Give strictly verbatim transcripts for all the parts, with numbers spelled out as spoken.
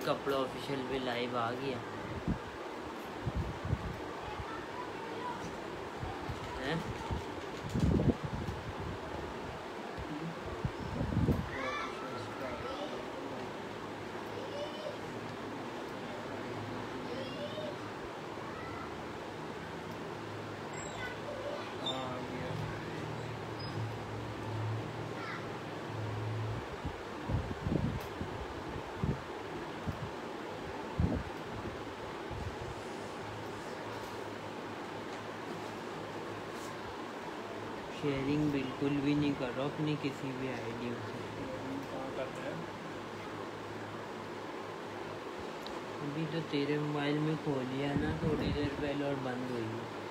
कपड़ा ऑफिशियल पे लाइव आ गया है। शेयरिंग बिल्कुल भी नहीं कर रहा अपनी किसी भी आईडी से। अभी तो तेरे मोबाइल में खोलिया ना थोड़ी देर पहले और बंद हुई।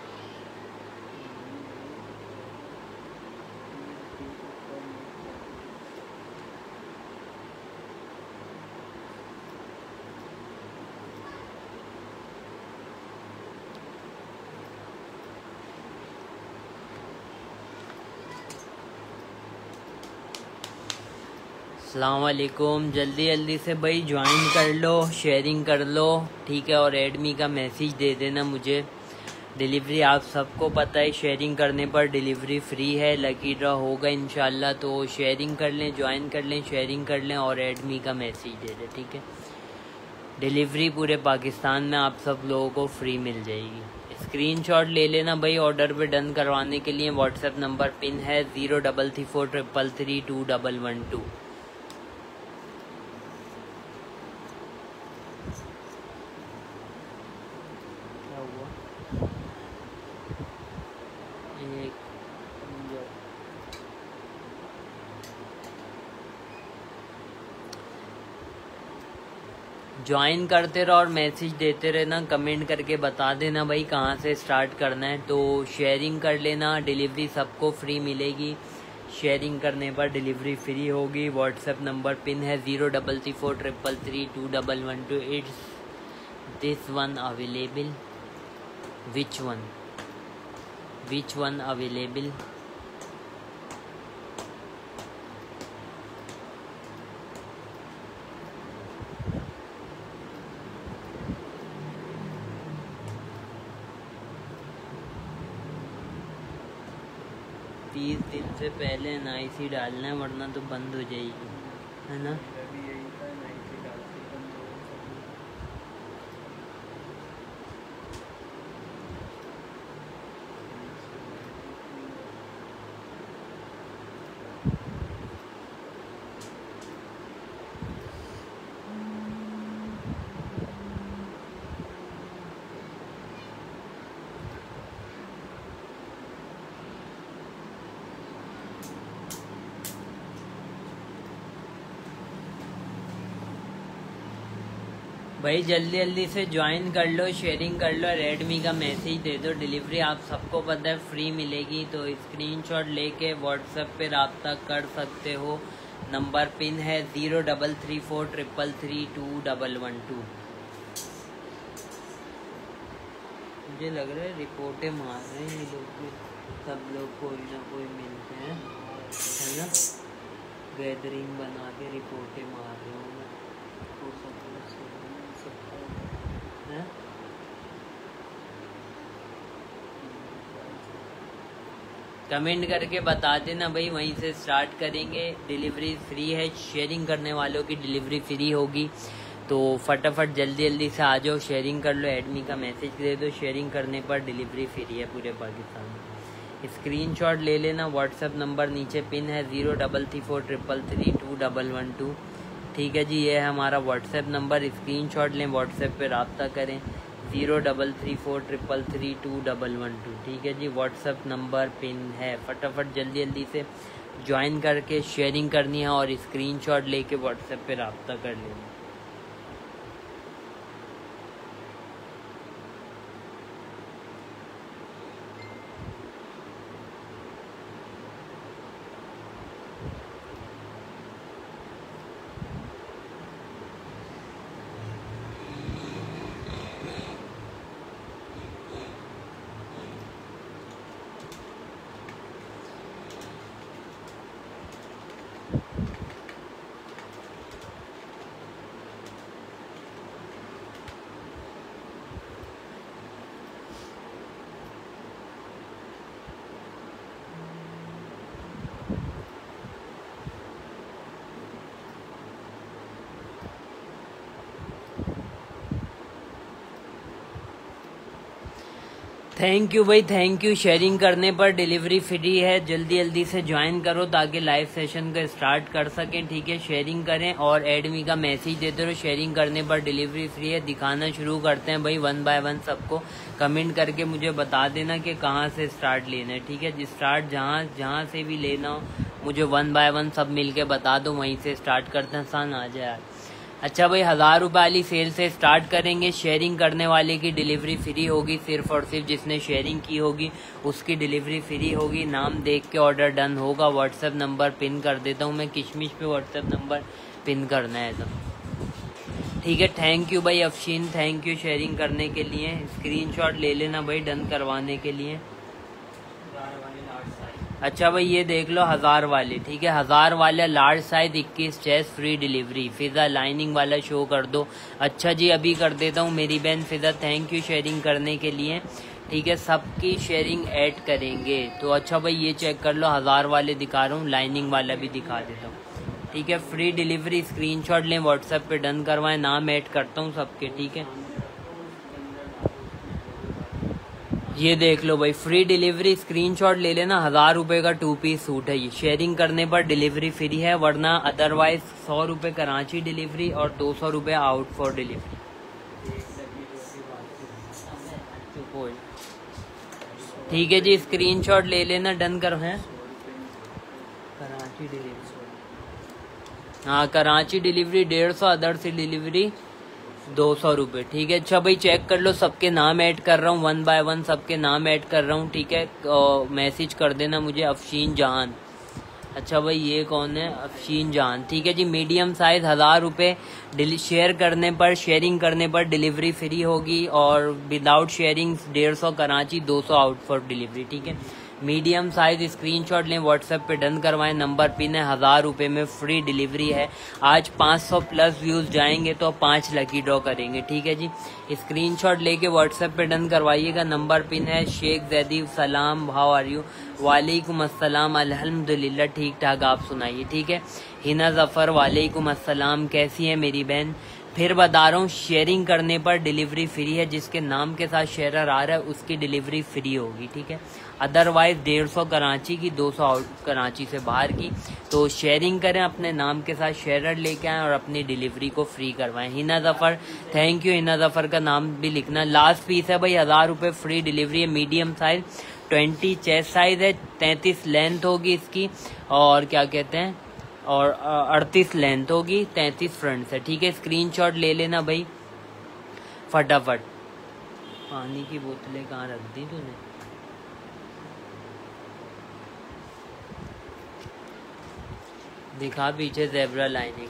अस्सलाम वालेकुम। जल्दी जल्दी से भाई ज्वाइन कर लो, शेयरिंग कर लो, ठीक है। और एडमी का मैसेज दे देना मुझे। डिलीवरी आप सबको पता है, शेयरिंग करने पर डिलीवरी फ्री है। लकी ड्रॉ होगा इंशाल्लाह, तो शेयरिंग कर लें, ज्वाइन कर लें, शेयरिंग कर लें और एडमी का मैसेज दे दें, ठीक है। डिलीवरी पूरे पाकिस्तान में आप सब लोगों को फ्री मिल जाएगी। स्क्रीनशॉट ले लेना भाई। ऑर्डर पे डन करवाने के लिए व्हाट्सएप नंबर पिन है zero double three four triple three two double one two. Join करते रहो और मैसेज देते रहना, कमेंट करके बता देना भाई कहाँ से स्टार्ट करना है। तो शेयरिंग कर लेना, डिलीवरी सबको फ्री मिलेगी। शेयरिंग करने पर डिलीवरी फ्री होगी। व्हाट्सएप नंबर पिन है zero double three four triple three two double one two. It's this one available, which one which one available. तीस दिन से पहले एन आई सी डालना है, वरना तो बंद हो जाएगी, है ना। भाई जल्दी जल्दी से ज्वाइन कर लो, शेयरिंग कर लो, रेडमी का मैसेज दे दो। डिलीवरी आप सबको पता है फ्री मिलेगी। तो स्क्रीनशॉट लेके व्हाट्सएप पे रब्ता कर सकते हो। नंबर पिन है zero double three four triple three two double one two. मुझे लग रहा है रिपोर्टें मार रहे हैं ये लोग, सब लोग कोई ना कोई मिलते हैं, है ना। गैदरिंग बना के रिपोर्टें मार रहे होंगे। कमेंट करके बता देना भाई, वहीं से स्टार्ट करेंगे। डिलीवरी फ्री है, शेयरिंग करने वालों की डिलीवरी फ्री होगी। तो फटाफट जल्दी जल्दी से आ जाओ, शेयरिंग कर लो, एडमी का मैसेज दे दो। शेयरिंग करने पर डिलीवरी फ्री है पूरे पाकिस्तान में। स्क्रीनशॉट ले लेना। व्हाट्सएप नंबर नीचे पिन है zero double three four triple three two double one two, ठीक है जी। ये है हमारा व्हाट्सएप नंबर। स्क्रीनशॉट लें, व्हाट्सएप पे रब्ता करें zero double three four triple three two double one two, ठीक है जी। व्हाट्सएप नंबर पिन है। फटाफट जल्दी जल्दी से ज्वाइन करके शेयरिंग करनी है और स्क्रीनशॉट लेके व्हाट्सएप पे रब्ता कर लेना। थैंक यू भाई, थैंक यू। शेयरिंग करने पर डिलीवरी फ्री है, जल्दी जल्दी से ज्वाइन करो ताकि लाइव सेशन का स्टार्ट कर सकें, ठीक है। शेयरिंग करें और एडमी का मैसेज देते रहो, शेयरिंग करने पर डिलीवरी फ्री है। दिखाना शुरू करते हैं भाई वन बाय वन सबको। कमेंट करके मुझे बता देना कि कहाँ से स्टार्ट लेना है, ठीक है। स्टार्ट जहाँ जहाँ से भी लेना हो मुझे वन बाय वन सब मिल के बता दो, वहीं से स्टार्ट करते हैं। आसान आ जाए। अच्छा भाई, हज़ार रुपये वाली सेल से स्टार्ट करेंगे। शेयरिंग करने वाले की डिलीवरी फ्री होगी, सिर्फ और सिर्फ जिसने शेयरिंग की होगी उसकी डिलीवरी फ्री होगी। नाम देख के ऑर्डर डन होगा। व्हाट्सएप नंबर पिन कर देता हूँ मैं, किशमिश पे व्हाट्सएप नंबर पिन करना है तो ठीक है। थैंक यू भाई अफशीन, थैंक यू शेयरिंग करने के लिए। स्क्रीनशॉट ले लेना भाई डन करवाने के लिए। अच्छा भाई ये देख लो हज़ार वाले, ठीक है। हज़ार वाला लार्ज साइज इक्कीस चेस्ट फ्री डिलीवरी। फिजा लाइनिंग वाला शो कर दो। अच्छा जी अभी कर देता हूँ मेरी बहन फिजा, थैंक यू शेयरिंग करने के लिए, ठीक है। सबकी शेयरिंग ऐड करेंगे तो अच्छा भाई ये चेक कर लो। हज़ार वाले दिखा रहा हूँ, लाइनिंग वाला भी दिखा देता हूँ, ठीक है। फ्री डिलीवरी स्क्रीनशॉट लें, व्हाट्सएप पे डन करवाएं। नाम ऐड करता हूँ सबके, ठीक है। ये देख लो भाई फ्री डिलीवरी स्क्रीनशॉट ले लेना। हजार रुपए का टू पीस सूट है ये। शेयरिंग करने पर डिलीवरी फ्री है, वरना अदरवाइज सौ रुपए कराची डिलीवरी और दो सौ रुपये आउट फॉर डिलीवरी। ठीक है जी, स्क्रीनशॉट ले लेना, डन करो। हैं कराची डिलीवरी, हाँ कराची डिलीवरी डेढ़ सौ, अदर से डिलीवरी दो सौ रुपये, ठीक है। अच्छा भाई चेक कर लो, सबके नाम ऐड कर रहा हूँ वन बाय वन, सबके नाम ऐड कर रहा हूँ, ठीक है। मैसेज कर देना मुझे अफशीन जहान। अच्छा भाई ये कौन है? अफशीन जहान, ठीक है जी। मीडियम साइज हजार रुपये शेयर करने पर, शेयरिंग करने पर डिलीवरी फ्री होगी और विदाउट शेयरिंग डेढ़ सौ कराची, दो सौ आउट फॉर डिलीवरी, ठीक है। मीडियम साइज स्क्रीनशॉट लें, व्हाट्सएप पे डन करवाएं। नंबर पिन है, हजार रुपए में फ्री डिलीवरी है। आज पाँच सौ प्लस व्यूज जाएंगे तो पांच लकी ड्रॉ करेंगे, ठीक है जी। स्क्रीनशॉट लेके व्हाट्सएप पे डन करवाइएगा। नंबर पिन है शेख जैदीब, सलाम, हाउ आर यू? वालेकुम अस्सलाम, अल्हम्दुलिल्लाह ठीक ठाक, आप सुनाइए, ठीक है। हिना जफर, वालेकुम अस्सलाम, कैसी है मेरी बहन? फिर बता रहा हूँ शेयरिंग करने पर डिलीवरी फ्री है। जिसके नाम के साथ शेयरर आ रहा है उसकी डिलीवरी फ्री होगी, ठीक है। अदरवाइज डेढ़ सौ कराची की, दो सौ आउट कराची से बाहर की। तो शेयरिंग करें, अपने नाम के साथ शेयरर लेके आएं और अपनी डिलीवरी को फ्री करवाएं। Hina Zafar, thank you. हिना जफर का नाम भी लिखना। लास्ट पीस है भाई, हजार रुपये फ्री डिलीवरी है। Medium size, twenty chest size है, तैंतीस लेंथ होगी इसकी और क्या कहते हैं और अड़तीस लेंथ होगी, तैंतीस फ्रंट से, ठीक है। स्क्रीनशॉट ले लेना भाई फटाफट। पानी की बोतलें कहाँ रख दी तूने? दिखा पीछे ज़ेब्रा लाइनिंग।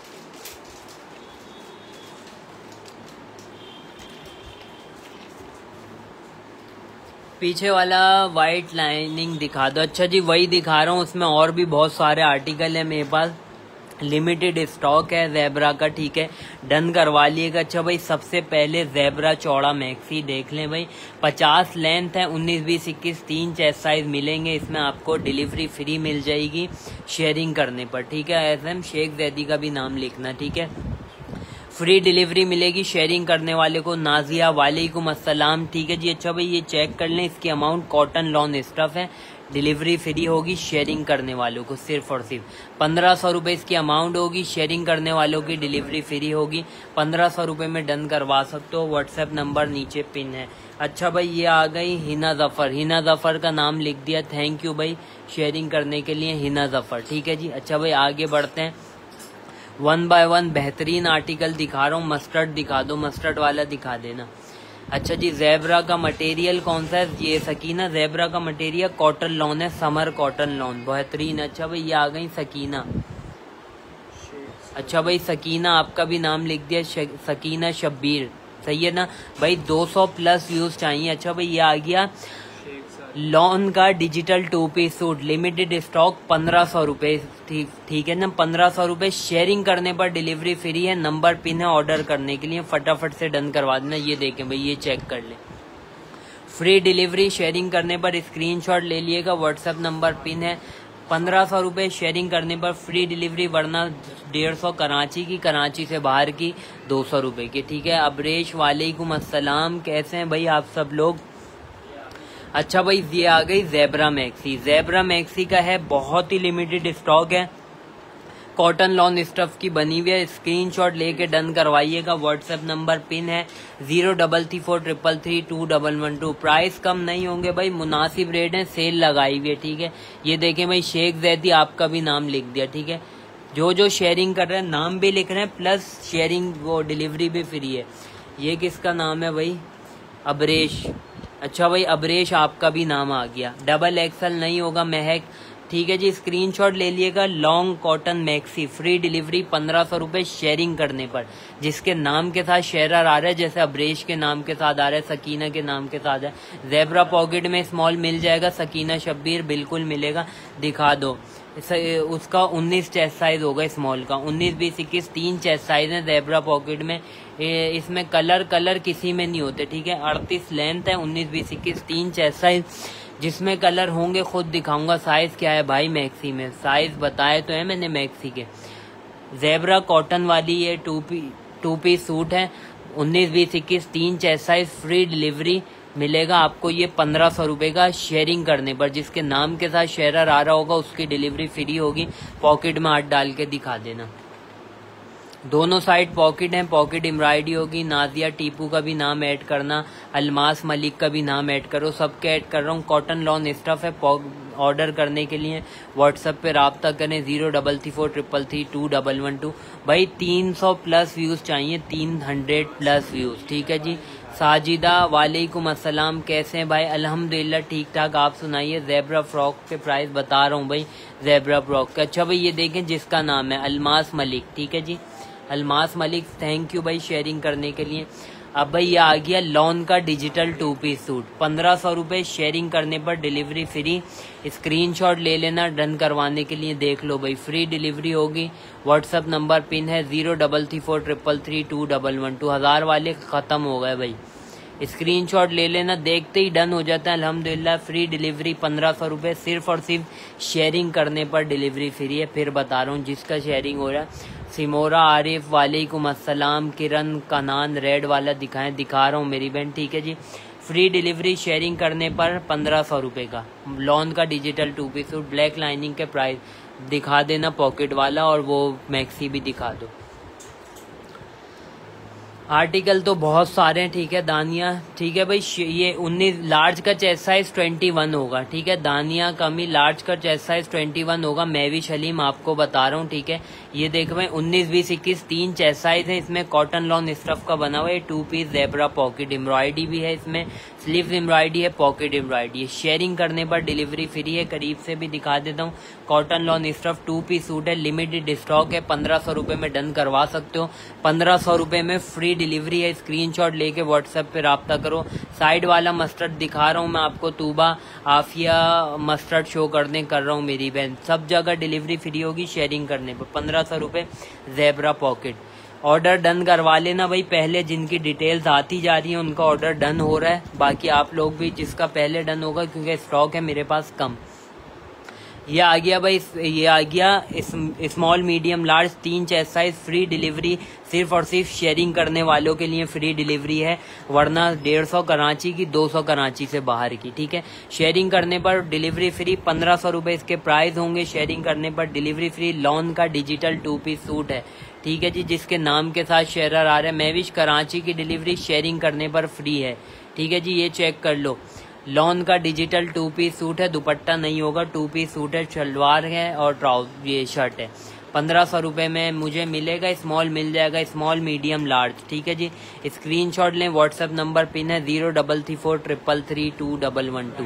पीछे वाला वाइट लाइनिंग दिखा दो। अच्छा जी वही दिखा रहा हूँ, उसमें और भी बहुत सारे आर्टिकल है मेरे पास, लिमिटेड स्टॉक है ज़ेब्रा का, ठीक है। डन करवा लिएगा। अच्छा भाई सबसे पहले ज़ेब्रा चौड़ा मैक्सी देख लें भाई, पचास लेंथ है, उन्नीस बीस इक्कीस तीन चेस्ट साइज मिलेंगे। इसमें आपको डिलीवरी फ्री मिल जाएगी शेयरिंग करने पर, ठीक है। एस एम शेख जैदी का भी नाम लिखना, ठीक है। फ्री डिलीवरी मिलेगी शेयरिंग करने वाले को। नाजिया, वालेकुम अस्सलाम, ठीक है जी। अच्छा भाई ये चेक कर लें, इसकी अमाउंट कॉटन लॉन स्टफ है, डिलीवरी फ्री होगी शेयरिंग करने वालों को। सिर्फ और सिर्फ पंद्रह सौ रुपये इसकी अमाउंट होगी, शेयरिंग करने वालों की डिलीवरी फ्री होगी। पंद्रह सौ रुपये में डन करवा सकते हो। व्हाट्सएप नंबर नीचे पिन है। अच्छा भाई ये आ गई हिना जफर, हिना जफर का नाम लिख दिया, थैंक यू भाई शेयरिंग करने के लिए हिना जफर, ठीक है जी। अच्छा भाई आगे बढ़ते हैं, वन बाय वन बेहतरीन आर्टिकल दिखा रहा हूँ। मस्टर्ड दिखा दो, मस्टर्ड वाला दिखा देना। अच्छा जी ज़ेब्रा का मटेरियल कौन सा है? ये सकीना ज़ेब्रा का मटेरियल कॉटन लॉन है, समर कॉटन लॉन, बेहतरीन। अच्छा भाई ये आ गई सकीना। अच्छा भाई सकीना आपका भी नाम लिख दिया, सकीना शब्बीर, सही है ना भाई। दो सौ प्लस व्यूज चाहिए। अच्छा भाई ये आ गया लॉन का digital two piece suit, limited stock, पंद्रह सौ रुपये, ठीक ठीक है ना। पंद्रह सौ रुपये शेयरिंग करने पर डिलीवरी फ्री है। नंबर पिन है ऑर्डर करने के लिए, फटाफट से डन करवा देना। ये देखें भाई, ये चेक कर ले, फ्री डिलीवरी शेयरिंग करने पर स्क्रीनशॉट ले लिएगा। व्हाट्सएप नंबर पिन है। पंद्रह सौ रुपये शेयरिंग करने पर फ्री डिलीवरी, वरना डेढ़ सौ कराची की, कराची से बाहर की दो सौ रुपये की, ठीक है। अबरेश, वालेकुम अस्सलाम, कैसे हैं भाई आप सब लोग? अच्छा भाई ये आ गई ज़ेब्रा मैक्सी। ज़ेब्रा मैक्सी का है बहुत ही लिमिटेड स्टॉक है, कॉटन लॉन स्टफ की बनी हुई है। स्क्रीनशॉट लेके डन करवाइएगा। व्हाट्सएप नंबर पिन है zero double three four triple three two double one two. Price कम नहीं होंगे भाई, मुनासिब रेट है, सेल लगाई हुई है, ठीक है। ये देखें भाई शेख जैदी आपका भी नाम लिख दिया, ठीक है। जो जो शेयरिंग कर रहे हैं नाम भी लिख रहे हैं, प्लस शेयरिंग वो डिलीवरी भी फ्री है। ये किसका नाम है भाई? अबरेश। अच्छा भाई अबरेश आपका भी नाम आ गया। डबल एक्सल नहीं होगा, महक, ठीक है जी। स्क्रीनशॉट ले लिएगा। Long cotton maxi, free delivery पंद्रह सौ रुपये शेयरिंग करने पर। जिसके नाम के साथ शेयरर आ रहा है, जैसे अबरेश के नाम के साथ आ रहा है, सकीना के नाम के साथ है। ज़ेब्रा पॉकेट में स्मॉल मिल जाएगा, सकीना शब्बीर बिल्कुल मिलेगा। दिखा दो उसका उन्नीस चेस्ट साइज होगा स्मॉल का, उन्नीस बीस इक्कीस तीन चेस्ट साइज है ज़ेब्रा पॉकेट में। इसमें कलर कलर किसी में नहीं होते, ठीक है। अड़तीस लेंथ है, उन्नीस बीस इक्कीस तीन चेस्ट साइज, जिसमें कलर होंगे खुद दिखाऊंगा। साइज क्या है भाई मैक्सी में? साइज बताए तो है मैंने मैक्सी के। ज़ेब्रा कॉटन वाली ये टू पी टू पीस सूट है, उन्नीस बीस इक्कीस तीन चेस्ट साइज, फ्री डिलीवरी मिलेगा आपको ये पंद्रह सौ रुपये का शेयरिंग करने पर। जिसके नाम के साथ शेयरर आ रहा होगा उसकी डिलीवरी फ्री होगी। पॉकेट में हाथ डाल के दिखा देना। दोनों साइड पॉकेट हैं, पॉकेट एम्ब्रॉयडरी होगी। नाजिया टीपू का भी नाम ऐड करना, अलमास मलिक का भी नाम ऐड करो, सबके ऐड कर रहा हूँ। कॉटन लॉन स्टफ है। ऑर्डर करने के लिए व्हाट्सएप पे राब्ता करें zero double three four triple three two double one two. भाई तीन सौ प्लस व्यूज चाहिए, तीन हंड्रेड प्लस व्यूज, ठीक है जी। साजिदा वालेकुम अस्सलाम, कैसे हैं भाई? अल्हम्दुलिल्लाह ठीक ठाक, आप सुनाइए। ज़ेब्रा फ्रॉक के प्राइस बता रहा हूँ भाई, ज़ेब्रा फ्रॉक के। अच्छा भाई ये देखें जिसका नाम है अलमास मलिक, ठीक है जी। अलमास मलिक थैंक यू भाई शेयरिंग करने के लिए। अब भाई ये आ गया लॉन का डिजिटल टू पीस सूट, पंद्रह सौ रुपये शेयरिंग करने पर डिलीवरी फ्री। स्क्रीनशॉट ले लेना डन करवाने के लिए। देख लो भाई फ्री डिलीवरी होगी। व्हाट्सअप नंबर पिन है zero double three four triple three two double one two. हज़ार वाले ख़त्म हो गए भाई, स्क्रीनशॉट ले लेना, देखते ही डन हो जाता है। अल्हम्दुलिल्लाह फ्री डिलीवरी पंद्रह सौ रुपये, सिर्फ और सिर्फ शेयरिंग करने पर डिलीवरी फ्री है। फिर बता रहा हूँ जिसका शेयरिंग हो रहा है। सिमोरा आरिफ वालेकुम अस्सलाम, किरण कनान रेड वाला दिखाएं, दिखा रहा हूँ मेरी बहन, ठीक है जी। फ्री डिलीवरी शेयरिंग करने पर पंद्रह सौ रुपये का लॉन का digital two piece suit, black lining के प्राइस दिखा देना, पॉकेट वाला, और वो मैक्सी भी दिखा दो। आर्टिकल तो बहुत सारे हैं, ठीक है। दानिया, ठीक है भाई, ये उन्नीस लार्ज का चेस्ट साइज ट्वेंटी वन होगा, ठीक है। दानिया कमी लार्ज का चेस्ट साइज ट्वेंटी वन होगा। मैविश हलीम आपको बता रहा हूँ, ठीक है। ये देख भाई उन्नीस बीस इक्कीस तीन चेस्ट साइज है। इसमें कॉटन लॉन स्टफ का बना हुआ है। Two piece zebra pocket embroidery भी है, इसमें स्लीव एम्ब्रॉयडरी है, पॉकेट एम्ब्रॉयडरी है। शेयरिंग करने पर डिलीवरी फ्री है। करीब से भी दिखा देता हूँ। Cotton lawn stuff two piece suit है, लिमिटेड स्टॉक है, पंद्रह सौ रुपये में डन करवा सकते हो। पंद्रह सौ रुपये में फ्री डिलीवरी है। स्क्रीनशॉट लेके व्हाट्सएप पे राब्ता करो। साइड वाला मस्टर्ड दिखा रहा हूँ मैं आपको, तूबा आफिया मस्टर्ड शो करने कर रहा हूँ मेरी बहन। सब जगह डिलीवरी फ्री होगी शेयरिंग करने पर। पंद्रह सौ रुपये ज़ेब्रा पॉकेट। ऑर्डर डन करवा लेना भाई, पहले जिनकी डिटेल्स आती जा रही है उनका ऑर्डर डन हो रहा है। बाकी आप लोग भी जिसका पहले डन होगा, क्योंकि स्टॉक है मेरे पास कम। ये आ गया भाई, ये आ गया स्मॉल मीडियम लार्ज तीन चेस्ट साइज, फ्री डिलीवरी सिर्फ और सिर्फ शेयरिंग करने वालों के लिए फ्री डिलीवरी है। वरना डेढ़ सौ कराची की, दो सौ कराची से बाहर की, ठीक है। शेयरिंग करने पर डिलीवरी फ्री, पंद्रह सौ रुपये इसके प्राइस होंगे। शेयरिंग करने पर डिलीवरी फ्री। लॉन का डिजिटल टू पीस सूट है, ठीक है जी, जिसके नाम के साथ शेयरर आ रहा है। मैविश कराची की डिलीवरी शेयरिंग करने पर फ्री है, ठीक है जी। ये चेक कर लो। लॉन का डिजिटल टू पीस सूट है, दुपट्टा नहीं होगा, टू पीस सूट है, शलवार है और ट्राउज ये शर्ट है। पंद्रह सौ रुपये में मुझे मिलेगा। स्मॉल मिल जाएगा, स्मॉल मीडियम लार्ज, ठीक है जी। स्क्रीनशॉट लें। व्हाट्सएप नंबर पिन है zero double three four triple three two double one two.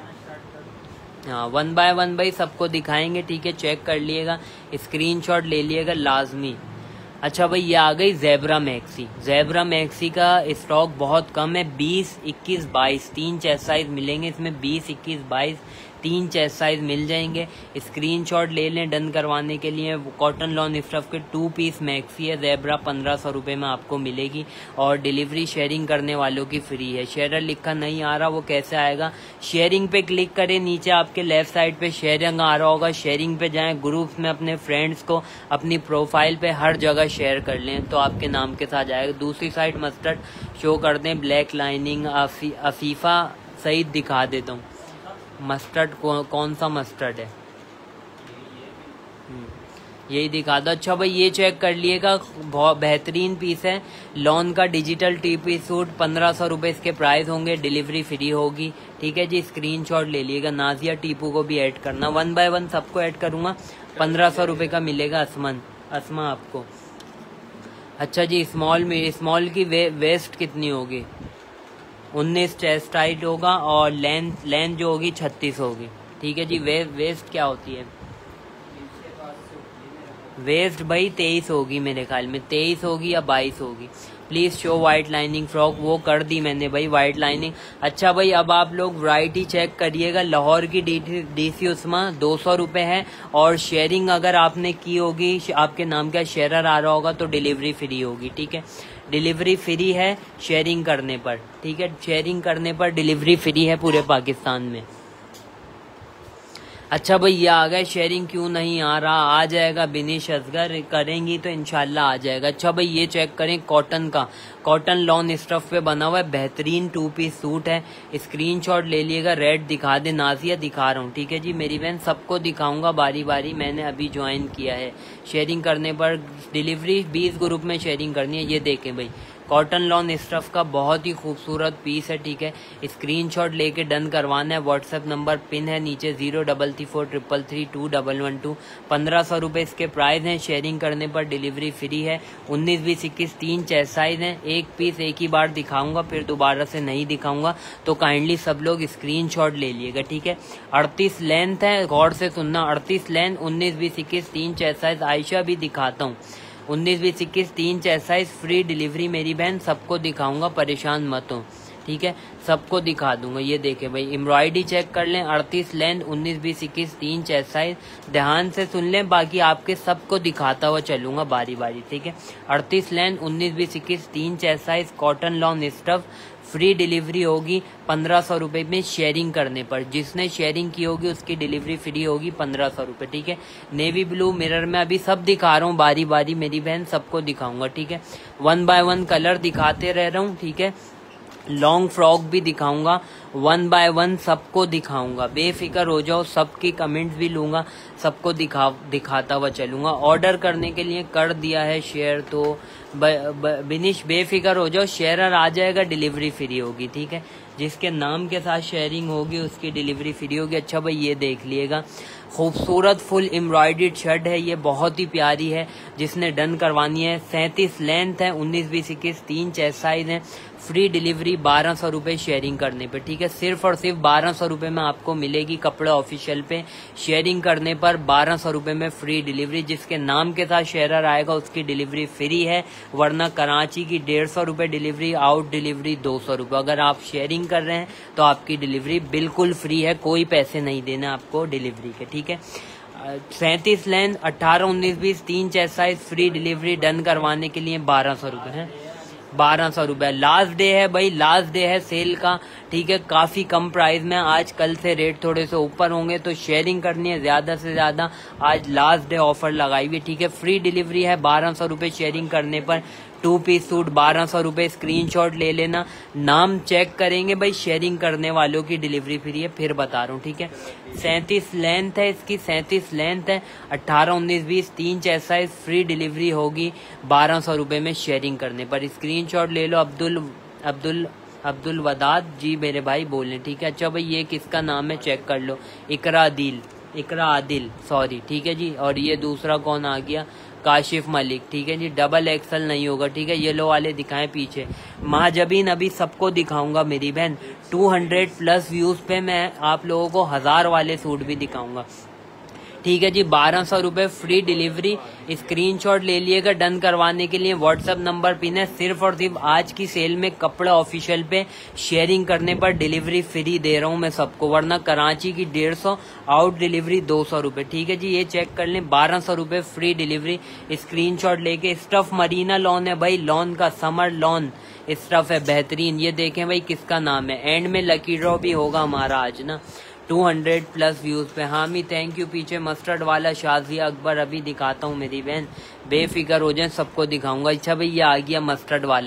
हाँ वन बाय वन बाई सबको दिखाएंगे, ठीक है। चेक कर लिएगा, स्क्रीनशॉट ले लिएगा लाजमी। अच्छा भाई ये आ गई ज़ेब्रा मैक्सी। ज़ेब्रा मैक्सी का स्टॉक बहुत कम है। बीस इक्कीस बाईस तीन चेस्ट साइज मिलेंगे इसमें। बीस इक्कीस बाईस तीन चेस्ट साइज मिल जाएंगे। स्क्रीनशॉट ले लें डन करवाने के लिए। कॉटन लॉन स्टफ के टू पीस मैक्सी है। ज़ेब्रा पंद्रह सौ रुपये में आपको मिलेगी और डिलीवरी शेयरिंग करने वालों की फ्री है। शेयरर लिखा नहीं आ रहा, वो कैसे आएगा? शेयरिंग पे क्लिक करें, नीचे आपके लेफ्ट साइड पे शेयरिंग आ रहा होगा। शेयरिंग पे जाएं, ग्रुप्स में अपने फ्रेंड्स को अपनी प्रोफाइल पे हर जगह शेयर कर लें तो आपके नाम के साथ जाएगा। दूसरी साइड मस्टर्ड शो कर दें, ब्लैक लाइनिंग। अफीफा सही दिखा देता हूँ। मस्टर्ड कौ, कौन सा मस्टर्ड है, यही दिखा दो। अच्छा भाई ये चेक कर लिएगा, बहुत बेहतरीन पीस है। लॉन का डिजिटल टी पीस सूट, पंद्रह सौ रुपये इसके प्राइस होंगे, डिलीवरी फ्री होगी। ठीक है जी, स्क्रीनशॉट ले लीजिएगा। नाजिया टीपू को भी ऐड करना, वन बाय वन सबको ऐड करूंगा। पंद्रह सौ रुपये का मिलेगा असमन असमा आपको। अच्छा जी, स्मॉल में स्मॉल की वे, वेस्ट कितनी होगी, उन्नीस चेस्ट टाइट होगा और लेंथ लेंथ जो होगी छत्तीस होगी। ठीक है जी, वे, वेस्ट क्या होती है, वेस्ट भाई तेईस होगी मेरे ख्याल में, तेईस होगी या बाईस होगी। Please show white lining frock, वो कर दी मैंने भाई व्हाइट लाइनिंग। अच्छा भाई अब आप लोग वैरायटी चेक करिएगा। लाहौर की डीसी उस्मा दो सौ रुपये है, और शेयरिंग अगर आपने की होगी, आपके नाम का शेयरर आ रहा होगा तो डिलीवरी फ्री होगी। ठीक है, डिलीवरी फ्री है शेयरिंग करने पर। ठीक है, शेयरिंग करने पर डिलीवरी फ्री है पूरे पाकिस्तान में। अच्छा भैया आ गए, शेयरिंग क्यों नहीं आ रहा, आ जाएगा बिनिश असगर, करेंगी तो इंशाल्लाह आ जाएगा। अच्छा भाई ये चेक करें, कॉटन का, कॉटन लॉन स्टफ पे बना हुआ है, बेहतरीन टू पीस सूट है। स्क्रीनशॉट ले लिएगा, रेड दिखा दे, नाजिया दिखा रहा हूँ। ठीक है जी मेरी बहन, सबको दिखाऊंगा बारी बारी, मैंने अभी ज्वाइन किया है। शेयरिंग करने पर डिलीवरी बीस ग्रुप में शेयरिंग करनी है। ये देखें भाई, कॉटन लॉन स्टफ का बहुत ही खूबसूरत पीस है। ठीक है, स्क्रीनशॉट लेके डन करवाना है। व्हाट्सएप नंबर पिन है नीचे, zero double three four triple three two double one two. पंद्रह सौ रुपये इसके प्राइस हैं, शेयरिंग करने पर डिलीवरी फ्री है। उन्नीस बीस इक्कीस तीन चेस्ट साइज हैं। एक पीस एक ही बार दिखाऊंगा, फिर दोबारा से नहीं दिखाऊंगा, तो काइंडली सब लोग स्क्रीनशॉट ले लिएगा। ठीक है, अड़तीस लेंथ है, गौर से सुनना, अड़तीस लेंथ, उन्नीस बीस इक्कीस तीन चेस्ट साइज। आयशा भी दिखाता हूँ, उन्नीस बीस इक्कीस तीन चेस्ट साइज, फ्री डिलीवरी मेरी बहन, सबको दिखाऊंगा, परेशान मत हो। ठीक है, सबको दिखा दूंगा। ये देखे भाई, एम्ब्रॉयडरी चेक कर लें, अड़तीस लेंथ, उन्नीस बीस इक्कीस तीन चेस्ट साइज, ध्यान से सुन लें, बाकी आपके सबको दिखाता हुआ चलूंगा बारी बारी। ठीक है, अड़तीस लेंथ, उन्नीस बीस इक्कीस तीन chest size, cotton lawn stuff, free delivery होगी पंद्रह सौ रुपये में शेयरिंग करने पर। जिसने शेयरिंग की होगी उसकी डिलीवरी फ्री होगी पंद्रह सौ रुपये। ठीक है, नेवी ब्लू मिरर में अभी सब दिखा रहा हूँ बारी बारी मेरी बहन, सबको दिखाऊंगा। ठीक है, वन बाय वन कलर दिखाते रह रहा हूँ। ठीक है, लॉन्ग फ्रॉक भी दिखाऊंगा, वन बाय वन सबको दिखाऊंगा, बेफिक्र हो जाओ, सबकी कमेंट्स भी लूंगा, सबको दिखा दिखाता हुआ चलूंगा। ऑर्डर करने के लिए कर दिया है शेयर, तो ब, ब, बिनिश बेफिक्र हो जाओ, शेयरर आ जाएगा, डिलीवरी फ्री होगी। ठीक है, जिसके नाम के साथ शेयरिंग होगी उसकी डिलीवरी फ्री होगी। अच्छा भाई ये देख लिएगा, खूबसूरत फुल एम्ब्रॉयडर्ड शर्ट है, ये बहुत ही प्यारी है, जिसने डन करवानी है। सैंतीस लेंथ है, उन्नीस बीस इक्कीस तीन चेस्ट साइज है, फ्री डिलीवरी बारह सौ रुपये शेयरिंग करने पे। ठीक है, सिर्फ और सिर्फ बारह सौ रुपये में आपको मिलेगी कपड़ा ऑफिशियल पे, शेयरिंग करने पर बारह सौ रुपये में फ्री डिलीवरी। जिसके नाम के साथ शेयरर आएगा उसकी डिलीवरी फ्री है, वरना कराची की डेढ़ सौ रुपये डिलीवरी, आउट डिलीवरी दो सौ रुपये। अगर आप शेयरिंग कर रहे हैं तो आपकी डिलीवरी बिल्कुल फ्री है, कोई पैसे नहीं देने आपको डिलीवरी के। ठीक है, सैंतीस लेंथ, अट्ठारह उन्नीस बीस तीन chest size, free delivery done करवाने के लिए बारह सौ रुपये है, बारह सौ रुपये। लास्ट डे है भाई, लास्ट डे है सेल का। ठीक है, काफी कम प्राइस में, आज कल से रेट थोड़े से ऊपर होंगे, तो शेयरिंग करनी है ज्यादा से ज्यादा, आज लास्ट डे ऑफर लगाई हुई। ठीक है, फ्री डिलीवरी है बारह सौ रुपये शेयरिंग करने पर। टू पीस सूट बारह सौ रुपये, स्क्रीनशॉट ले लेना, नाम चेक करेंगे भाई, शेयरिंग करने वालों की डिलीवरी फ्री है, फिर बता रहा हूँ। ठीक है, सैंतीस लेंथ है इसकी, सैंतीस लेंथ है, अट्ठारह उन्नीस बीस तीन चेस्ट साइज, फ्री डिलीवरी होगी बारह सौ रुपये में शेयरिंग करने पर। स्क्रीनशॉट ले लो। अब्दुल अब्दुल अब्दुल वदाद जी मेरे भाई बोले। ठीक है, अच्छा भाई ये किसका नाम है चेक कर लो, इकरा आदिल, इकरा आदिल सॉरी। ठीक है जी, और ये दूसरा कौन आ गया, काशिफ मलिक। ठीक है जी, डबल एक्सल नहीं होगा। ठीक है, येलो वाले दिखाएं पीछे। महाजबीन अभी सबको दिखाऊंगा मेरी बहन, दो सौ प्लस व्यूज पे मैं आप लोगों को हजार वाले सूट भी दिखाऊंगा। ठीक है जी, बारह सौ रुपये फ्री डिलीवरी, स्क्रीनशॉट ले लिएगा डन करवाने के लिए। व्हाट्सएप नंबर पिन है, सिर्फ और सिर्फ आज की सेल में कपड़ा ऑफिशियल पे शेयरिंग करने पर डिलीवरी फ्री दे रहा हूं मैं सबको, वरना कराची की डेढ़ सौ, आउट डिलीवरी दो सौ रुपये। ठीक है जी, ये चेक कर लें, बारह सौ रुपये फ्री डिलीवरी, स्क्रीनशॉट लेके। स्टफ मरीना लॉन है भाई, लॉन का समर लॉन स्टफ है, बेहतरीन। ये देखें भाई किसका नाम है, एंड में लकी ड्रॉ भी होगा हमारा आज ना, दो सौ प्लस व्यूज पे। हामी थैंक यू। पीछे मस्टर्ड वाला शाजिया अकबर अभी दिखाता हूँ मेरी बहन, बेफिक्र हो जाए, सबको दिखाऊंगा। अच्छा भाई ये आ गया मस्टर्ड वाला,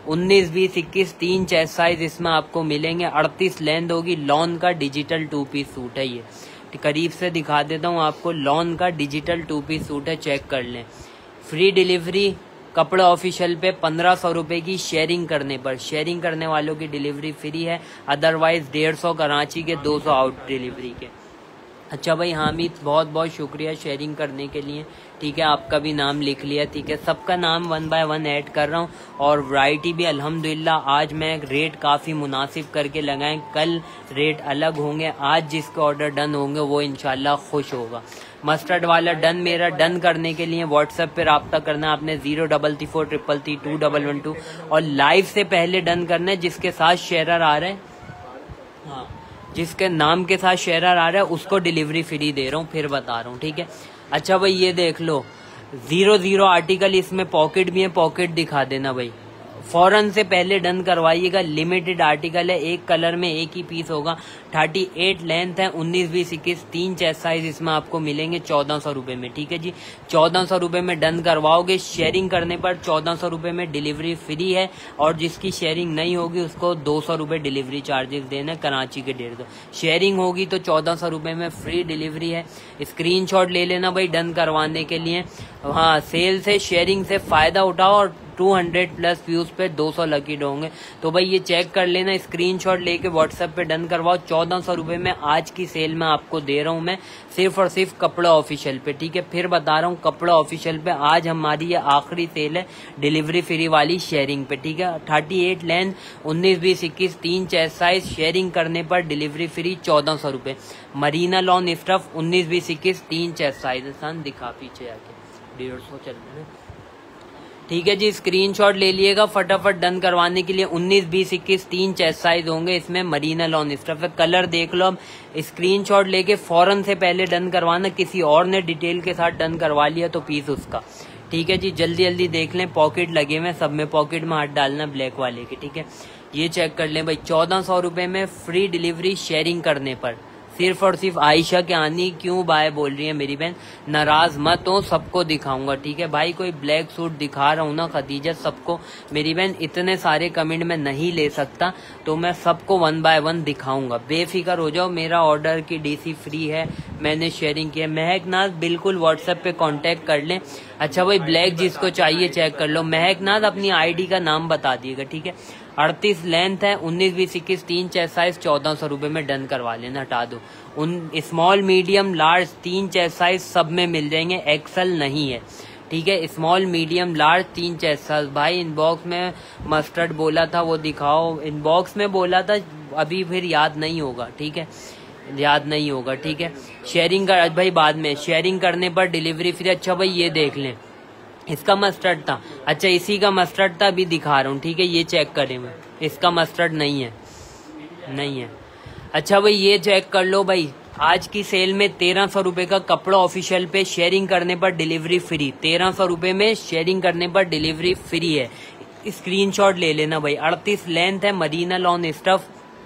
उन्नीस बीस इक्कीस तीन चेस्ट साइज इसमें आपको मिलेंगे। अड़तीस लेंथ होगी। लॉन का डिजिटल टू पीस सूट है ये, करीब से दिखा देता हूँ आपको। लॉन का डिजिटल टू पीस सूट है, चेक कर लें। फ्री डिलीवरी कपड़ा ऑफिशियल पे पंद्रह सौ रुपए की शेयरिंग करने पर, शेयरिंग करने वालों की डिलीवरी फ्री है। अदरवाइज डेढ़ सौ कराची के, दो सौ आउट डिलीवरी के। अच्छा भाई हामिद, बहुत बहुत शुक्रिया शेयरिंग करने के लिए, ठीक है। आपका भी नाम लिख लिया, ठीक है। सबका नाम वन बाय वन ऐड कर रहा हूँ। और वैरायटी भी अल्हम्दुलिल्लाह आज मैं रेट काफ़ी मुनासिब करके लगाएं, कल रेट अलग होंगे। आज जिसके ऑर्डर डन होंगे वो इंशाल्लाह खुश होगा। मस्टर्ड वाला डन, मेरा डन करने के लिए व्हाट्सएप पे रब्ता करना है आपने, zero double three four triple three two double one two. और लाइव से पहले डन करना है जिसके साथ शेयरर आ रहा है, हाँ जिसके नाम के साथ शेयरर आ रहा है उसको डिलीवरी फ्री दे रहा हूँ, फिर बता रहा हूँ, ठीक है। अच्छा भाई ये देख लो, जीरो जीरो आर्टिकल, इसमें पॉकेट भी है, पॉकेट दिखा देना भाई, फौरन से पहले डन करवाइएगा। लिमिटेड आर्टिकल है, एक कलर में एक ही पीस होगा। थर्टी एट लेंथ है, उन्नीस बीस इक्कीस तीन चेस्ट साइज इसमें आपको मिलेंगे चौदह सौ रुपए में, ठीक है जी। चौदह सौ रुपए में डन करवाओगे, शेयरिंग करने पर चौदह सौ रुपए में डिलीवरी फ्री है। और जिसकी शेयरिंग नहीं होगी उसको दो सौ रुपए डिलीवरी चार्जेस देना, कराची के डेढ़ सौ। शेयरिंग होगी तो चौदह सौ रुपए में फ्री डिलीवरी है। स्क्रीनशॉट ले लेना भाई डन करवाने के लिए। हाँ, सेल से शेयरिंग से फायदा उठाओ और दो सौ प्लस व्यूज पे दो सौ लकी होंगे। तो भाई ये चेक कर लेना, स्क्रीनशॉट लेके व्हाट्सएप पे डन करवाओ। चौदह सौ रुपए में आज की सेल में आपको दे रहा हूँ मैं, सिर्फ और सिर्फ कपड़ा ऑफिशियल पे, ठीक है। फिर बता रहा हूँ, कपड़ा ऑफिशियल पे आज हमारी ये आखिरी सेल है डिलीवरी फ्री वाली शेयरिंग पे, ठीक है। थर्टी एट लेंथ, उन्नीस बीस इक्कीस तीन चेस्ट साइज, शेयरिंग करने पर डिलीवरी फ्री चौदह सौ रुपए। मरीना लॉन स्टफ उन्नीस बीस इक्कीस तीन चेस्ट साइज, सन दिखा पीछे आके डेढ़ सौ चल रहे हैं, ठीक है जी। स्क्रीनशॉट ले लिएगा फटाफट डन करवाने के लिए। उन्नीस बीस इक्कीस तीन चेस्ट साइज होंगे इसमें, मरीना लॉन स्टफ है। कलर देख लो, अब स्क्रीनशॉट लेके फौरन से पहले डन करवाना, किसी और ने डिटेल के साथ डन करवा लिया तो पीस उसका, ठीक है जी। जल्दी जल्दी देख लें, पॉकेट लगे हुए सब में, पॉकेट में हाथ डालना ब्लैक वाले के, ठीक है। ये चेक कर लें भाई, चौदह सौ रुपए में फ्री डिलीवरी शेयरिंग करने पर। सिर्फ और सिर्फ आयशा के आनी क्यों बाय बोल रही है मेरी बहन, नाराज मत हो, सबको दिखाऊंगा, ठीक है भाई। कोई ब्लैक सूट दिखा रहा हूँ ना खदीजा, सबको मेरी बहन, इतने सारे कमेंट में नहीं ले सकता तो मैं सबको वन बाय वन दिखाऊंगा। बेफिक्र हो जाओ, मेरा ऑर्डर की डीसी फ्री है, मैंने शेयरिंग किया। महक नाज बिल्कुल व्हाट्सएप पे कांटेक्ट कर लें। अच्छा भाई ब्लैक जिसको चाहिए चेक कर लो। महक नाज अपनी आईडी का नाम बता दिएगा, ठीक है। अड़तीस लेंथ है, उन्नीस बीस इक्कीस तीन चेस्ट साइज, चौदह सौ रुपए में डन करवा लेना, हटा दो। उन स्मॉल मीडियम लार्ज तीन चेस्ट साइज सब में मिल जाएंगे, एक्सल नहीं है, ठीक है। स्मॉल मीडियम लार्ज तीन चेस्ट साइज। भाई इनबॉक्स में मस्टर्ड बोला था वो दिखाओ, इनबॉक्स में बोला था, अभी फिर याद नहीं होगा, ठीक है, याद नहीं होगा, ठीक है। शेयरिंग कर भाई बाद में, शेयरिंग करने पर डिलीवरी फ्री। अच्छा भाई ये देख लें, इसका मस्टर्ड था, अच्छा इसी का मस्टर्ड था, अभी दिखा रहा हूँ, ठीक है। ये चेक करें मैं, इसका मस्टर्ड नहीं है, नहीं है। अच्छा भाई ये चेक कर लो भाई, आज की सेल में तेरह सौ रुपए का कपड़ा ऑफिशियल पे, शेयरिंग करने पर डिलीवरी फ्री। तेरह सौ रुपए में शेयरिंग करने पर डिलीवरी फ्री है, स्क्रीनशॉट ले लेना भाई। अड़तीस लेंथ है, मरीना लॉन स्टफ,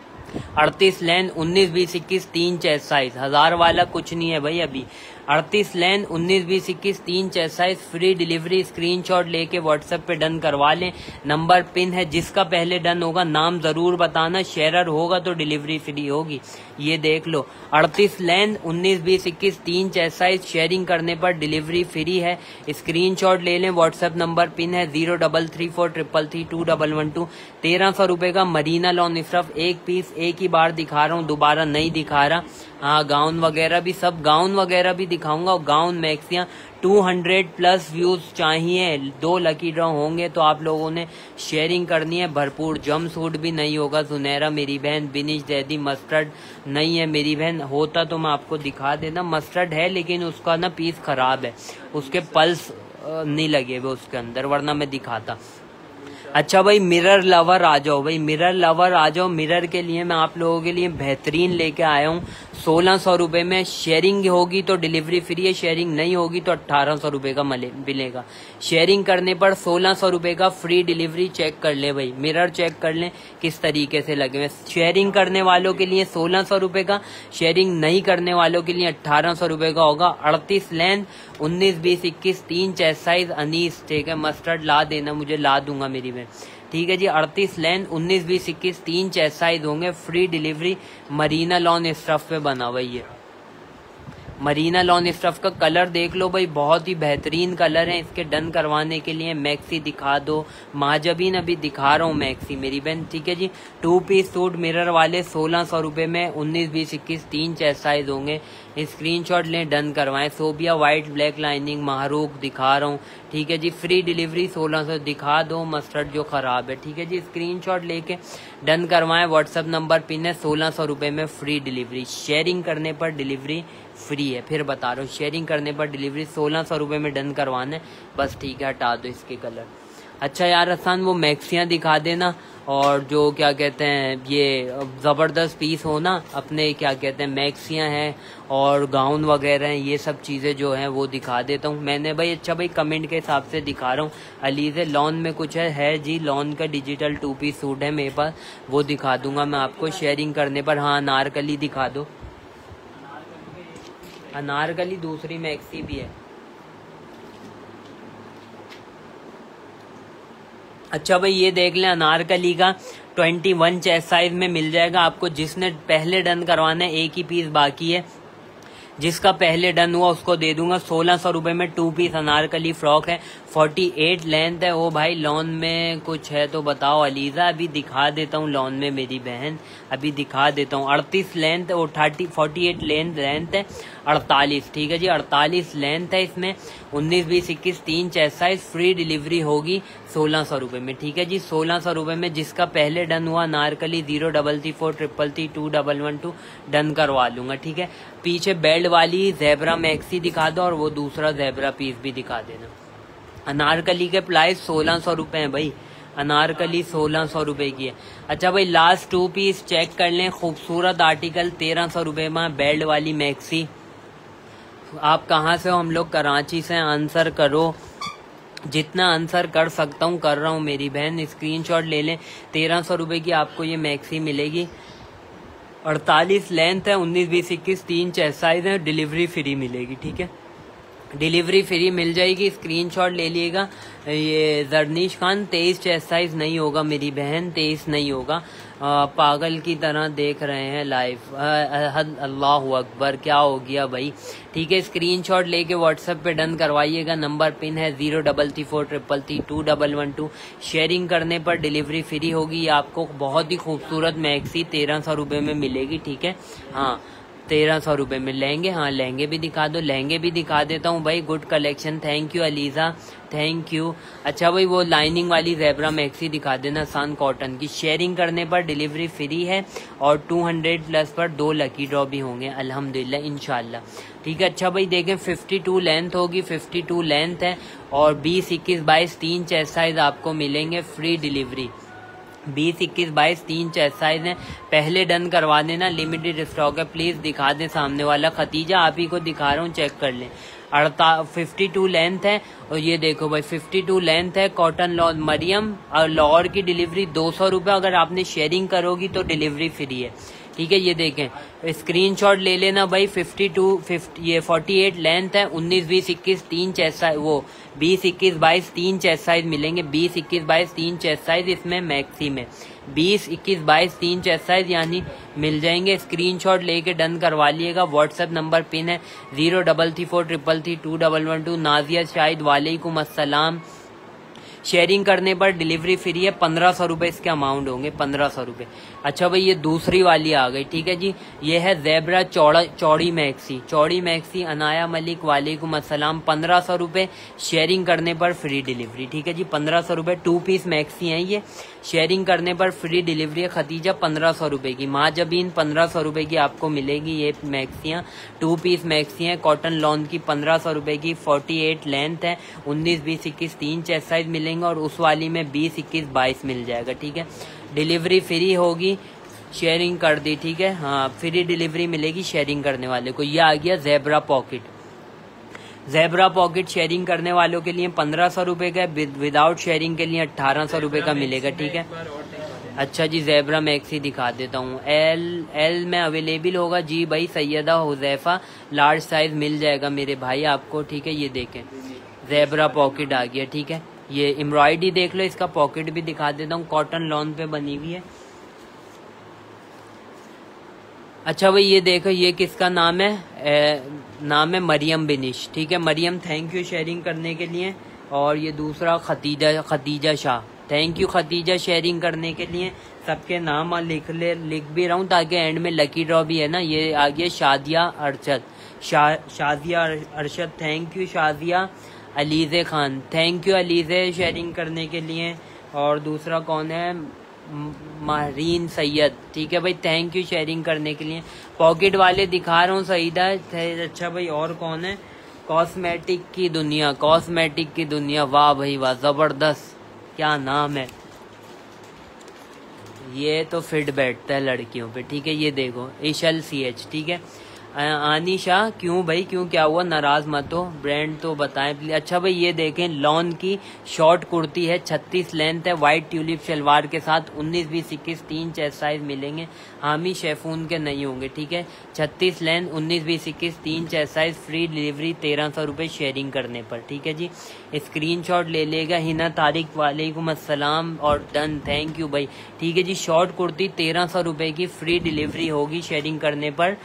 अड़तीस लेंथ, उन्नीस बीस इक्कीस तीन चेस्ट साइज, हजार वाला कुछ नहीं है भाई अभी। अड़तीस लेंथ, उन्नीस बीस इक्कीस तीन chest size, free delivery. Screenshot लेके व्हाट्सएप पे डन करवा लें, नंबर पिन है, जिसका पहले डन होगा नाम जरूर बताना, शेयरर होगा तो डिलीवरी फ्री होगी। ये देख लो, अड़तीस लेंथ, उन्नीस बीस इक्कीस तीन चेस्ट साइज, शेयरिंग करने पर डिलीवरी फ्री है। स्क्रीनशॉट ले लें, व्हाट्सएप नंबर पिन है zero double three four triple three two double one two. तेरह सौ रुपए का मरीना लॉन स्टफ, एक पीस एक ही बार दिखा रहा हूँ, दोबारा नहीं दिखा रहा। हाँ गाउन वगैरह भी, सब गाउन वगैरह भी दिखाऊंगा। और गाउन मैक्सियां दो सौ प्लस व्यूज चाहिए, दो लकी ड्रॉ होंगे तो आप लोगों ने शेयरिंग करनी है भरपूर। जम सूट भी नहीं होगा सुनहरा मेरी बहन, बिनिश जैदी मस्टर्ड नहीं है मेरी बहन, होता तो मैं आपको दिखा देना। मस्टर्ड है लेकिन उसका ना पीस खराब है, उसके पल्स नहीं लगे हुए उसके अंदर, वरना मैं दिखाता। अच्छा भाई मिरर लवर आ जाओ, भाई मिरर लवर आ जाओ। मिरर के लिए मैं आप लोगों के लिए बेहतरीन लेके आया हूँ, सोलह सौ रुपए में। शेयरिंग होगी तो डिलीवरी फ्री है, शेयरिंग नहीं होगी तो अट्ठारह सौ रुपए का मिलेगा। शेयरिंग करने पर सोलह सौ रुपए का फ्री डिलीवरी। चेक कर ले भाई, मिरर चेक कर ले किस तरीके से लगे हुए। शेयरिंग करने वालों के लिए सोलह सौ रुपए का, शेयरिंग नहीं करने वालों के लिए अट्ठारह सौ रुपए का होगा। अड़तीस लेंथ, उन्नीस बीस इक्कीस तीन चेस्ट साइज, अनीस, ठीक है। मस्टर्ड ला देना मुझे, ला दूंगा मेरी बहन, ठीक है जी। अड़तीस लेंथ, उन्नीस बीस इक्कीस, तीन चेस्ट साइज होंगे, free delivery. Marina lawn stuff पे बना हुआ ये, मरीना लॉन स्टफ का कलर देख लो भाई, बहुत ही बेहतरीन कलर है। इसके डन करवाने के लिए मैक्सी दिखा दो, महाजबीन अभी दिखा रहा हूँ मैक्सी मेरी बहन, ठीक है जी। टू पीस सूट मिरर वाले सोलह सौ रुपए में, उन्नीस बीस इक्कीस, तीन चेस्ट साइज होंगे। स्क्रीनशॉट लें, डन करवाएं। सोबिया व्हाइट ब्लैक लाइनिंग महारूक दिखा रहा हूँ, ठीक है जी। फ्री डिलीवरी सोलह सौ दिखा दो, मस्टर्ड जो खराब है, ठीक है जी। स्क्रीनशॉट लेके डन करवाएं। व्हाट्सएप नंबर पिन है, सोलह सौ रुपए में फ्री डिलीवरी। शेयरिंग करने पर डिलीवरी फ्री है, फिर बता रहा हूँ, शेयरिंग करने पर डिलीवरी सोलह सौ रुपये में डन करवाना है बस, ठीक है। हटा दो इसके कलर। अच्छा यार हसन, वो मैक्सियाँ दिखा देना, और जो क्या कहते हैं ये ज़बरदस्त पीस हो ना अपने, क्या कहते हैं मैक्सियाँ हैं और गाउन वगैरह हैं, ये सब चीज़ें जो हैं वो दिखा देता हूँ मैंने भाई। अच्छा भाई कमेंट के हिसाब से दिखा रहा हूँ। अलीज़े लॉन में कुछ है, है जी, लॉन का डिजिटल टू पीस सूट है मेरे पास, वो दिखा दूंगा मैं आपको शेयरिंग करने पर। हाँ अनारकली दिखा दो, अनारकली दूसरी मैक्सी भी है। अच्छा भाई ये देख लें, अनारकली का इक्कीस चेस्ट साइज में मिल जाएगा आपको। जिसने पहले डन करवाना है, एक ही पीस बाकी है, जिसका पहले डन हुआ उसको दे दूंगा सोलह सौ रुपए में। टू पीस अनारकली फ्रॉक है, अड़तालीस लेंथ है। ओ भाई लॉन में कुछ है तो बताओ अलीजा, अभी दिखा देता हूँ लॉन में मेरी बहन, अभी दिखा देता हूँ। अड़तीस लेंथ और thirty forty eight length length है, अड़तालीस, ठीक है जी। अड़तालीस लेंथ है इसमें, उन्नीस बीस इक्कीस, तीन चेस्ट साइज। फ्री डिलीवरी होगी सोलह सौ रुपये में, ठीक है जी। सोलह सौ रुपये में जिसका पहले डन हुआ anarkali zero double three four triple three two double one two done करवा लूंगा, ठीक है। पीछे बेल्ट वाली ज़ेब्रा मैक्सी दिखा दो और वो दूसरा ज़ेब्रा पीस भी दिखा देना। अनारकली के प्राइस सोलह सौ रुपये हैं भाई, अनारकली सोलह सौ रुपये की है। अच्छा भाई लास्ट टू पीस चेक कर लें, खूबसूरत आर्टिकल तेरह सौ रुपये में बेल्ट वाली मैक्सी। आप कहाँ से हो? हम लोग कराची से। आंसर करो, जितना आंसर कर सकता हूँ कर रहा हूँ मेरी बहन। स्क्रीनशॉट ले लें, तेरह सौ रुपये की आपको ये मैक्सी मिलेगी। अड़तालीस लेंथ है, उन्नीस बीस इक्कीस, तीन चेस्ट साइज है, डिलीवरी फ्री मिलेगी, ठीक है। डिलीवरी फ्री मिल जाएगी, स्क्रीनशॉट ले लीजिएगा। ये जरनीश खान, तेईस चेस्ट साइज नहीं होगा मेरी बहन, तेईस नहीं होगा। आ, पागल की तरह देख रहे हैं लाइव, अल्लाह अकबर, क्या हो गया भाई, ठीक है। स्क्रीनशॉट लेके व्हाट्सएप पे डन करवाइएगा। नंबर पिन है zero double three four triple three two double one two. Sharing करने पर डिलीवरी फ्री होगी। ये आपको बहुत ही खूबसूरत मैक्सी तेरह सौ रुपये में मिलेगी, ठीक है। हाँ तेरह सौ रुपये में लहंगे, हाँ लहंगे भी दिखा दो, लहंगे भी दिखा देता हूँ भाई। Good collection, thank you Aliza, thank you. अच्छा भाई वो लाइनिंग वाली ज़ेब्रा मैक्सी दिखा देना, सन कॉटन की। शेयरिंग करने पर डिलीवरी फ्री है और दो सौ प्लस पर दो लकी ड्रॉ भी होंगे अल्हम्दुलिल्लाह इंशाल्लाह, ठीक है। अच्छा भाई देखें बावन लेंथ होगी, बावन लेंथ है और बीस इक्कीस बाईस तीन चेस्ट साइज आपको मिलेंगे, फ्री डिलीवरी। बीस इक्कीस बाईस तीन चेस्ट साइज है, पहले डन करवा देना, लिमिटेड स्टॉक है। प्लीज दिखा दें सामने वाला। खतीजा आप ही को दिखा रहा हूँ, चेक कर लें। अड़ता फिफ्टी टू लेंथ है और ये देखो भाई फिफ्टी टू लेंथ है, कॉटन लॉन मरियम। और लाहौर की डिलीवरी दो सौ रुपये, अगर आपने शेयरिंग करोगी तो डिलीवरी फ्री है, ठीक है। ये देखें स्क्रीनशॉट ले लेना भाई। फिफ्टी टू फिफ्टी ये फोर्टी एट लेंथ है, उन्नीस बीस इक्कीस तीन चेस्ट साइज, वो बीस इक्कीस बाईस तीन चेस्ट साइज मिलेंगे। बीस इक्कीस बाईस तीन चेस्ट साइज इसमें मैक्सी में, बीस इक्कीस बाईस तीन चेस्ट साइज यानी मिल जाएंगे। स्क्रीनशॉट लेके डन करवा लिएगा। व्हाट्सएप नंबर पिन है zero double three four triple three two double one two. Nazia Shahid वालेकुम अस्सलाम। शेयरिंग करने पर डिलीवरी फ्री है, पंद्रह सौ रुपये इसके अमाउंट होंगे, पंद्रह सौ रुपये। अच्छा भाई ये दूसरी वाली आ गई, ठीक है जी। ये है ज़ेब्रा चौड़ा चौड़ी मैक्सी, चौड़ी मैक्सी। अनाया मलिक वालेकुम अस्सलाम, पंद्रह सौ रुपये। शेयरिंग करने पर फ्री डिलीवरी, ठीक है जी। पंद्रह सौ रुपये, टू पीस मैक्सी हैं ये। शेयरिंग करने पर फ्री डिलीवरी है। खतीजा पंद्रह सौ रुपये की, महाजबीन पंद्रह सौ रुपये की आपको मिलेगी ये मैक्सियाँ। टू पीस मैक्सी हैं, कॉटन लॉन की, पंद्रह सौ रुपये की। फोर्टी एट लेंथ है, उन्नीस बीस इक्कीस तीन चेस्ट साइज मिलेंगे और उस वाली में बीस इक्कीस बाईस मिल जाएगा, ठीक है। डिलीवरी फ्री होगी, शेयरिंग कर दी, ठीक है। हाँ फ्री डिलीवरी मिलेगी शेयरिंग करने वाले को। ये आ गया zebra pocket. Zebra pocket sharing करने वालों के लिए पंद्रह सौ रुपये का, विदाउट शेयरिंग के लिए अट्ठारह सौ रुपये का मिलेगा, ठीक है। अच्छा जी ज़ेब्रा मैक्सी दिखा देता हूँ। एल एल में अवेलेबल होगा जी भाई। सैयदा हुज़ैफा, लार्ज साइज मिल जाएगा मेरे भाई आपको, ठीक है। ये देखें ज़ेब्रा पॉकेट आ गया, ठीक है। ये एम्ब्रॉयडरी देख लो, इसका पॉकेट भी दिखा देता हूँ, कॉटन लॉन पे बनी हुई है। अच्छा भाई ये देखो, ये किसका नाम है, ए, नाम है मरियम बिनिश, ठीक है। मरियम थैंक यू शेयरिंग करने के लिए। और ये दूसरा Khatija Khatija Shah, thank you Khatija sharing करने के लिए। सबके नाम लिख ले लिख भी रहा हूँ ताकि एंड में लकी ड्रॉ भी है ना। ये आ गया शादिया अरशद, शा, Shadia Arshad thank you. Shadia Alizeh Khan thank you Alizeh sharing करने के लिए। और दूसरा कौन है, महरीन सैयद, ठीक है भाई थैंक यू शेयरिंग करने के लिए। पॉकेट वाले दिखा रहा हूँ सईदा। अच्छा भाई और कौन है, कॉस्मेटिक की दुनिया, कॉस्मेटिक की दुनिया, वाह भाई वाह ज़बरदस्त, क्या नाम है। ये तो फिट बैठता है लड़कियों पे, ठीक है। ये देखो इशल सी एच, ठीक है। आनिशा क्यों भाई, क्यों क्या हुआ, नाराज मत हो, ब्रांड तो बताएं प्लीज। अच्छा भाई ये देखें, लॉन की शॉर्ट कुर्ती है, छत्तीस लेंथ है, व्हाइट ट्यूलिप शलवार के साथ, उन्नीस बीस इक्कीस तीन चेस्ट साइज मिलेंगे। हामी शेफून के नहीं होंगे, ठीक है। छत्तीस लेंथ, उन्नीस बीस इक्कीस तीन चेस्ट साइज, फ्री डिलीवरी तेरह सौ रुपये शेयरिंग करने पर, ठीक है जी। स्क्रीनशॉट ले लेगा हिना तारिक, वालेकुम अस्सलाम और डन थैंक यू भाई, ठीक है जी। शॉर्ट कुर्ती तेरह सौ रुपये की फ्री डिलीवरी होगी शेयरिंग करने पर,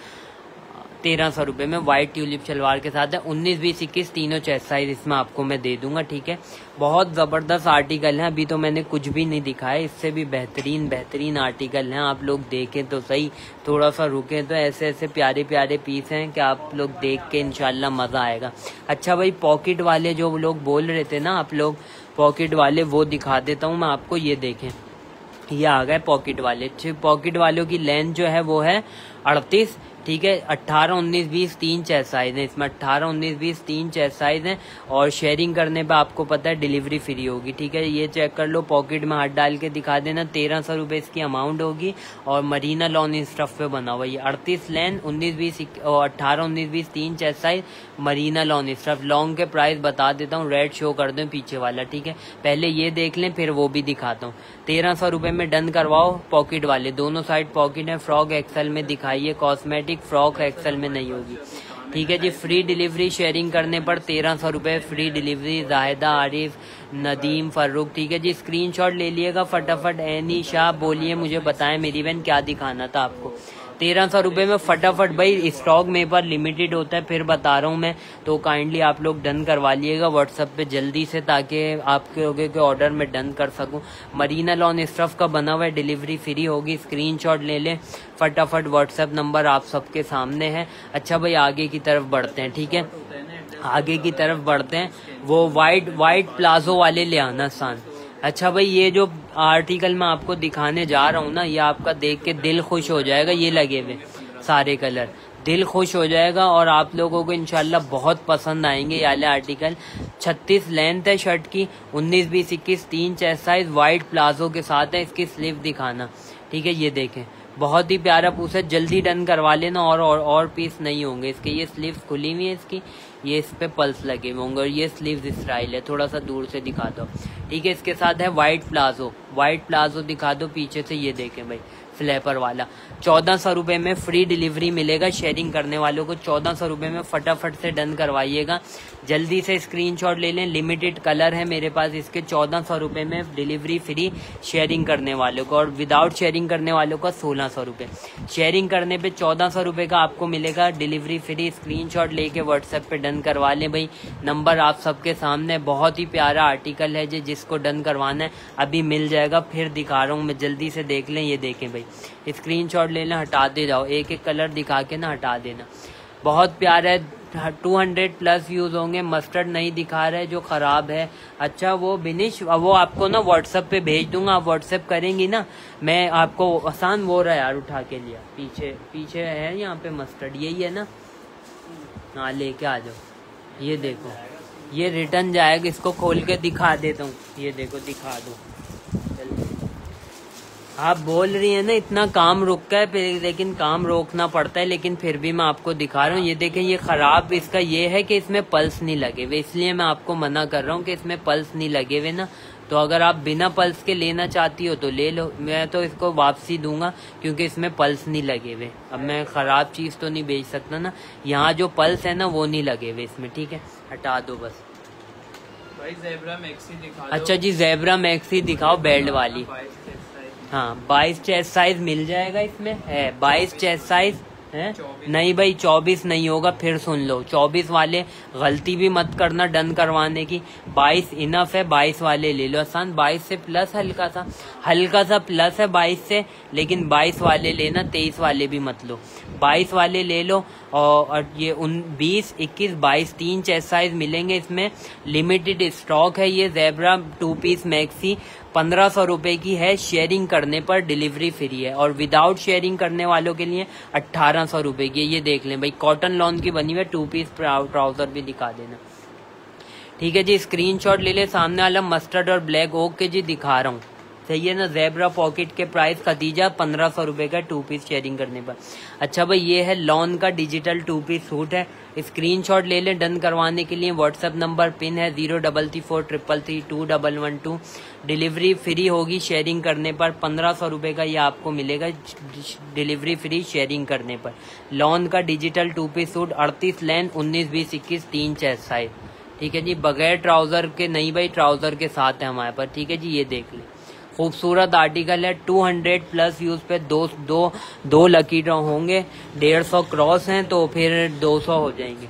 तेरह सौ रुपये में व्हाइट ट्यूलिप शलवार के साथ है। उन्नीस बीस इक्कीस तीनों चेस्ट साइज इसमें आपको मैं दे दूंगा, ठीक है। बहुत ज़बरदस्त आर्टिकल हैं, अभी तो मैंने कुछ भी नहीं दिखाया, इससे भी बेहतरीन बेहतरीन आर्टिकल हैं। आप लोग देखें तो सही, थोड़ा सा रुकें तो ऐसे ऐसे प्यारे प्यारे पीस हैं कि आप लोग देख के इंशाल्लाह मज़ा आएगा। अच्छा भाई पॉकेट वाले जो लोग बोल रहे थे ना आप लोग, पॉकेट वाले वो दिखा देता हूँ मैं आपको। ये देखें, ये आ गए पॉकेट वाले। पॉकेट वालों की लेंथ जो है वो है अड़तीस, ठीक है। अट्ठारह उन्नीस बीस तीन चेस्ट साइज है इसमें, अट्ठारह उन्नीस बीस तीन चेस्ट साइज है। और शेयरिंग करने पे आपको पता है डिलीवरी फ्री होगी, ठीक है। ये चेक कर लो, पॉकेट में हाथ डाल के दिखा देना। तेरह सौ रुपये इसकी अमाउंट होगी और मरीना लॉन स्टफ पे बना हुआ। ये अड़तीस लेंथ, उन्नीस बीस और अट्ठारह उन्नीस बीस तीन chest size, Marina lawn stuff. Long के प्राइस बता देता हूँ, रेड शो कर दूँ पीछे वाला, ठीक है। पहले ये देख लें फिर वो भी दिखाता हूँ। तेरह सौ रुपये में डन करवाओ पॉकेट वाले, दोनों साइड पॉकेट है। फ्रॉक एक्सल में दिखाइए, कॉस्मेटिक फ्रॉक एक्सल में नहीं होगी, ठीक है जी। फ्री डिलीवरी शेयरिंग करने पर तेरह सौ रुपये फ्री डिलीवरी। जाहिदा, आरिफ, नदीम, फर्रुख, ठीक है जी। स्क्रीनशॉट ले लिएगा फटाफट। एनी शाह बोलिए, मुझे बताएं मेरी बहन क्या दिखाना था आपको। तेरह सौ रुपये में फटाफट भाई, स्टॉक मेरे पर लिमिटेड होता है फिर बता रहा हूँ मैं, तो काइंडली आप लोग डन करवा लिएगा व्हाट्सएप पे जल्दी से, ताकि आपके लोगों के ऑर्डर में डन कर सकूँ। मरीना लॉन स्टफ का बना हुआ है, डिलीवरी फ्री होगी। स्क्रीनशॉट ले लें फटाफट, व्हाट्सएप नंबर आप सबके सामने है। अच्छा भाई आगे की तरफ बढ़ते हैं, ठीक है, आगे की तरफ बढ़ते हैं। वो वाइट वाइट प्लाजो वाले ले आना सान। अच्छा भाई ये जो आर्टिकल मैं आपको दिखाने जा रहा हूँ ना, ये आपका देख के दिल खुश हो जाएगा। ये लगे हुए सारे कलर, दिल खुश हो जाएगा और आप लोगों को इंशाल्लाह बहुत पसंद आएंगे ये वाले आर्टिकल। छत्तीस लेंथ है शर्ट की, उन्नीस बीस इक्कीस तीन चेस्ट साइज, वाइट प्लाजो के साथ है। इसकी स्लीव दिखाना, ठीक है। ये देखें बहुत ही प्यारा पीस है, जल्दी डन करवा लेना और और, और पीस नहीं होंगे इसके। ये स्लीव्स खुली हुई है इसकी, ये इस पे पल्स लगे हुए होंगे और ये स्लीव्स स्टाइल है, थोड़ा सा दूर से दिखा दो, ठीक है। इसके साथ है वाइट प्लाजो, वाइट प्लाजो दिखा दो पीछे से। ये देखें भाई फ्लैपर वाला, चौदह सौ रुपये में फ्री डिलीवरी मिलेगा शेयरिंग करने वालों को। चौदह सौ रुपये में फटाफट से डन करवाइएगा, जल्दी से स्क्रीनशॉट ले लें। लिमिटेड कलर है मेरे पास इसके। चौदह सौ रुपये में डिलीवरी फ्री शेयरिंग करने वालों को, और विदाउट शेयरिंग करने वालों का सोलह सौ रुपये। शेयरिंग करने पे चौदह सौ रुपये का आपको मिलेगा डिलीवरी फ्री। स्क्रीनशॉट लेके व्हाट्सएप पे डन करवा लें भाई, नंबर आप सबके सामने। बहुत ही प्यारा आर्टिकल है जी, जिसको डन करवाना है अभी मिल जाएगा। फिर दिखा रहा हूँ मैं, जल्दी से देख लें। ये देखें भाई, स्क्रीनशॉट ले लें, हटा दे जाओ, एक एक कलर दिखा के ना हटा देना। बहुत प्यारा है, दो सौ प्लस व्यूज होंगे। मस्टर्ड नहीं दिखा रहा है जो खराब है। अच्छा वो बिनिश, वो आपको ना व्हाट्सएप पे भेज दूंगा, आप व्हाट्सएप करेंगी ना, मैं आपको आसान वो रहा यार, उठा के लिया, पीछे पीछे है यहाँ पे मस्टर्ड, यही है ना, हाँ लेके आ जाओ। ये देखो ये रिटर्न जाएगा, इसको खोल के दिखा देता हूँ। ये देखो दिखा दो, आप बोल रही है ना इतना काम रुक है, लेकिन काम रोकना पड़ता है, लेकिन फिर भी मैं आपको दिखा रहा हूँ। ये देखें, ये खराब इसका ये है कि इसमें पल्स नहीं लगे हुए, इसलिए मैं आपको मना कर रहा हूँ कि इसमें पल्स नहीं लगे हुए ना। तो अगर आप बिना पल्स के लेना चाहती हो तो ले लो, मैं तो इसको वापसी दूंगा क्योंकि इसमें पल्स नहीं लगे हुए। अब मैं खराब चीज तो नहीं बेच सकता ना, यहाँ जो पल्स है ना वो नहीं लगे हुए इसमें, ठीक है, हटा दो बस। भाई ज़ेब्रा मैक्सी दिखा दो। अच्छा जी ज़ेब्रा मैक्सी दिखाओ बेल्ट वाली। हाँ बाईस चेस्ट साइज मिल जाएगा इसमें, है बाईस चेस्ट साइज है। नहीं भाई चौबीस नहीं होगा, फिर सुन लो चौबीस वाले गलती भी मत करना डन करवाने की, बाईस इनफ है, बाईस वाले ले लो आसान। बाईस से प्लस हल्का सा हल्का सा प्लस है बाईस से, लेकिन बाईस वाले लेना, तेईस वाले भी मत लो, बाईस वाले ले लो। और ये उन बीस इक्कीस बाईस तीन चेस्ट साइज मिलेंगे इसमें, लिमिटेड स्टॉक है। ये ज़ेब्रा टू पीस मैक्सी पंद्रह सौ रुपए की है, शेयरिंग करने पर डिलीवरी फ्री है, और विदाउट शेयरिंग करने वालों के लिए अट्ठारह सौ रुपए की है। ये देख लें भाई, कॉटन लॉन की बनी हुई है, टू पीस ट्राउजर भी दिखा देना। ठीक है जी, स्क्रीनशॉट ले ले। सामने वाला मस्टर्ड और ब्लैक, ओके जी दिखा रहा हूँ, सही है ना। ज़ेब्रा पॉकेट के प्राइस खतीजा पंद्रह सौ रुपए का टू पीस शेयरिंग करने पर। अच्छा भाई ये है लॉन का डिजिटल टू पीस सूट है, स्क्रीनशॉट ले लें। डन करवाने के लिए व्हाट्सएप नंबर पिन है zero double three four triple three two double one two. Delivery free होगी शेयरिंग करने पर, पंद्रह सौ रुपए का ये आपको मिलेगा डिलीवरी फ्री शेयरिंग करने पर। लॉन का डिजिटल टू पीस सूट अड़तीस लेंथ उन्नीस बीस इक्कीस तीन चेस्ट साइज। ठीक है जी, बगैर ट्राउजर के नहीं भाई, ट्राउजर के साथ है हमारे पास। ठीक है जी, ये देख लें, खूबसूरत आर्टिकल है। टू हंड्रेड प्लस यूज पे दो दो दो लकी ड्रॉ होंगे, डेढ़ सौ क्रॉस हैं तो फिर दो सौ हो जाएंगे।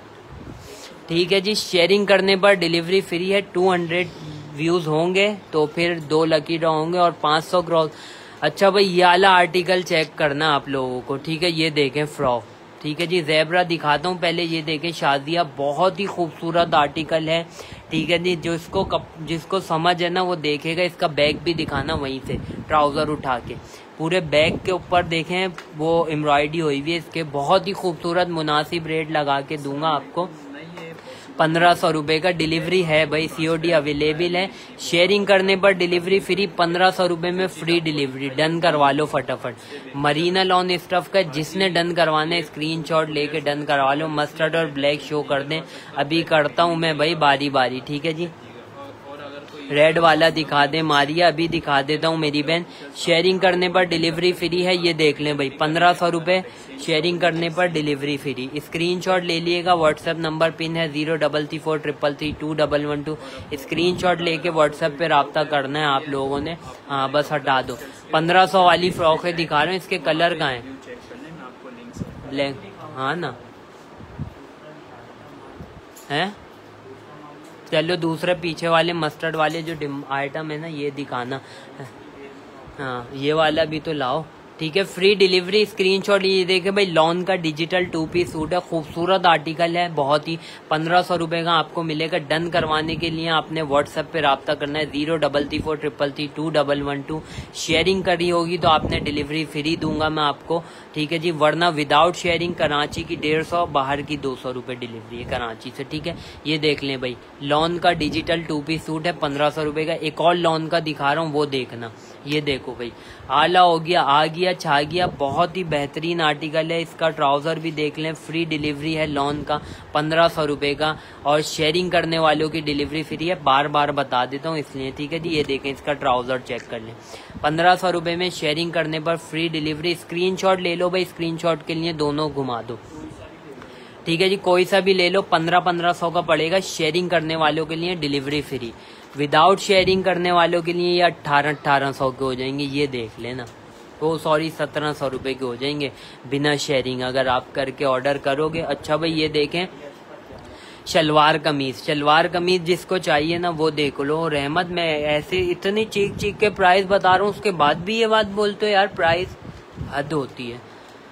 ठीक है जी, शेयरिंग करने पर डिलीवरी फ्री है। टू हंड्रेड व्यूज होंगे तो फिर दो लकी ड्रॉ होंगे और पाँच सौ क्रॉस। अच्छा भाई ये वाला आर्टिकल चेक करना आप लोगों को। ठीक है, ये देखें फ्रॉक। ठीक है जी, ज़ेब्रा दिखाता हूँ पहले, ये देखें शादिया, बहुत ही खूबसूरत आर्टिकल है। ठीक है जी, जो इसको कप, जिसको समझ है ना वो देखेगा। इसका बैग भी दिखाना वहीं से, ट्राउजर उठा के पूरे बैग के ऊपर देखें वो एम्ब्रॉयडरी हुई हुई है इसके, बहुत ही खूबसूरत। मुनासिब रेट लगा के दूंगा आपको, पंद्रह सौ रुपए का। डिलीवरी है भाई, सीओडी अवेलेबल है। शेयरिंग करने पर डिलीवरी फ्री, पंद्रह सौ रुपए में फ्री डिलीवरी। डन करवा लो फटाफट। मरीना लॉन स्टफ का जिसने डन करवाना है स्क्रीनशॉट लेके डन करवा लो। मस्टर्ड और ब्लैक शो कर दें, अभी करता हूँ मैं भाई बारी बारी। ठीक है जी, रेड वाला दिखा दे मारिया, अभी दिखा देता हूँ मेरी बहन। शेयरिंग करने पर डिलीवरी फ्री है, ये देख लें भाई, पंद्रह सौ रुपए शेयरिंग करने पर डिलीवरी फ्री। स्क्रीनशॉट ले लिएगा, व्हाट्सएप नंबर पिन है zero double three four triple three two double one two. Screenshot लेके व्हाट्सएप पे राब्ता करना है आप लोगों ने। हाँ बस हटा दो। पंद्रह सौ वाली फ्रॉक है दिखा रहे हैं, इसके कलर कहाँ है? ब्लैक, हाँ ना है। चलो दूसरे पीछे वाले मस्टर्ड वाले जो आइटम है ना ये दिखाना। हाँ ये वाला भी तो लाओ। ठीक है, फ्री डिलीवरी। स्क्रीनशॉट ये देखे भाई, लॉन का डिजिटल टू पीस सूट है, खूबसूरत आर्टिकल है बहुत ही। पंद्रह सौ रुपए का आपको मिलेगा। डन करवाने के लिए आपने व्हाट्सएप पे राब्ता करना है zero double three four triple three two double one two. Sharing करी होगी तो आपने डिलीवरी फ्री दूंगा मैं आपको। ठीक है जी, वरना विदाउट शेयरिंग कराची की डेढ़ सौ, बाहर की दो सौ रुपए डिलीवरी है कराची से। ठीक है, ये देख लें भाई, लॉन का डिजिटल टू पीस सूट है पंद्रह सौ रुपए का। एक और लॉन का दिखा रहा हूँ वो देखना, ये देखो भाई, आला हो गया, आ गया, छा गया, बहुत ही बेहतरीन आर्टिकल है। इसका ट्राउजर भी देख लें, फ्री डिलीवरी है लॉन का पंद्रह सौ रुपए का, और शेयरिंग करने वालों की डिलीवरी फ्री है। बार बार बता देता हूँ इसलिए। ठीक है जी, ये देखें, इसका ट्राउजर चेक कर लें, पंद्रह सौ रुपए में शेयरिंग करने पर फ्री डिलीवरी। स्क्रीनशॉट ले लो भाई, स्क्रीनशॉट के लिए दोनों घुमा दो। ठीक है जी, कोई सा भी ले लो, पंद्रह पंद्रह सौ का पड़ेगा। शेयरिंग करने वालों के लिए डिलीवरी फ्री, विदाउट शेयरिंग करने वालों के लिए ये अट्ठारह अट्ठारह सौ के हो जाएंगे। ये देख लेना, तो सॉरी सत्रह सौ रुपए के हो जाएंगे बिना शेयरिंग अगर आप करके ऑर्डर करोगे। अच्छा भाई ये देखें, शलवार कमीज, शलवार कमीज जिसको चाहिए ना वो देख लो। रहमत, मैं ऐसे इतनी चीख चीख के प्राइस बता रहा हूँ, उसके बाद भी ये बात बोलते हो यार, प्राइस हद होती है।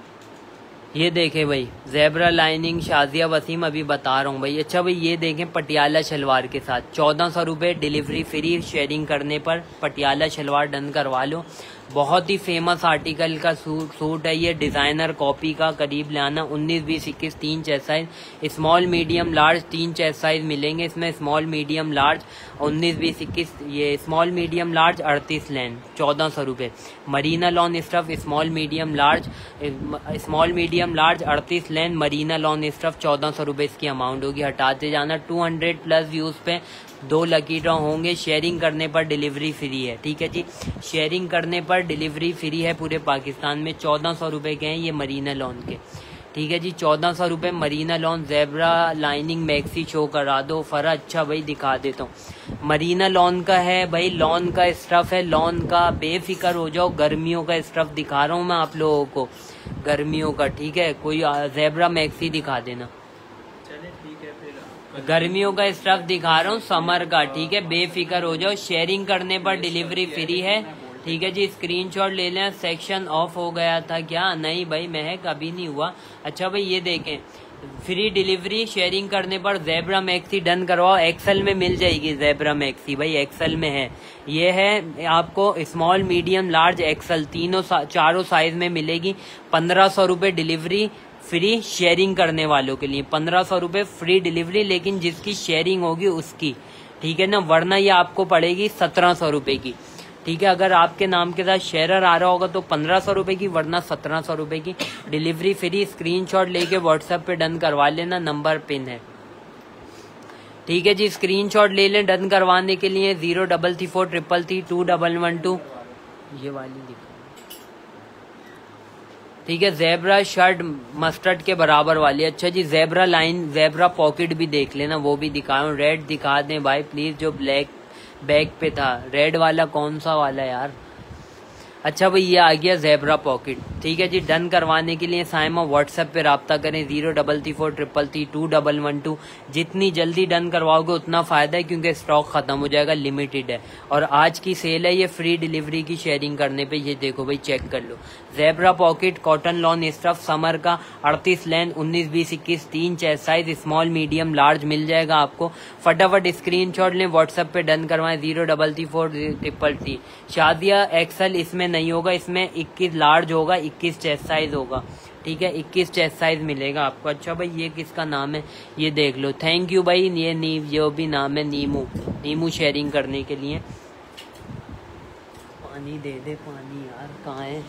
ये देखें भाई, ज़ेब्रा लाइनिंग शाजिया वसीम, अभी बता रहा हूँ भाई। अच्छा भाई ये देखें, पटियाला शलवार के साथ चौदह सौ रुपये डिलीवरी फ्री। शेयरिंग करने पर पटियाला शलवार डन करवा लो। बहुत ही फेमस आर्टिकल का सूट सूट है ये, डिजाइनर कॉपी का। करीब लाना, उन्नीस बीस इक्कीस तीन chest size, small medium large तीन चेस्ट साइज मिलेंगे इसमें। स्मॉल मीडियम लार्ज उन्नीस बीस इक्कीस, ये स्मॉल मीडियम लार्ज अड़तीस लेंथ, चौदह सौ रुपये। Marina lawn stuff small medium large, small medium large अड़तीस लेंथ, मरीना लॉन स्टफ चौदह सौ रुपये इसकी अमाउंट होगी। हटाते जाना। टू हंड्रेड प्लस व्यूज पे दो लकी ड्रॉ होंगे। शेयरिंग करने पर डिलीवरी फ्री है। ठीक है जी, शेयरिंग करने पर डिलीवरी फ्री है पूरे पाकिस्तान में। चौदह सौ रुपये के हैं ये मरीना लॉन के। ठीक है जी। चौदह सौ रुपये Marina lawn zebra lining maxi show करा दो। फरा अच्छा भाई दिखा देता हूँ। मरीना लॉन का है भाई, लॉन का स्टफ है, लॉन का बेफिक्र हो जाओ। गर्मियों का स्टफ दिखा रहा हूँ मैं आप लोगों को, गर्मियों का, ठीक है। कोई जेब्रा मैक्सी दिखा देना। गर्मियों का स्टफ दिखा रहा हूँ, समर का, ठीक है। बेफिक्र हो जाओ, शेयरिंग करने पर डिलीवरी फ्री है, ठीक है जी। स्क्रीनशॉट ले लें। सेक्शन ऑफ हो गया था क्या? नहीं भाई महक अभी नहीं हुआ। अच्छा भाई ये देखें, फ्री डिलीवरी शेयरिंग करने पर जेब्रा मैक्सी डन करवाओ। एक्सेल में मिल जाएगी जेब्रा मैक्सी भाई, एक्सेल में है। ये है आपको स्मॉल मीडियम लार्ज एक्सेल तीनों सा, चारों साइज में मिलेगी। पंद्रह सौ रुपये डिलीवरी फ्री शेयरिंग करने वालों के लिए, पंद्रह सौ रुपये फ्री डिलीवरी, लेकिन जिसकी शेयरिंग होगी उसकी, ठीक है ना। वरना ये आपको पड़ेगी सत्रह सौ रुपये की, ठीक है। अगर आपके नाम के साथ शेयरर आ रहा होगा तो पंद्रह सौ रुपये की, वरना सत्रह सौ रुपये की डिलीवरी फ्री। स्क्रीनशॉट लेके व्हाट्सएप पे डन करवा लेना, नंबर पिन है, ठीक है जी। स्क्रीनशॉट ले लें डन करवाने के लिए। Zero double three four triple three two double one two, ये वाली दिखा, ठीक है। जेब्रा शर्ट मस्टर्ड के बराबर वाली। अच्छा जी, जेब्रा लाइन, जेब्रा पॉकेट भी देख लेना, वो भी दिखाऊं। रेड दिखा दें भाई प्लीज, जो ब्लैक बैक पे था। रेड वाला कौन सा वाला यार? अच्छा भाई ये आ गया जेब्रा पॉकेट, ठीक है जी। डन करवाने के लिए साइमा व्हाट्सएप पे राब्ता करें। Zero double three four triple three two double one two. जितनी जल्दी डन करवाओगे उतना फायदा है, क्योंकि स्टॉक खत्म हो जाएगा, लिमिटेड है। और आज की सेल है ये फ्री डिलीवरी की शेयरिंग करने पे। ये देखो भाई चेक कर लो, zebra pocket cotton lawn stuff summer का, अड़तीस लेंथ, उन्नीस बीस इक्कीस, तीन chest size, small medium large मिल जाएगा आपको। फटाफट स्क्रीनशॉट लें, व्हाट्सएप पे डन करवाएं। Zero double three four triple three. शादिया एक्सल इसमें नहीं होगा, इसमें इक्कीस लार्ज होगा, इक्कीस चेस्ट साइज होगा, ठीक है। इक्कीस चेस्ट साइज मिलेगा आपको। अच्छा भाई ये किसका नाम है ये देख लो। थैंक यू भाई। ये नीव, जो भी नाम है नीमू, नीमू शेयरिंग करने के लिए। पानी दे दे, पानी यार कहाँ है?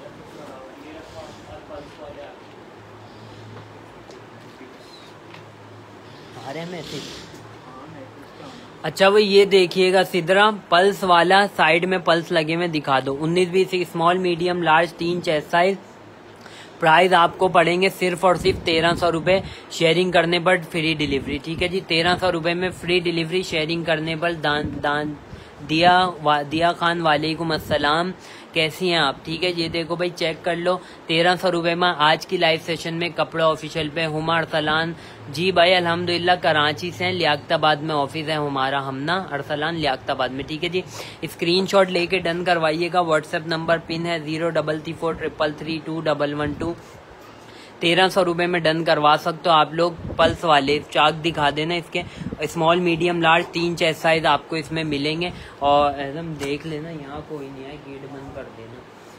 आ रहे मैसेज। अच्छा भाई ये देखिएगा, सिदरा पल्स वाला, साइड में पल्स लगे हुए दिखा दो। उन्नीस बीस स्मॉल मीडियम लार्ज, तीन चेस्ट साइज। प्राइस आपको पड़ेंगे सिर्फ और सिर्फ तेरह सौ रुपये, शेयरिंग करने पर फ्री डिलीवरी, ठीक है जी। तेरह सौ रुपये में फ्री डिलीवरी शेयरिंग करने पर। दान दान दिया दिया खान वालेकुम अस्सलाम, कैसी हैं आप? ठीक है, ये देखो भाई चेक कर लो, तेरह सौ रुपये में आज की लाइव सेशन में कपड़ा ऑफिशियल पे। हुमा अरसलान जी भाई अल्हम्दुलिल्लाह कराची से हैं, लियाकताबाद में ऑफिस है हमारा। हमना अरसलान लियाकताबाद में, ठीक है जी। स्क्रीनशॉट लेके डन करवाइएगा। व्हाट्सएप नंबर पिन है zero double three four triple three two double one two. तेरह सौ रुपये में डन करवा सकते हो आप लोग। पल्स वाले चाक दिखा देना इसके, स्मॉल मीडियम लार्ज तीन चेस्ट साइज आपको इसमें मिलेंगे। और एकदम देख लेना, यहाँ कोई नहीं है, गेट बंद कर देना।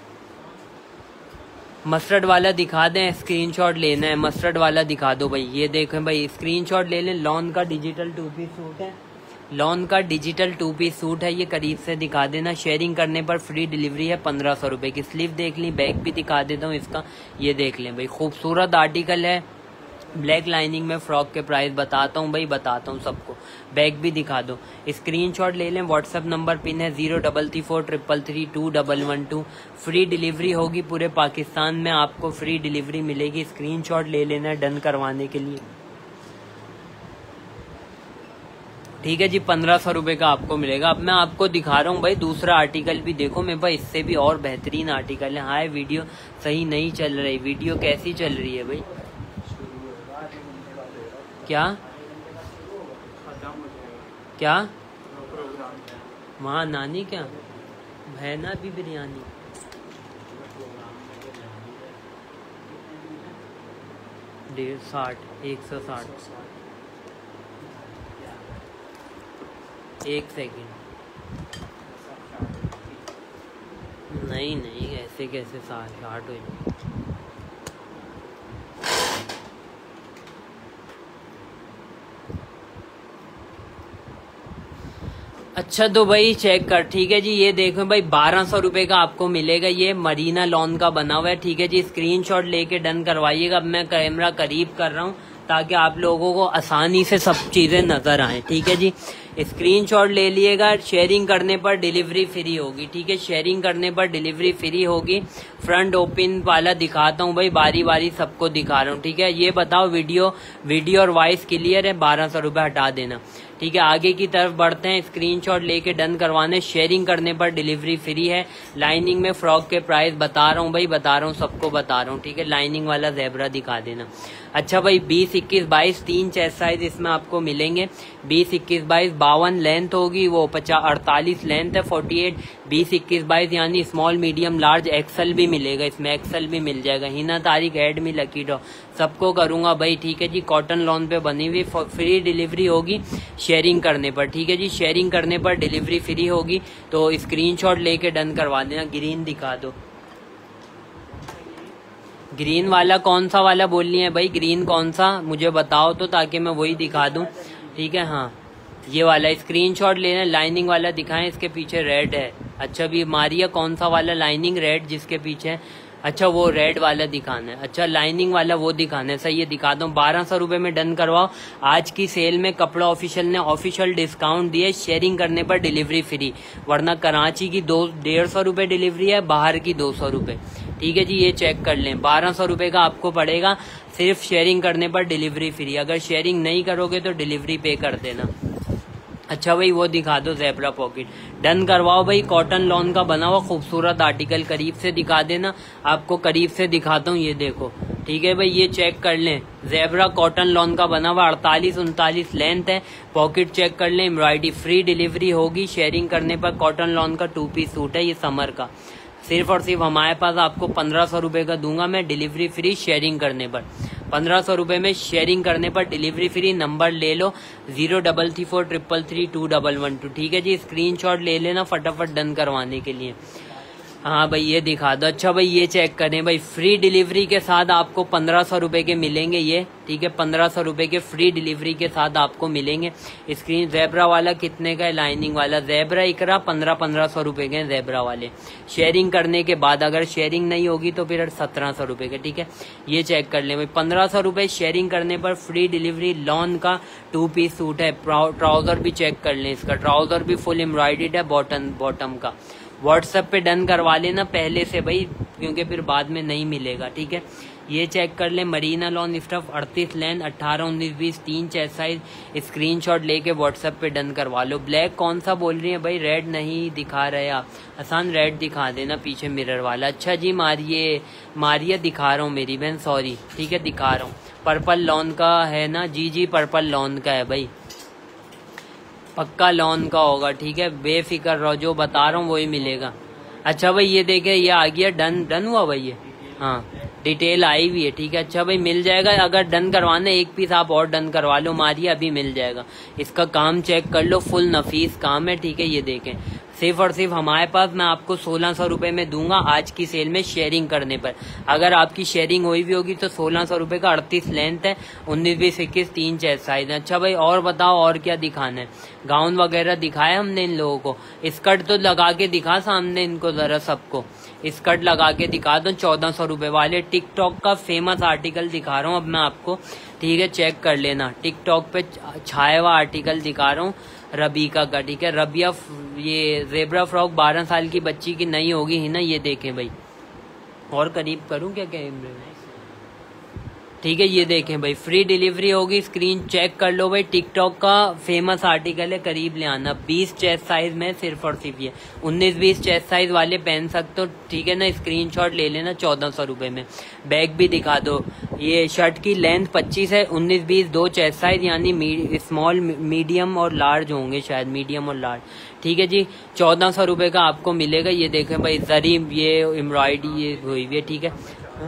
मस्टर्ड वाला दिखा दें, स्क्रीनशॉट लेना है, मस्टर्ड वाला दिखा दो भाई। ये देखें भाई, स्क्रीनशॉट ले लें। लॉन का डिजिटल टू पीस सूट है, लॉन का डिजिटल टू पीस सूट है, ये करीब से दिखा देना। शेयरिंग करने पर फ्री डिलीवरी है, पंद्रह सौ रुपये की। स्लीव देख ली, बैक भी दिखा देता हूँ इसका, ये देख लें भाई, खूबसूरत आर्टिकल है। ब्लैक लाइनिंग में फ्रॉक के प्राइस बताता हूँ भाई, बताता हूँ सबको। बैग भी दिखा दो, स्क्रीनशॉट ले लें। व्हाट्सएप नंबर पिन है zero double three four triple three two double one two. Free delivery होगी पूरे पाकिस्तान में, आपको फ्री डिलीवरी मिलेगी। स्क्रीनशॉट ले लेना डन करवाने के लिए, ठीक है जी। पंद्रह सौ रुपये का आपको मिलेगा। अब मैं आपको दिखा रहा हूँ भाई दूसरा आर्टिकल भी, देखो मेरे पास इससे भी और बेहतरीन आर्टिकल है। हाय वीडियो सही नहीं चल रही, वीडियो कैसी चल रही है भाई? क्या क्या वहाँ नानी क्या है ना भी बिरयानी? डेढ़ साठ एक सौ साठ एक सेकंड, नहीं नहीं ऐसे कैसे साठ आठ हो जाए? अच्छा तो भाई चेक कर, ठीक है जी। ये देखो भाई बारह सौ रुपये का आपको मिलेगा, ये मरीना लॉन का बना हुआ है, ठीक है जी। स्क्रीनशॉट लेके डन करवाइएगा। अब मैं कैमरा करीब कर रहा हूँ ताकि आप लोगों को आसानी से सब चीजें नजर आए, ठीक है जी। स्क्रीनशॉट ले लिएगा। शेयरिंग करने पर डिलीवरी फ्री होगी, ठीक है, शेयरिंग करने पर डिलीवरी फ्री होगी। फ्रंट ओपन वाला दिखाता हूँ भाई, बारी बारी सबको दिखा रहा हूँ, ठीक है। ये बताओ वीडियो वीडियो और वॉइस क्लियर है? बारह सौ रुपये हटा देना, ठीक है। आगे की तरफ बढ़ते हैं, स्क्रीनशॉट लेके डन करवाने। शेयरिंग करने पर डिलीवरी फ्री है। लाइनिंग में फ्रॉक के प्राइस बता रहा हूँ भाई, बता रहा हूँ, सबको बता रहा हूँ, ठीक है। लाइनिंग वाला ज़ेब्रा दिखा देना। अच्छा भाई, बीस इक्कीस बाईस तीन चेस्ट साइज इसमें आपको मिलेंगे। बीस इक्कीस बाईस बावन लेंथ होगी, वो पचास अड़तालीस लेंथ है, फोर्टी एट बीस इक्कीस बाईस यानी स्मॉल मीडियम लार्ज एक्सल भी मिलेगा, इसमें एक्सल भी मिल जाएगा। हिना तारीख एड में लकी ड्रॉ सबको करूंगा भाई, ठीक है जी। कॉटन लॉन पे बनी हुई, फ्री डिलीवरी होगी शेयरिंग करने पर, ठीक है जी। शेयरिंग करने पर डिलीवरी फ्री होगी, तो स्क्रीनशॉट लेके डन करवा देना। ग्रीन दिखा दो, ग्रीन वाला कौन सा वाला बोलनी है भाई? ग्रीन कौन सा मुझे बताओ तो, ताकि मैं वही दिखा दूं, ठीक है। हाँ, ये वाला स्क्रीनशॉट लेना। लाइनिंग वाला दिखाएं, इसके पीछे रेड है। अच्छा भी मारिया, कौन सा वाला लाइनिंग रेड जिसके पीछे है? अच्छा वो रेड वाला दिखाना है, अच्छा लाइनिंग वाला वो दिखाना है, सही है, दिखा दो। बारह सौ रुपये में डन करवाओ। आज की सेल में कपड़ा ऑफिशियल ने ऑफिशियल डिस्काउंट दिए, शेयरिंग करने पर डिलीवरी फ्री, वरना कराची की दो डेढ़ सौ रुपये डिलीवरी है, बाहर की दो सौ रुपये, ठीक है जी। ये चेक कर लें, बारह सौ रुपये का आपको पड़ेगा, सिर्फ शेयरिंग करने पर डिलीवरी फ्री। अगर शेयरिंग नहीं करोगे तो डिलीवरी पे कर देना। अच्छा भाई वो दिखा दो ज़ेब्रा पॉकेट, डन करवाओ भाई। कॉटन लॉन का बना हुआ खूबसूरत आर्टिकल, करीब से दिखा देना, आपको करीब से दिखाता हूँ, ये देखो, ठीक है भाई। ये चेक कर लें, ज़ेब्रा कॉटन लॉन का बना हुआ, अड़तालीस उनतालीस लेंथ है। पॉकेट चेक कर लें, एम्ब्रॉयडरी, फ्री डिलीवरी होगी शेयरिंग करने पर। कॉटन लॉन का टू पीस सूट है, ये समर का। सिर्फ और सिर्फ हमारे पास आपको पंद्रह सौ रुपये का दूंगा मैं, डिलीवरी फ्री शेयरिंग करने पर। पंद्रह सौ रुपये में शेयरिंग करने पर डिलीवरी फ्री। नंबर ले लो, zero double three four triple three two double one two, ठीक है जी। स्क्रीनशॉट ले लेना फटाफट डन करवाने के लिए। हाँ भाई ये दिखा दो। अच्छा भाई ये चेक करें भाई, फ्री डिलीवरी के साथ आपको पंद्रह सौ रुपये के मिलेंगे ये, ठीक है। पंद्रह सौ रुपये के फ्री डिलीवरी के साथ आपको मिलेंगे। स्क्रीन ज़ेब्रा वाला कितने का है? लाइनिंग वाला ज़ेब्रा इकरा पंद्रह पंद्रह सौ रुपये के ज़ेब्रा वाले, शेयरिंग करने के बाद। अगर शेयरिंग नहीं होगी तो फिर सत्रह सौ रुपये के, ठीक है। ये चेक कर लें भाई, पंद्रह सौ रुपये शेयरिंग करने पर फ्री डिलीवरी। लॉन का टू पीस सूट है, ट्राउजर भी चेक कर लें, इसका ट्राउजर भी फुल एम्ब्रॉयडर्ड है, बॉटम बॉटम का। व्हाट्सएप पे डन करवा लेना पहले से भाई, क्योंकि फिर बाद में नहीं मिलेगा, ठीक है। ये चेक कर ले, मरीना लॉन स्टफ अड़तीस लेन अट्ठारह उन्नीस बीस तीन चेस्ट साइज, स्क्रीनशॉट लेके व्हाट्सएप पे डन करवा लो। ब्लैक कौन सा बोल रही है भाई? रेड नहीं दिखा रहे आप, आसान रेड दिखा देना पीछे मिरर वाला। अच्छा जी मारिए मारिया दिखा रहा हूँ मेरी बहन, सॉरी, ठीक है दिखा रहा हूँ। पर्पल लॉन का है ना? जी जी पर्पल लॉन का है भाई, पक्का लॉन का होगा, ठीक है, बेफिक्र रहो, जो बता रहा हूँ वही मिलेगा। अच्छा भाई ये देखे, ये आ गया, डन डन हुआ भाई ये, हाँ डिटेल आई हुई है, ठीक है। अच्छा भाई मिल जाएगा, अगर डन करवाना एक पीस आप और डन करवा लो, मारिए अभी मिल जाएगा। इसका काम चेक कर लो, फुल नफीस काम है, ठीक है। ये देखें, सिर्फ और सिर्फ हमारे पास मैं आपको सोलह सौ रुपये में दूंगा आज की सेल में शेयरिंग करने पर। अगर आपकी शेयरिंग हुई भी होगी तो सोलह सौ रुपये का, अड़तीस लेंथ है, उन्नीस बीस इक्कीस तीन चेस्ट साइज है। अच्छा भाई और बताओ और क्या दिखाना है? गाउन वगैरह दिखाया हमने इन लोगों को, स्कर्ट तो लगा के दिखा सामने इनको जरा सबको, स्कर्ट लगा के दिखा दो चौदह सौ रुपये वाले। टिकटॉक का फेमस आर्टिकल दिखा रहा हूँ अब मैं आपको, ठीक है, चेक कर लेना। टिकटॉक पे छाया हुआ आर्टिकल दिखा रहा हूँ रबीका का, ठीक है। रबिया ये ज़ेब्रा फ्रॉक बारह साल की बच्ची की नहीं होगी ही ना, ये देखें भाई, और करीब करूँ क्या कैमरे में, ठीक है। ये देखें भाई, फ्री डिलीवरी होगी, स्क्रीन चेक कर लो भाई। टिकटॉक का फेमस आर्टिकल है, करीब ले आना। बीस चेस्ट साइज में सिर्फ और सिर्फ ये उन्नीस बीस चेस्ट साइज वाले पहन सकते हो, ठीक है ना। स्क्रीनशॉट ले लेना चौदह सौ रुपये में। बैग भी दिखा दो, ये शर्ट की लेंथ पच्चीस है, उन्नीस बीस दो चेस्ट साइज यानी स्मॉल मीडियम और लार्ज होंगे शायद, मीडियम और लार्ज, ठीक है जी। चौदह सौ रुपये का आपको मिलेगा। ये देखें भाई, जरी ये एम्ब्रॉयडरी ये हुई हुई है, ठीक है।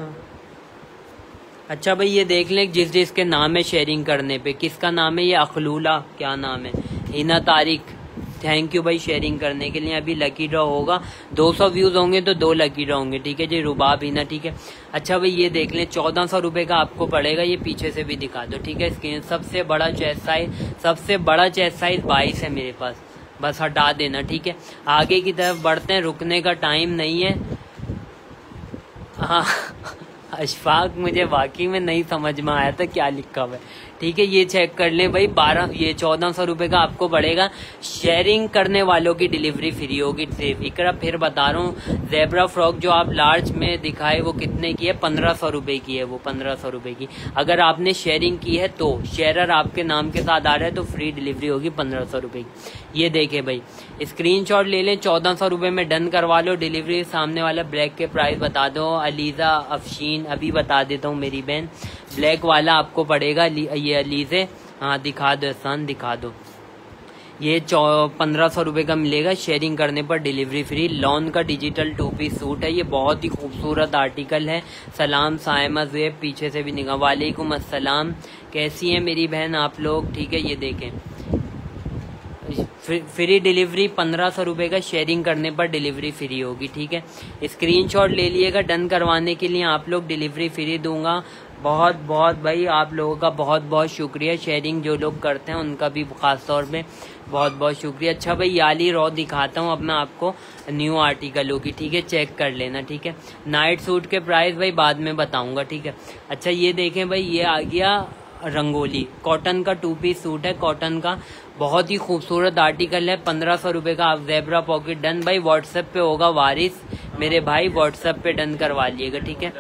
अच्छा भाई ये देख लें जिस जिसके नाम है शेयरिंग करने पे, किसका नाम है ये? अखलूला क्या नाम है, हिना तारिक, थैंक यू भाई शेयरिंग करने के लिए। अभी लकी ड्रॉ होगा, दो सौ व्यूज होंगे तो दो लकी ड्रॉ होंगे, ठीक है जी। रुबाब हिना, ठीक है। अच्छा भाई ये देख लें, चौदह सौ रुपये का आपको पड़ेगा, ये पीछे से भी दिखा दो, ठीक है। स्क्रीन सबसे बड़ा चेस्ट साइज, सबसे बड़ा चेस्ट साइज बाईस है मेरे पास, बस हटा देना, ठीक है। आगे की तरफ बढ़ते हैं, रुकने का टाइम नहीं है। हाँ अशफाक मुझे वाकई में नहीं समझ में आया था क्या लिखा हुआ है। ठीक है, ये चेक कर लें भाई, बारह ये चौदह सौ रुपए का आपको पड़ेगा। शेयरिंग करने वालों की डिलीवरी फ्री होगी सिर्फ। इकरा फिर बता रहा हूँ, ज़ेब्रा फ्रॉक जो आप लार्ज में दिखाए वो कितने की है? पंद्रह सौ रुपए की है वो, पंद्रह सौ रुपए की। अगर आपने शेयरिंग की है तो शेयरर आपके नाम के साथ आ रहा है तो फ्री डिलीवरी होगी पंद्रह सौ रुपए की। ये देखे भाई, स्क्रीनशॉट ले लें, चौदह सौ रुपए में डन करवा लो डिलीवरी। सामने वाला ब्लैक के प्राइस बता दो। अलीजा अफशीन अभी बता देता हूँ मेरी बहन, ब्लैक वाला आपको पड़ेगा ये अलीजे, हाँ दिखा दो एहसान, दिखा दो। ये पंद्रह सौ रुपये का मिलेगा, शेयरिंग करने पर डिलीवरी फ्री। लॉन का डिजिटल टू पीस सूट है, ये बहुत ही खूबसूरत आर्टिकल है। सलाम सायमा ज़ेब, पीछे से भी निगाह। वालेकुम अस्सलाम, कैसी हैं मेरी बहन आप लोग? ठीक है, ये देखें फ्री डिलीवरी पंद्रह सौ रुपये का, शेयरिंग करने पर डिलीवरी फ्री होगी। ठीक है, स्क्रीनशॉट ले लिएगा। डन करवाने के लिए आप लोग डिलीवरी फ्री दूंगा। बहुत बहुत भाई आप लोगों का बहुत बहुत शुक्रिया। शेयरिंग जो लोग करते हैं उनका भी खास तौर पे बहुत बहुत शुक्रिया। अच्छा भाई, याली रॉ दिखाता हूँ अब मैं आपको न्यू आर्टिकलों की। ठीक है, चेक कर लेना। ठीक है, नाइट सूट के प्राइस भाई बाद में बताऊंगा। ठीक है, अच्छा ये देखें भाई, ये आ गया रंगोली, कॉटन का टू पीस सूट है, कॉटन का बहुत ही खूबसूरत आर्टिकल है। पंद्रह सौ रुपये का। आप ज़ेब्रा पॉकेट डन भाई, व्हाट्सएप पे होगा वारिस मेरे भाई, व्हाट्सएप पे डन करवा लिएगा। ठीक है,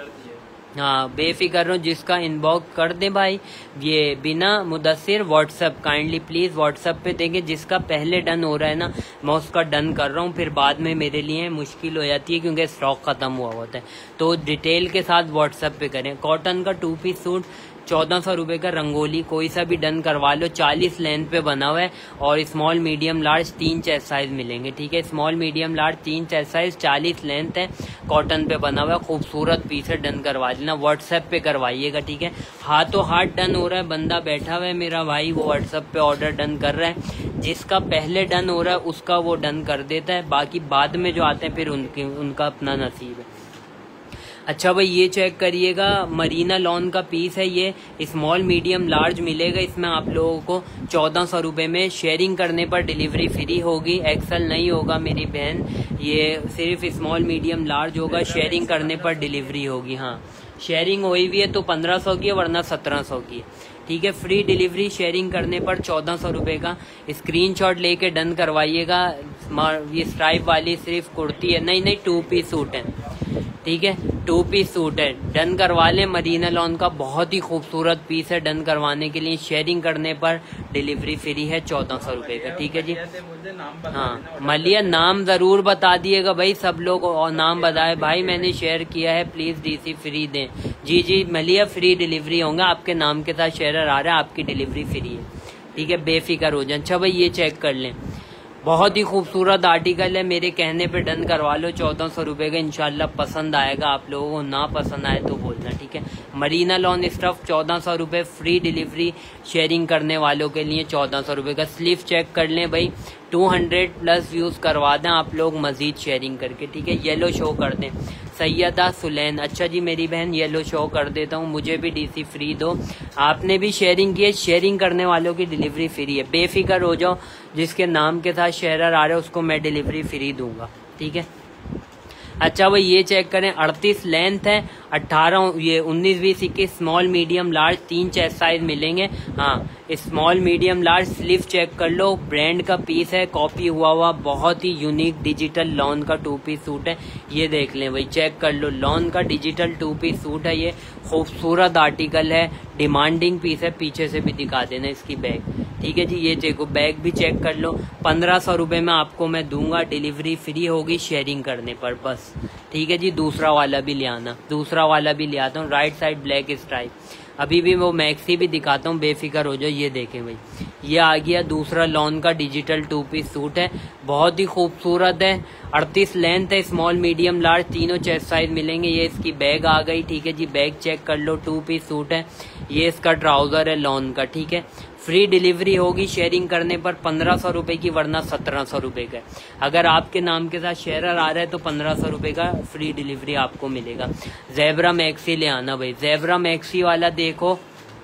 हाँ बेफिक्र रहो, जिसका इनबॉक्स कर दे भाई, ये बिना Mudassir WhatsApp kindly please WhatsApp पे देंगे। जिसका पहले डन हो रहा है ना, मैं उसका डन कर रहा हूँ, फिर बाद में मेरे लिए मुश्किल हो जाती है क्योंकि स्टॉक खत्म हुआ होता है। तो डिटेल के साथ व्हाट्सएप पे करें। कॉटन का टू पीस सूट चौदह सौ रुपये का, रंगोली कोई सा भी डन करवा लो। चालीस लेंथ पे बना हुआ है और स्मॉल मीडियम लार्ज तीन चेस्ट साइज मिलेंगे। ठीक है, स्मॉल मीडियम लार्ज तीन चेस्ट साइज, चालीस लेंथ है, कॉटन पे बना हुआ है, खूबसूरत पीस है। डन करवा लेना, व्हाट्सएप पे करवाइएगा। ठीक है, हाथों हाथ डन हो रहा है, बंदा बैठा हुआ है मेरा भाई, वो व्हाट्सएप पे ऑर्डर डन कर रहा है। जिसका पहले डन हो रहा है उसका वो डन कर देता है, बाकी बाद में जो आते हैं फिर उनके उनका अपना नसीब है। अच्छा भाई, ये चेक करिएगा, मरीना लॉन का पीस है, ये स्मॉल मीडियम लार्ज मिलेगा। इसमें आप लोगों को चौदह सौ रुपये में, शेयरिंग करने पर डिलीवरी फ्री होगी। एक्सल नहीं होगा मेरी बहन, ये सिर्फ स्मॉल मीडियम लार्ज होगा, शेयरिंग करने पर डिलीवरी होगी। हाँ शेयरिंग हुई भी है तो पंद्रह सौ की है, वरना सत्रह सौ की है। ठीक है, फ्री डिलीवरी शेयरिंग करने पर चौदह सौ रुपये का। स्क्रीनशॉट लेके डन करवाइएगा। ये स्ट्राइप वाली सिर्फ कुर्ती है, नहीं नहीं टू पीस सूट है। ठीक है, टू पीस सूट है, डन करवा लें। मरीना लॉन का बहुत ही खूबसूरत पीस है, डन करवाने के लिए शेयरिंग करने पर डिलीवरी फ्री है चौदह सौ रुपये का। ठीक है जी, हाँ मलिया नाम जरूर बता दिएगा भाई, सब लोग और नाम बताए भाई, मैंने शेयर किया है, प्लीज डीसी फ्री दें। जी जी मलिया, फ्री डिलीवरी होगा, आपके नाम के साथ शेयरर आ रहा है, आपकी डिलीवरी फ्री है। ठीक है, बेफिक्र हो जाए। अच्छा भाई, ये चेक कर लें, बहुत ही खूबसूरत आर्टिकल है, मेरे कहने पे डन करवा लो। चौदह सौ रुपये का, इंशाल्लाह पसंद आएगा आप लोगों को, ना पसंद आए तो बोलना। ठीक है, मरीना लॉन स्टफ चौदह सौ रुपये, फ्री डिलीवरी शेयरिंग करने वालों के लिए चौदह सौ रुपये का। स्लीव चेक कर लें भाई, दो सौ प्लस व्यूज करवा दें आप लोग मजीद शेयरिंग करके। ठीक है, येलो शो कर दें। सैयदा सुलैन, अच्छा जी मेरी बहन, येलो शो कर देता हूँ, मुझे भी डीसी फ्री दो। आपने भी शेयरिंग की है, शेयरिंग करने वालों की डिलीवरी फ्री है, बेफिक्र हो जाओ। जिसके नाम के साथ शेयरर आ रहे हैं उसको मैं डिलीवरी फ्री दूंगा। ठीक है, अच्छा भाई ये चेक करें, अड़तीस लेंथ है, अट्ठारह ये उन्नीस बीस इक्कीस, स्मॉल मीडियम लार्ज तीन चेस्ट साइज मिलेंगे। हाँ small medium large, sleeve check कर लो, ब्रांड का पीस है, कॉपी हुआ हुआ, बहुत ही यूनिक डिजिटल लॉन का टू पीस सूट है। ये देख लें भाई, चेक कर लो, लॉन का डिजिटल टू पीस सूट है, ये खूबसूरत आर्टिकल है, डिमांडिंग पीस है। पीछे से भी दिखा देना इसकी बैग। ठीक है जी, ये देखो बैग भी चेक कर लो, पंद्रह सौ रुपये में आपको मैं दूंगा, डिलीवरी फ्री होगी शेयरिंग करने पर बस। ठीक है जी, दूसरा वाला भी ले आना, दूसरा वाला भी ले आता हूँ, राइट साइड ब्लैक स्ट्राइप। अभी भी वो मैक्सी भी दिखाता हूँ, बेफिक्र हो जाओ। ये देखें भाई, ये आ गया दूसरा लॉन का डिजिटल टू पीस सूट है, बहुत ही खूबसूरत है, अड़तीस लेंथ है, स्मॉल मीडियम लार्ज तीनों चेस्ट साइज मिलेंगे। ये इसकी बैग आ गई। ठीक है जी, बैग चेक कर लो, टू पीस सूट है, ये इसका ट्राउजर है लॉन का। ठीक है, फ्री डिलीवरी होगी शेयरिंग करने पर पंद्रह सौ रुपये की, वरना सत्रह सौ रुपये का। अगर आपके नाम के साथ शेयरर आ रहा है तो पंद्रह सौ रुपये का फ्री डिलीवरी आपको मिलेगा। ज़ेब्रा मैक्सी ले आना भाई, ज़ेब्रा मैक्सी वाला देखो,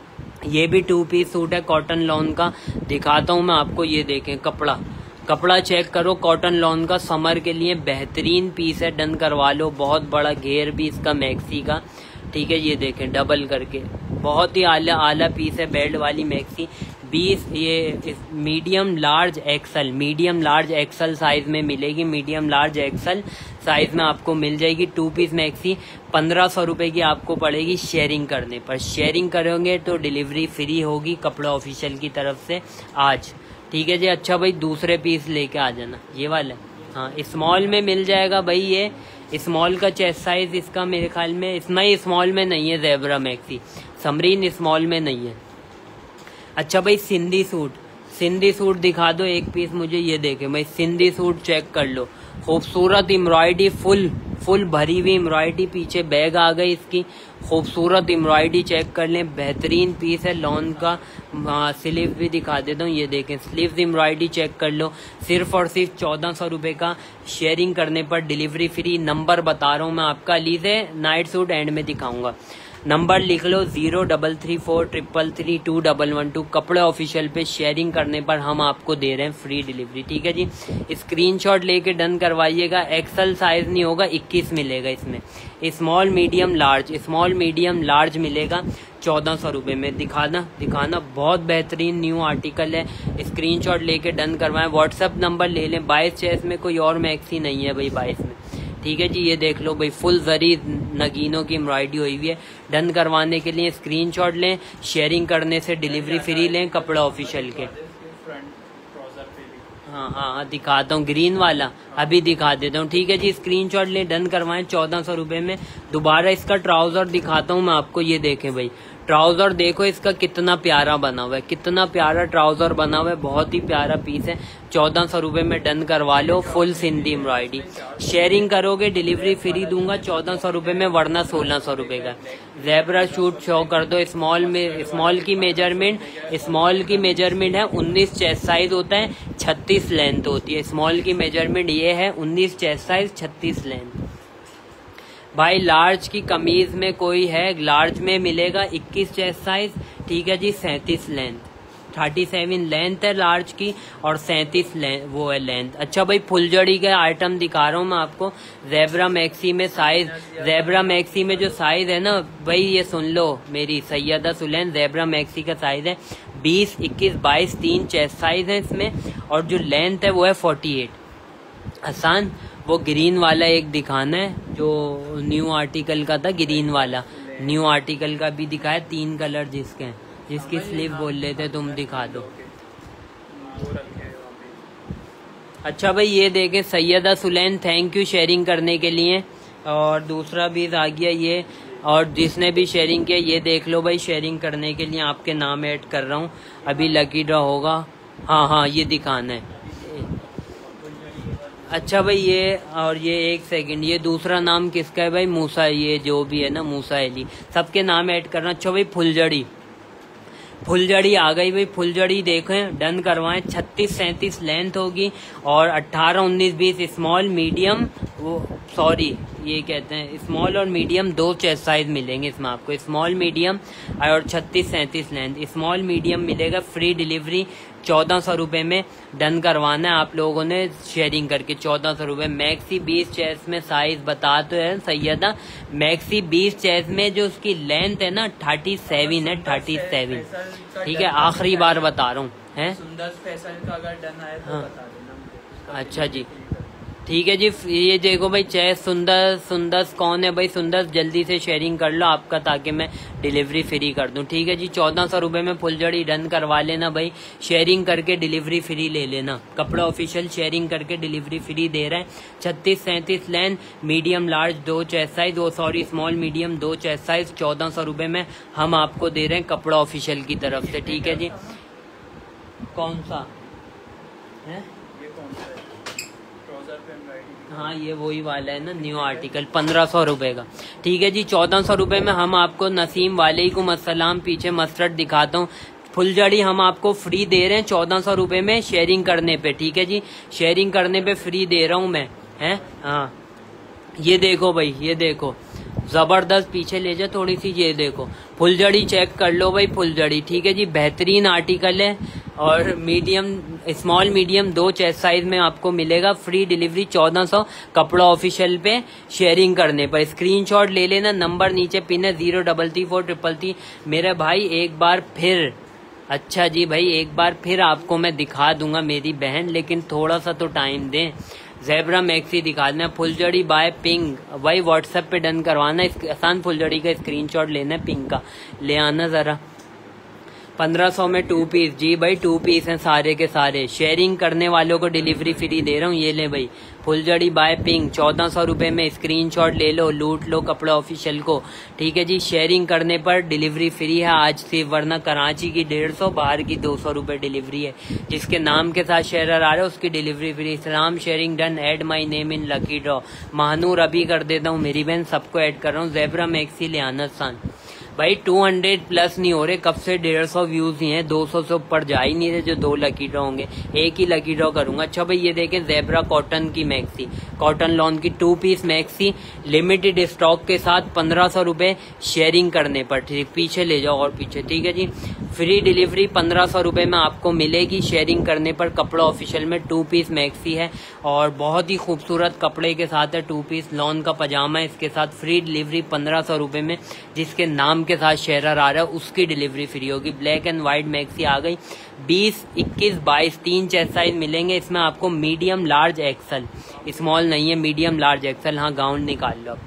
ये भी टू पीस सूट है, कॉटन लॉन का, दिखाता हूँ मैं आपको। ये देखें कपड़ा, कपड़ा चेक करो, कॉटन लॉन का, समर के लिए बेहतरीन पीस है, डन करवा लो। बहुत बड़ा घेर भी इसका मैक्सी का, ठीक है, ये देखें डबल करके, बहुत ही आला आला पीस है बेल्ट वाली मैक्सी। बीस ये medium large XL, medium large XL size में मिलेगी, मीडियम लार्ज एक्सल साइज में आपको मिल जाएगी। टू पीस मैक्सी पंद्रह सौ रुपए की आपको पड़ेगी शेयरिंग करने पर। शेयरिंग करोगे तो डिलीवरी फ्री होगी कपड़ा ऑफिशियल की तरफ से आज, ठीक है जी। अच्छा भाई दूसरे पीस लेके आ जाना, ये वाला हाँ स्मॉल में मिल जाएगा भाई। ये स्मॉल का चेस्ट साइज इसका मेरे ख्याल में इतना ही स्मॉल में नहीं है, ज़ेब्रा मैक्सी समरीन स्मॉल में नहीं है। अच्छा भाई सिंधी सूट, सिंधी सूट दिखा दो एक पीस मुझे, ये देखे भाई सिंधी सूट चेक कर लो, खूबसूरत एम्ब्रॉयडरी, फुल फुल भरी हुई एम्ब्रॉयडरी, पीछे बैग आ गई इसकी, खूबसूरत एम्ब्रॉयडरी चेक कर लें, बेहतरीन पीस है लॉन का। स्लीव भी दिखा देता हूँ, ये देखें स्लीव्स एम्ब्रॉयडरी चेक कर लो, सिर्फ और सिर्फ चौदह सौ रुपये का, शेयरिंग करने पर डिलीवरी फ्री। नंबर बता रहा हूँ मैं आपका, लीज है नाइट सूट एंड में दिखाऊंगा, नंबर लिख लो zero double three four triple three two double one two. कपड़े ऑफिशियल पे शेयरिंग करने पर हम आपको दे रहे हैं फ्री डिलीवरी, ठीक है जी। स्क्रीनशॉट लेके डन करवाइएगा। एक्सल साइज नहीं होगा, इक्कीस मिलेगा इसमें, small medium large, small medium large मिलेगा चौदह सौ रुपये में। दिखाना दिखाना बहुत बेहतरीन न्यू आर्टिकल है, स्क्रीनशॉट लेके डन करवाएं। व्हाट्सएप नंबर ले लें, बाईस चेस में कोई और मैक्सी नहीं है भाई बाईस में, ठीक है जी। ये देख लो भाई फुल जरी नगीनों की एम्ब्रॉयडरी हुई हुई है। डन करवाने के लिए स्क्रीनशॉट लें, शेयरिंग करने से डिलीवरी फ्री लें कपड़ा ऑफिशियल के। हाँ हाँ हाँ दिखाता हूँ, ग्रीन वाला अभी दिखा देता हूँ, ठीक है जी। स्क्रीनशॉट लें, डन करवाएं चौदह सौ रुपये में। दोबारा इसका ट्राउजर दिखाता हूँ मैं आपको, ये देखें भाई ट्राउजर देखो इसका कितना प्यारा बना हुआ है, कितना प्यारा ट्राउजर बना हुआ है, बहुत ही प्यारा पीस है। चौदह सौ रुपये में डन करवा लो, फुल सिंधी एम्ब्रॉयडरी। शेयरिंग करोगे डिलीवरी फ्री दूंगा चौदह सौ रुपये में, वरना सोलह सौ रुपये का। ज़ेब्रा शूट शो कर दो, स्मॉल में स्मॉल की मेजरमेंट, स्मॉल की मेजरमेंट है उन्नीस, चेस्ट साइज होता है छत्तीस लेंथ होती है। स्मॉल की मेजरमेंट ये है उन्नीस, चेस्ट साइज छत्तीस लेंथ। भाई लार्ज की कमीज में कोई है, लार्ज में मिलेगा इक्कीस चेस्ट साइज, ठीक है जी। सैंतीस लेंथ, थर्टी सेवन लेंथ है लार्ज की और सैंतीस वो है लेंथ। अच्छा भाई फुलझड़ी के आइटम दिखा रहा हूँ मैं आपको, ज़ेब्रा मैक्सी में साइज, ज़ेब्रा मैक्सी में जो साइज है ना भाई, ये सुन लो मेरी सैयदा सुलैन, ज़ेब्रा मैक्सी का साइज है बीस, इक्कीस, बाईस, तीन चेस्ट साइज है इसमें, और जो लेंथ है वो है फोर्टी एट। आसान वो ग्रीन वाला एक दिखाना है जो न्यू आर्टिकल का था, ग्रीन वाला न्यू आर्टिकल का भी दिखाया, तीन कलर जिसके हैं, जिसकी स्लीव बोल रहे थे तुम दिखा दो। अच्छा भाई ये देखें Syeda Sulain, thank you sharing करने के लिए। और दूसरा भी आ गया ये, और जिसने भी शेयरिंग किया ये देख लो भाई, शेयरिंग करने के लिए आपके नाम ऐड कर रहा हूँ, अभी लकी ड्रॉ होगा। हाँ हाँ ये दिखाना है। अच्छा भाई ये, और ये एक सेकंड, ये दूसरा नाम किसका है भाई, मूसा, ये जो भी है ना मूसा अली, सबके नाम ऐड करना। अच्छा भाई फुलझड़ी, फुलझड़ी आ गई भाई, फुलझड़ी देखें डन करवाएं, छत्तीस सैंतीस लेंथ होगी और अट्ठारह उन्नीस बीस स्मॉल मीडियम, वो सॉरी ये कहते हैं स्मॉल और मीडियम दो चेस्ट साइज मिलेंगे इसमें आपको, स्मॉल मीडियम और छत्तीस सैंतीस लेंथ। स्मॉल मीडियम मिलेगा फ्री डिलीवरी चौदह सौ रुपये में। डन करवाना है आप लोगों ने शेयरिंग करके चौदह सौ रुपये। मैक्सी बीस चेस्ट में साइज बता तो है सैयदा, मैक्सी बीस चेस्ट में जो उसकी लेंथ है ना थर्टी सेवन है, थर्टी सेवन, ठीक है आखिरी बार बता रहा हूँ है। सुंदर फैशन का अगर डन आए तो बता देना। अच्छा जी ठीक है जी। ये देखो भाई चेस्ट सुंदर, सुंदर कौन है भाई, सुंदर जल्दी से शेयरिंग कर लो आपका, ताकि मैं डिलीवरी फ्री कर दूं, ठीक है जी। चौदह सौ रुपये में फुलझड़ी डन करवा लेना भाई, शेयरिंग करके डिलीवरी फ्री ले लेना। कपड़ा ऑफिशियल शेयरिंग करके डिलीवरी फ्री दे रहा है। छत्तीस सैंतीस लेंथ, मीडियम लार्ज दो चेस्ट साइज, वो सॉरी स्मॉल मीडियम दो चेस्ट साइज, चौदह सौ रुपये में हम आपको दे रहे हैं कपड़ा ऑफिशियल की तरफ से, ठीक है जी। कौन सा है, हाँ ये वही वाला है ना न्यू आर्टिकल, पंद्रह सौ रुपए का, ठीक है जी। चौदह सौ रुपए में हम आपको, नसीम वालेकुम अस्सलाम, पीछे मस्टर्ड दिखाता हूँ, फुलझड़ी हम आपको फ्री दे रहे हैं चौदह सौ रुपए में शेयरिंग करने पे, ठीक है जी। शेयरिंग करने पे फ्री दे रहा हूँ मैं, है हाँ। ये देखो भाई, ये देखो जबरदस्त, पीछे ले जा थोड़ी सी, ये देखो फुलझड़ी चेक कर लो भाई, फुलझड़ी ठीक है जी, बेहतरीन आर्टिकल है और मीडियम स्मॉल मीडियम दो चेस्ट साइज में आपको मिलेगा। फ्री डिलीवरी चौदह सौ कपड़ा ऑफिशियल पे शेयरिंग करने पर। स्क्रीनशॉट ले लेना, नंबर नीचे पिन है zero double three four triple three. मेरे भाई एक बार फिर, अच्छा जी भाई एक बार फिर आपको मैं दिखा दूंगा मेरी बहन, लेकिन थोड़ा सा तो टाइम दें। ज़ेब्रा मैक्सी दिखा देना, फुलझड़ी बाय पिंक। भाई व्हाट्सएप पे डन करवाना, आसान फुलझड़ी का स्क्रीनशॉट लेना है, पिंक का ले आना जरा। पंद्रह सौ में टू पीस, जी भाई टू पीस हैं सारे के सारे। शेयरिंग करने वालों को डिलीवरी फ्री दे रहा हूँ, ये ले भाई फुलझड़ी बाय पिंक चौदह सौ रुपए में। स्क्रीनशॉट ले लो, लूट लो कपड़ा ऑफिशियल को, ठीक है जी। शेयरिंग करने पर डिलीवरी फ्री है आज से, वरना कराची की डेढ़ सौ, बाहर की दो सौ रुपए डिलीवरी है। जिसके नाम के साथ शेयरर आ रहा है उसकी डिलीवरी फ्री। सलाम sharing done, add my name in lucky draw. Mahnoor अभी कर देता हूँ मेरी बहन, सबको ऐड कर रहा हूँ। ज़ेब्रा मैक्सी ले आना सान भाई। दो सौ प्लस नहीं हो रहे, कब से डेढ़ सौ व्यूज ही हैं, दो सौ से ऊपर जा ही नहीं रहे जो दो लकी ड्रॉ होंगे। एक ही लकी ड्रॉ करूंगा। अच्छा भाई ये देखें ज़ेब्रा कॉटन की मैक्सी, कॉटन लॉन की two piece maxi, limited stock के साथ पंद्रह सौ रुपए शेयरिंग करने पर। ठीक, पीछे ले जाओ और पीछे, ठीक है जी। फ्री डिलीवरी पंद्रह सौ रुपए में आपको मिलेगी शेयरिंग करने पर। कपड़ा ऑफिशियल में टू पीस मैक्सी है और बहुत ही खूबसूरत कपड़े के साथ है। टू पीस लॉन का पजामा है इसके साथ। फ्री डिलीवरी पंद्रह सौ रुपए में। जिसके नाम के साथ शेयरर आ रहा है उसकी डिलीवरी फ्री होगी। ब्लैक एंड व्हाइट मैक्सी आ गई। बीस, इक्कीस, बाईस तीन चेस्ट साइज मिलेंगे इसमें आपको। मीडियम लार्ज एक्सल, स्मॉल नहीं है, मीडियम लार्ज एक्सल। हाँ गाउन निकाल लो।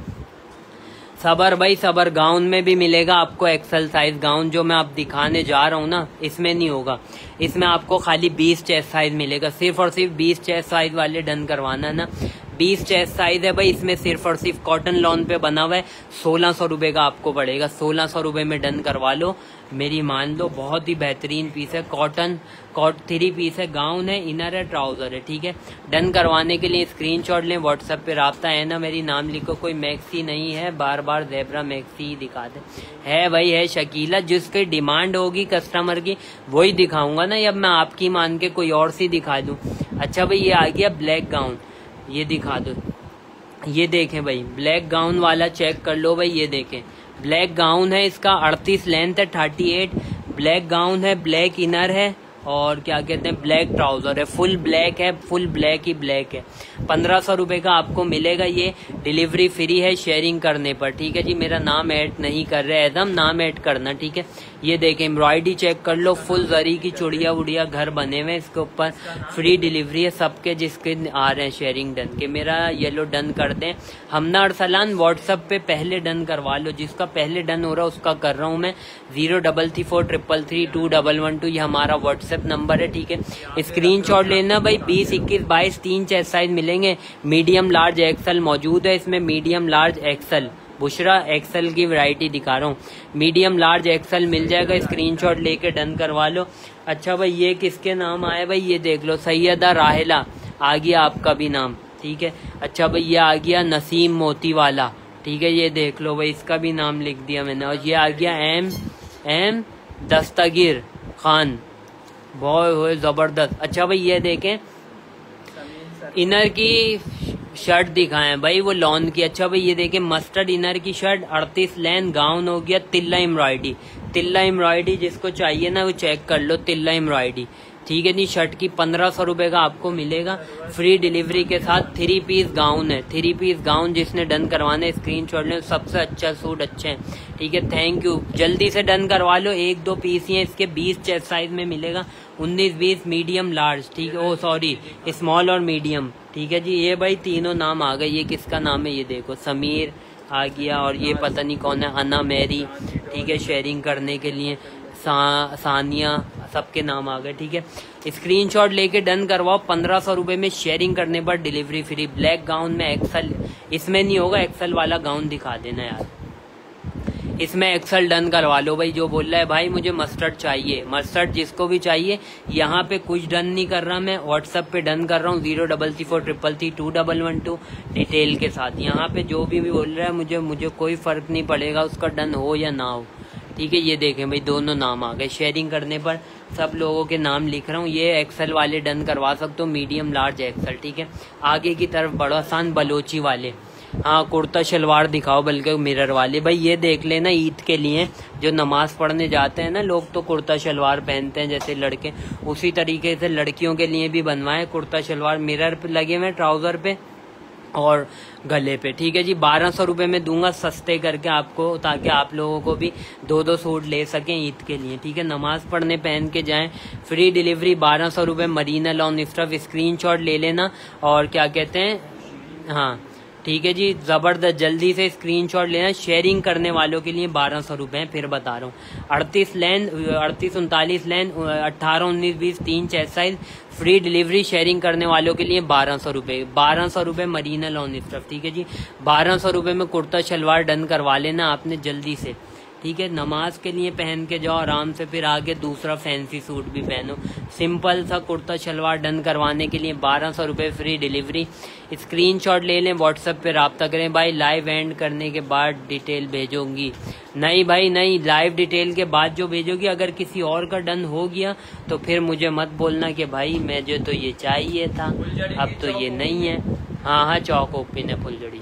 सबर भाई सबर, गाउन में भी मिलेगा आपको एक्सल साइज। गाउन जो मैं आप दिखाने जा रहा हूँ ना इसमें नहीं होगा, इसमें आपको खाली बीस चेस्ट साइज मिलेगा। सिर्फ और सिर्फ बीस चेस्ट साइज वाले डन करवाना है ना। बीस चेस्ट साइज है भाई इसमें, सिर्फ और सिर्फ कॉटन लॉन पे बना हुआ है। सोलह सौ रुपए का आपको पड़ेगा, सोलह सौ रुपए में डन करवा लो मेरी मान लो। बहुत ही बेहतरीन पीस है, कॉटन कॉट थ्री पीस है, गाउन है, इनर है, ट्राउजर है, ठीक है। डन करवाने के लिए स्क्रीनशॉट लें, व्हाट्सएप पे राब्ता है ना, मेरी नाम लिखो। कोई मैक्सी नहीं है, बार बार ज़ेब्रा मैक्सी ही दिखा दे। है भाई है शकीला, जिसकी डिमांड होगी कस्टमर की वही दिखाऊंगा ना। अब मैं आपकी मान के कोई और सी दिखा दूं। अच्छा भाई ये आ गया ब्लैक गाउन, ये दिखा दो। ये देखें भाई ब्लैक गाउन वाला चेक कर लो भाई। ये देखें ब्लैक गाउन है, इसका अड़तीस लेंथ है, थर्टी एट ब्लैक गाउन है, ब्लैक इनर है और क्या कहते हैं ब्लैक ट्राउजर है। फुल ब्लैक है, फुल ब्लैक ही ब्लैक है। पंद्रह सौ रुपए का आपको मिलेगा। ये डिलीवरी फ्री है शेयरिंग करने पर, ठीक है जी। मेरा नाम ऐड नहीं कर रहे, एकदम नाम ऐड करना, ठीक है। ये देखें एम्ब्रॉयडरी चेक कर लो, फुल जरी की चुड़िया उड़िया घर बने हुए इसके ऊपर। फ्री डिलीवरी है सबके जिसके आ रहे हैं शेयरिंग डन के। मेरा येलो डन कर दें। हमना अरसलान व्हाट्सएप पे पहले डन करवा लो, जिसका पहले डन हो रहा है उसका कर रहा हूँ मैं। Zero double three four triple three two double one two ये हमारा व्हाट्सएप नंबर है, ठीक है। स्क्रीनशॉट लेना भाई। बीस, इक्कीस, बाईस तीन चेस्ट साइज मिलेंगे। मीडियम लार्ज एक्सल मौजूद है इसमें। Medium large XL, Bushra XL की वैरायटी दिखा रहा हूँ। मीडियम लार्ज एक्सल मिल जाएगा, स्क्रीनशॉट लेके डन करवा लो। अच्छा भाई ये किसके नाम आए भाई, ये देख लो सैयदा राहिला आ गया आपका भी नाम, ठीक है। अच्छा भाई ये आ गया नसीम मोती वाला, ठीक है। ये देख लो भाई इसका भी नाम लिख दिया मैंने। और ये आ गया एम एम दस्तगीर खान, बहुत जबरदस्त। अच्छा भाई ये देखें इनर की शर्ट दिखाएं भाई, वो लॉन की। अच्छा भाई ये देखें मस्टर्ड इनर की शर्ट, अड़तीस लेंथ, गाउन हो गया तिल्ला एम्ब्रॉयडरी। तिल्ला एम्ब्रॉयडरी जिसको चाहिए ना वो चेक कर लो, तिल्ला एम्ब्रॉयडरी, ठीक है जी। शर्ट की पंद्रह सौ रुपए का आपको मिलेगा फ्री डिलीवरी के साथ। थ्री पीस गाउन है, थ्री पीस गाउन जिसने डन करवाने स्क्रीनशॉट ले। सबसे अच्छा सूट अच्छे हैं, ठीक है। थैंक यू, जल्दी से डन करवा लो। एक दो पीस ही है इसके, बीस चेस्ट साइज में मिलेगा। उन्नीस, बीस, मीडियम लार्ज, ठीक है। ओ सॉरी स्मॉल और मीडियम, ठीक है जी। ये भाई तीनों नाम आ गए। ये किसका नाम है, ये देखो समीर आ गया और ये पता नहीं कौन है, अना मैरी, ठीक है। शेयरिंग करने के लिए सा, सानिया, सबके नाम आ गए, ठीक है। स्क्रीनशॉट लेके डन करवाओ। पंद्रह सौ रुपए में शेयरिंग करने पर डिलीवरी फ्री। ब्लैक गाउन में एक्सल, इसमें नहीं होगा, एक्सल वाला गाउन दिखा देना यार। इसमें एक्सल डन करवा लो भाई। जो बोल रहा है भाई मुझे मस्टर्ड चाहिए, मस्टर्ड जिसको भी चाहिए, यहाँ पे कुछ डन नहीं कर रहा मैं, व्हाट्सएप पे डन कर रहा हूँ। Zero double three four triple three two double one two detail के साथ। यहाँ पे जो भी, भी बोल रहा है मुझे मुझे कोई फर्क नहीं पड़ेगा उसका डन हो या ना हो, ठीक है। ये देखें भाई दोनों नाम आ गए। शेयरिंग करने पर सब लोगों के नाम लिख रहा हूँ। ये एक्सल वाले डन करवा सकते हो, मीडियम लार्ज एक्सल, ठीक है। आगे की तरफ बढ़ो, आसान बलोची वाले, हाँ कुर्ता शलवार दिखाओ, बल्कि मिरर वाली। भाई ये देख लेना, ईद के लिए जो नमाज पढ़ने जाते हैं ना लोग, तो कुर्ता शलवार पहनते हैं जैसे लड़के, उसी तरीके से लड़कियों के लिए भी बनवाए कुर्ता शलवार, मिरर पे लगे हुए ट्राउजर पे और गले पे। ठीक है जी, बारह सौ रुपये में दूंगा सस्ते करके आपको, ताकि आप लोगों को भी दो दो सूट ले सकें ईद के लिए। ठीक है, नमाज पढ़ने पहन के जाएं। फ्री डिलीवरी बारह सौ रुपये, मरीना लॉन स्टफ, स्क्रीनशॉट ले लेना। और क्या कहते हैं, हाँ ठीक है जी, जबरदस्त, जल्दी से स्क्रीनशॉट लेना। शेयरिंग करने वालों के लिए बारह सौ रुपये, फिर बता रहा हूँ। अड़तीस लैन अड़तीस उनतालीस लैन अट्ठारह उन्नीस बीस तीन chest size, free delivery sharing करने वालों के लिए बारह सौ रुपये। बारह सौ रुपये मरीना लॉन स्टफ। ठीक है जी, बारह सौ रुपये में कुर्ता शलवार डन करवा लेना आपने जल्दी से। ठीक है, नमाज के लिए पहन के जाओ आराम से, फिर आगे दूसरा फैंसी सूट भी पहनो। सिंपल सा कुर्ता शलवार डन करवाने के लिए बारह सौ रुपये, फ्री डिलीवरी। स्क्रीनशॉट ले लें, व्हाट्सएप पे रब्ता करें। भाई लाइव एंड करने के बाद डिटेल भेजूंगी। नहीं भाई नहीं, लाइव डिटेल के बाद जो भेजोगी, अगर किसी और का डन हो गया तो फिर मुझे मत बोलना कि भाई मैं जो तो ये चाहिए था, अब तो ये नहीं है। हाँ हाँ, चौक ओपन है फुलझड़ी।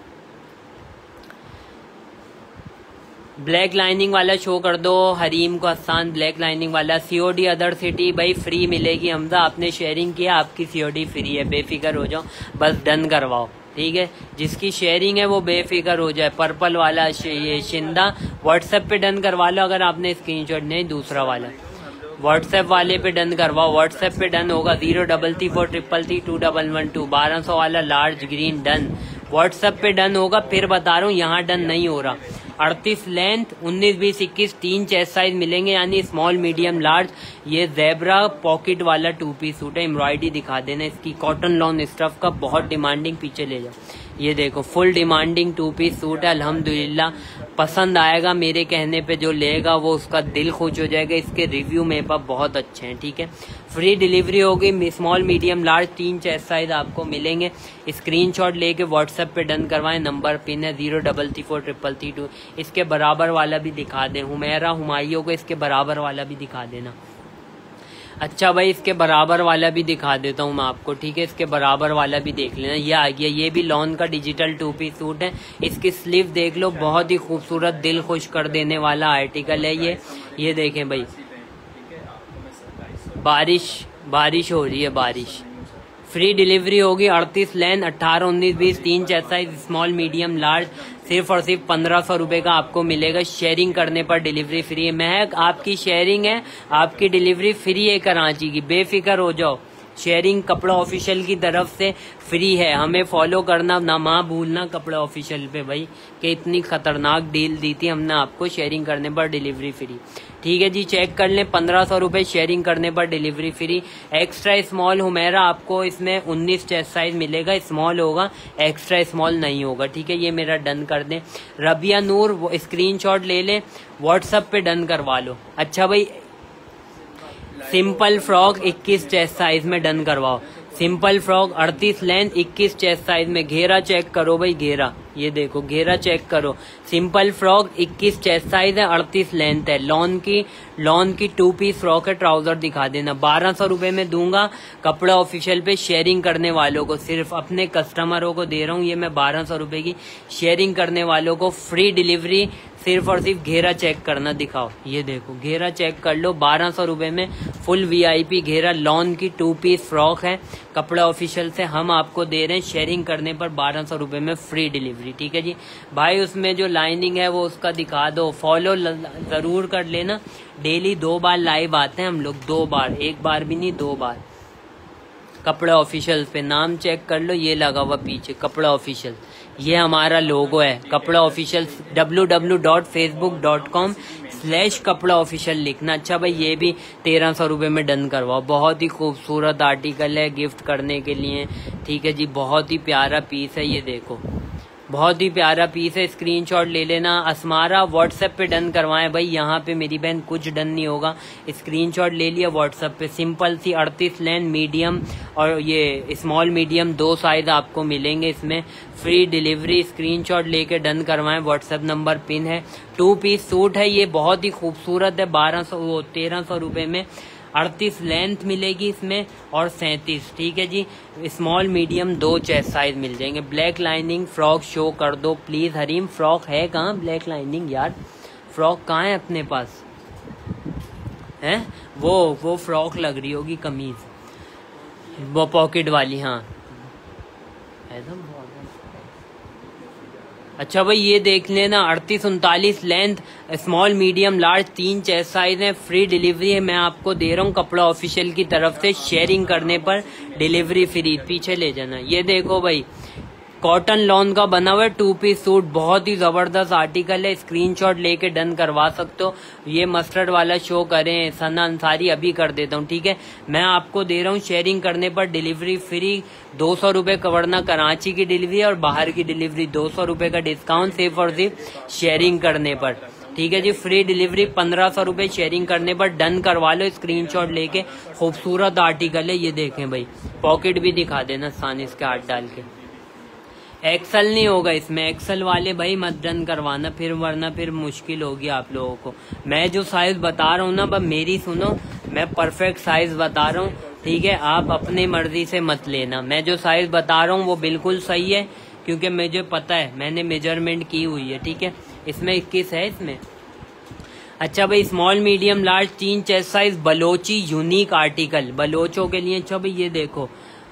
ब्लैक लाइनिंग वाला शो कर दो हरीम को, आसान ब्लैक लाइनिंग वाला। सीओडी अदर सिटी भाई फ्री मिलेगी। हमजा आपने शेयरिंग किया, आपकी सीओडी फ्री है, बेफिक्र हो जाओ, बस डन करवाओ। ठीक है, जिसकी शेयरिंग है वो बेफिक्र हो जाए। पर्पल वाला ये शिंदा व्हाट्सएप पे डन करवा लो, अगर आपने स्क्रीनशॉट नहीं, दूसरा वाला व्हाट्सएप वाले पे डन करवाओ। व्हाट्सएप पे डन होगा zero double three four triple three two double one two, बारह सौ वाला लार्ज ग्रीन डन व्हाट्सएप पे डन होगा। फिर बता रहा हूँ यहाँ डन नहीं हो रहा। अड़तीस लेंथ, उन्नीस बीस इक्कीस तीन चेस्ट साइज मिलेंगे, यानी स्मॉल मीडियम लार्ज। ये जेब्रा पॉकेट वाला टू पीस सूट है, एम्ब्रॉयडरी दिखा देना इसकी, कॉटन लॉन स्टफ का, बहुत डिमांडिंग। पीछे ले जाओ, ये देखो full demanding two piece suit है। अल्हम्दुलिल्लाह पसंद आएगा, मेरे कहने पे जो लेगा वो उसका दिल खुश हो जाएगा। इसके रिव्यू मेरे पास बहुत अच्छे हैं। ठीक है, फ्री डिलीवरी होगी। स्मॉल मीडियम लार्ज तीन चेस्ट साइज आपको मिलेंगे। स्क्रीनशॉट लेके व्हाट्सएप पे डन करवाएं, नंबर पिन है zero double three four triple three two. इसके बराबर वाला भी दिखा दें, हुमैरा हुमायूं को इसके बराबर वाला भी दिखा देना। अच्छा भाई, इसके बराबर वाला भी दिखा देता हूँ मैं आपको। ठीक है, इसके बराबर वाला भी देख लेना। ये आ गया, ये भी लॉन का डिजिटल टू पीस सूट है। इसकी स्लीव देख लो, बहुत ही खूबसूरत, दिल खुश कर देने वाला आर्टिकल है ये। ये देखें भाई, बारिश बारिश हो रही है, बारिश। फ्री डिलीवरी होगी। अड़तीस लैन अट्ठारह उन्नीस बीस तीन chest size, small medium large, सिर्फ और सिर्फ पंद्रह सौ रुपए का आपको मिलेगा। शेयरिंग करने पर डिलीवरी फ्री है। महक आपकी शेयरिंग है, आपकी डिलीवरी फ्री है कराची की, बेफिक्र हो जाओ। शेयरिंग कपड़ा ऑफिशियल की तरफ से फ्री है। हमें फॉलो करना ना माँ भूलना कपड़ा ऑफिशियल पे भाई, कि इतनी खतरनाक डील दी थी हमने आपको, शेयरिंग करने पर डिलीवरी फ्री। ठीक है जी, चेक कर लें, पंद्रह सौ रुपए शेयरिंग करने पर delivery free. Extra small Humaira आपको इसमें उन्नीस चेस्ट साइज मिलेगा, स्मॉल होगा, एक्स्ट्रा स्मॉल नहीं होगा। ठीक है, ये मेरा डन कर दें। रबिया नूर स्क्रीनशॉट ले लें, व्हाट्सएप पे डन करवा लो। अच्छा भाई, सिंपल फ्रॉक इक्कीस चेस्ट साइज में डन करवाओ। सिंपल फ्रॉक अड़तीस लेंथ इक्कीस चेस्ट साइज में। घेरा चेक करो भाई, घेरा ये देखो, घेरा चेक करो। सिंपल फ्रॉक इक्कीस चेस्ट साइज है, अड़तीस लेंथ है। लॉन की लॉन की टू पीस फ्रॉक है, ट्राउजर दिखा देना। बारह सौ रुपए में दूंगा कपड़ा ऑफिशियल पे। शेयरिंग करने वालों को, सिर्फ अपने कस्टमरों को दे रहा हूँ ये मैं बारह सौ रुपए की। शेयरिंग करने वालों को फ्री डिलीवरी। सिर्फ और सिर्फ घेरा चेक करना, दिखाओ ये देखो, घेरा चेक कर लो। बारह सौ रुपए में फुल वीआईपी घेरा लॉन की टू पीस फ्रॉक है, कपड़ा ऑफिशियल से हम आपको दे रहे हैं। शेयरिंग करने पर बारह सौ रुपए में फ्री डिलीवरी। ठीक है जी भाई, उसमें जो लाइनिंग है वो उसका दिखा दो। फॉलो जरूर कर लेना। डेली दो बार लाइव आते हैं हम लोग, दो बार, एक बार भी नहीं, दो बार। कपड़ा ऑफिशियल पे नाम चेक कर लो, ये लगा हुआ पीछे कपड़ा ऑफिशियल, ये हमारा लोगो है। कपड़ा official W W dot Facebook dot com slash Kapra official लिखना। अच्छा भाई, ये भी तेरह सौ रुपये में डन करवाओ। बहुत ही खूबसूरत आर्टिकल है गिफ्ट करने के लिए। ठीक है जी, बहुत ही प्यारा पीस है, ये देखो बहुत ही प्यारा पीस है। स्क्रीनशॉट ले लेना। असमारा व्हाट्सएप पे डन करवाएं भाई, यहाँ पे मेरी बहन कुछ डन नहीं होगा। स्क्रीनशॉट ले लिया व्हाट्सएप पे। सिंपल सी अड़तीस लेंथ मीडियम और ये स्मॉल मीडियम दो साइज आपको मिलेंगे इसमें। Free delivery. स्क्रीनशॉट लेके डन करवाएं, व्हाट्सएप नंबर पिन है। टू पीस सूट है ये, बहुत ही खूबसूरत है। बारह सौ वो तेरह सौ रुपये में अड़तीस लेंथ मिलेगी इसमें और सैंतीस, ठीक है जी। स्मॉल मीडियम दो चेस्ट साइज मिल जाएंगे। ब्लैक लाइनिंग फ्रॉक शो कर दो प्लीज हरीम। फ्रॉक है कहाँ ब्लैक लाइनिंग यार, फ्रॉक कहाँ है अपने पास है? वो वो फ्रॉक लग रही होगी कमीज, वो पॉकेट वाली। हाँ एकदम। अच्छा भाई ये देख लेना, अड़तीस उनतालीस लेंथ, स्मॉल मीडियम लार्ज तीन चेस्ट साइज है। फ्री डिलीवरी है, मैं आपको दे रहा हूँ कपड़ा ऑफिशियल की तरफ से। शेयरिंग करने पर डिलीवरी फ्री। पीछे ले जाना। ये देखो भाई कॉटन लॉन का बना हुआ है टू पीस सूट, बहुत ही जबरदस्त आर्टिकल है। स्क्रीनशॉट लेके डन करवा सकते हो। ये मस्टर्ड वाला शो करें सना अंसारी, अभी कर देता हूँ, ठीक है। मैं आपको दे रहा हूँ शेयरिंग करने पर डिलीवरी फ्री। दो सौ रूपये कवरना कराची की डिलीवरी और बाहर की डिलीवरी दो सौ रूपये का डिस्काउंट सिर्फ और सिर्फ शेयरिंग करने पर, ठीक है जी। फ्री डिलीवरी पंद्रह सौ रूपये शेयरिंग करने पर डन करवा लो स्क्रीनशॉट लेके। खूबसूरत आर्टिकल है ये, देखें भाई। पॉकेट भी दिखा देना सान इसके हाथ डाल के। एक्सल नहीं होगा इसमें, एक्सल वाले भाई मत डन करवाना फिर, वरना फिर मुश्किल होगी आप लोगों को। मैं जो साइज बता रहा हूँ ना, बस मेरी सुनो, मैं परफेक्ट साइज बता रहा हूँ, ठीक है। आप अपनी मर्जी से मत लेना। मैं जो साइज बता रहा हूँ वो बिल्कुल सही है, क्योंकि मुझे पता है, मैंने मेजरमेंट की हुई है, ठीक है। इसमें इक्कीस है इसमें। अच्छा भाई स्मॉल मीडियम लार्ज तीन chest size Balochi unique article बलोचों के लिए। अच्छा भाई ये देखो,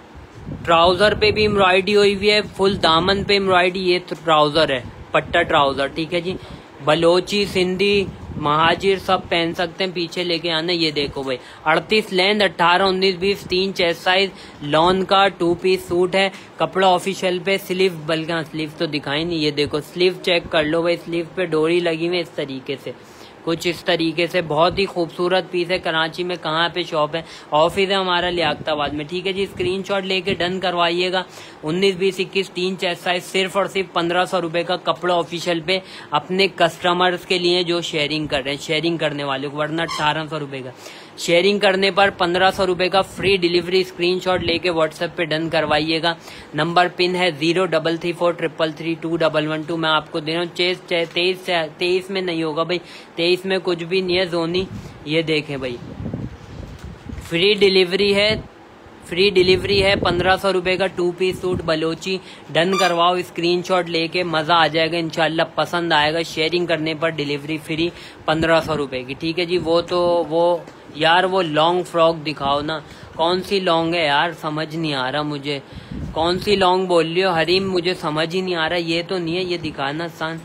ट्राउजर पे भी एम्ब्रॉयडरी हुई हुई है, फुल दामन पे एम्ब्रॉयडरी। ये तो ट्राउजर है, पट्टा ट्राउजर, ठीक है जी। बलोची सिंधी महाजिर सब पहन सकते हैं। पीछे लेके आना। ये देखो भाई अड़तीस लेंथ, अट्ठारह उन्नीस बीस तीन चेस्ट साइज लॉन का टू पीस सूट है। कपड़ा ऑफिशियल पे। स्लीव, बल्कि स्लीव तो दिखाई नहीं, ये देखो स्लीव चेक कर लो भाई। स्लीव पे डोरी लगी हुई है इस तरीके से, कुछ इस तरीके से। बहुत ही खूबसूरत पीस है। कराची में कहाँ पे शॉप है? ऑफिस है हमारा लियाकताबाद में, ठीक है जी। स्क्रीनशॉट लेके डन करवाइएगा। उन्नीस बीस इक्कीस तीन चेस्ट साइज सिर्फ और सिर्फ पंद्रह सौ रुपए का कपड़ा ऑफिशियल पे अपने कस्टमर्स के लिए जो शेयरिंग कर रहे हैं, शेयरिंग करने वाले को, वरना अठारह सौ रुपए का। शेयरिंग करने पर पंद्रह सौ रुपए का फ्री डिलीवरी। स्क्रीनशॉट लेके व्हाट्सएप पे डन करवाइएगा। नंबर पिन है zero double three four triple three two double one two. मैं आपको दे रहा हूँ। चेस तेईस तेईस में नहीं होगा भाई, तेईस में कुछ भी नहीं है जोनी। ये देखें भाई फ्री डिलीवरी है, फ्री डिलीवरी है। पंद्रह सौ रुपए का two piece suit Balochi. Done करवाओ स्क्रीनशॉट लेके, मजा आ जाएगा इंशाल्लाह, पसंद आएगा। शेयरिंग करने पर डिलीवरी फ्री पंद्रह सौ रुपए की, ठीक है जी। वो तो वो यार वो लॉन्ग फ्रॉक दिखाओ ना, कौन सी लॉन्ग है यार, समझ नहीं आ रहा मुझे। कौन सी लॉन्ग बोल रही हो हरीम, मुझे समझ ही नहीं आ रहा। ये तो नहीं है, ये दिखाना सान।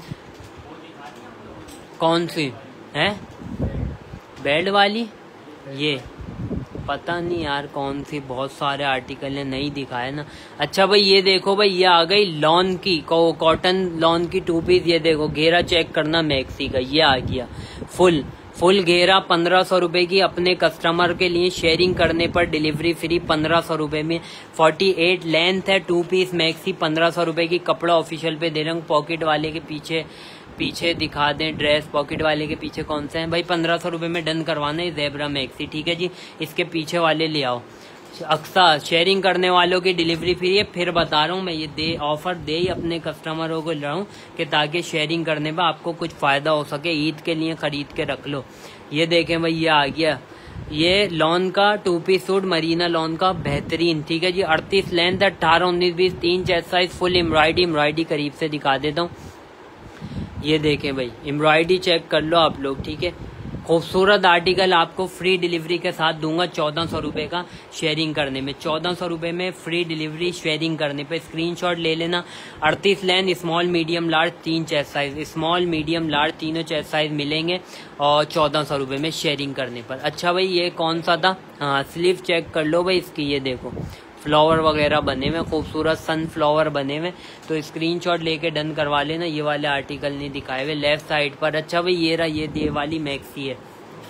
कौन सी है? बेल्ट वाली? ये पता नहीं यार कौन सी, बहुत सारे आर्टिकल है, नहीं दिखाए ना। अच्छा भाई ये देखो भाई, ये आ गई लॉन की, कॉटन लॉन की टू पीस। ये देखो घेरा चेक करना मैक्सी का, ये आ गया फुल फुल घेरा। पंद्रह सौ रुपए की अपने कस्टमर के लिए। शेयरिंग करने पर डिलीवरी फ्री पंद्रह सौ रुपए में। अड़तालीस लेंथ है, टू पीस मैक्सी, पंद्रह सौ रुपए की। कपड़ा ऑफिशियल पे दे रहा हूँ। पॉकेट वाले के पीछे पीछे दिखा दें ड्रेस, पॉकेट वाले के पीछे कौन से हैं भाई? पंद्रह सौ रुपए में डन करवाना है ज़ेब्रा मैक्सी, ठीक है जी। इसके पीछे वाले ले आओ। अक्सा शेयरिंग करने वालों की डिलीवरी फ्री है। फिर बता रहा हूँ मैं, ये दे ऑफर दे ही अपने कस्टमरों को रहा हूँ कि ताकि शेयरिंग करने में आपको कुछ फायदा हो सके। ईद के लिए खरीद के रख लो। ये देखें भाई, ये आ गया, ये लॉन का two piece suit Marina lawn का, बेहतरीन, ठीक है जी। अड़तीस लेंथ, अट्ठारह उन्नीस बीस तीन chest size, full embroidery. Embroidery करीब से दिखा देता हूँ। ये देखें भाई एम्ब्रॉयडरी चेक कर लो आप लोग, ठीक है। खूबसूरत आर्टिकल आपको फ्री डिलीवरी के साथ दूंगा चौदह सौ रुपए का शेयरिंग करने में। चौदह सौ रुपए में फ्री डिलीवरी शेयरिंग करने पे। स्क्रीनशॉट ले लेना। अड़तीस लेंथ, स्मॉल मीडियम लार्ज तीन chest size, small medium large तीनों चेस्ट साइज मिलेंगे और चौदह सौ रुपए में शेयरिंग करने पर। अच्छा भाई ये कौन सा था? हाँ स्लीव चेक कर लो भाई इसकी। ये देखो फ्लावर वगैरह बने हुए, खूबसूरत सनफ्लावर बने हुए, तो स्क्रीनशॉट लेके डन करवा लेना। ये वाले आर्टिकल नहीं दिखाए हुए लेफ्ट साइड पर। अच्छा भाई ये रहा, ये दे वाली मैक्सी है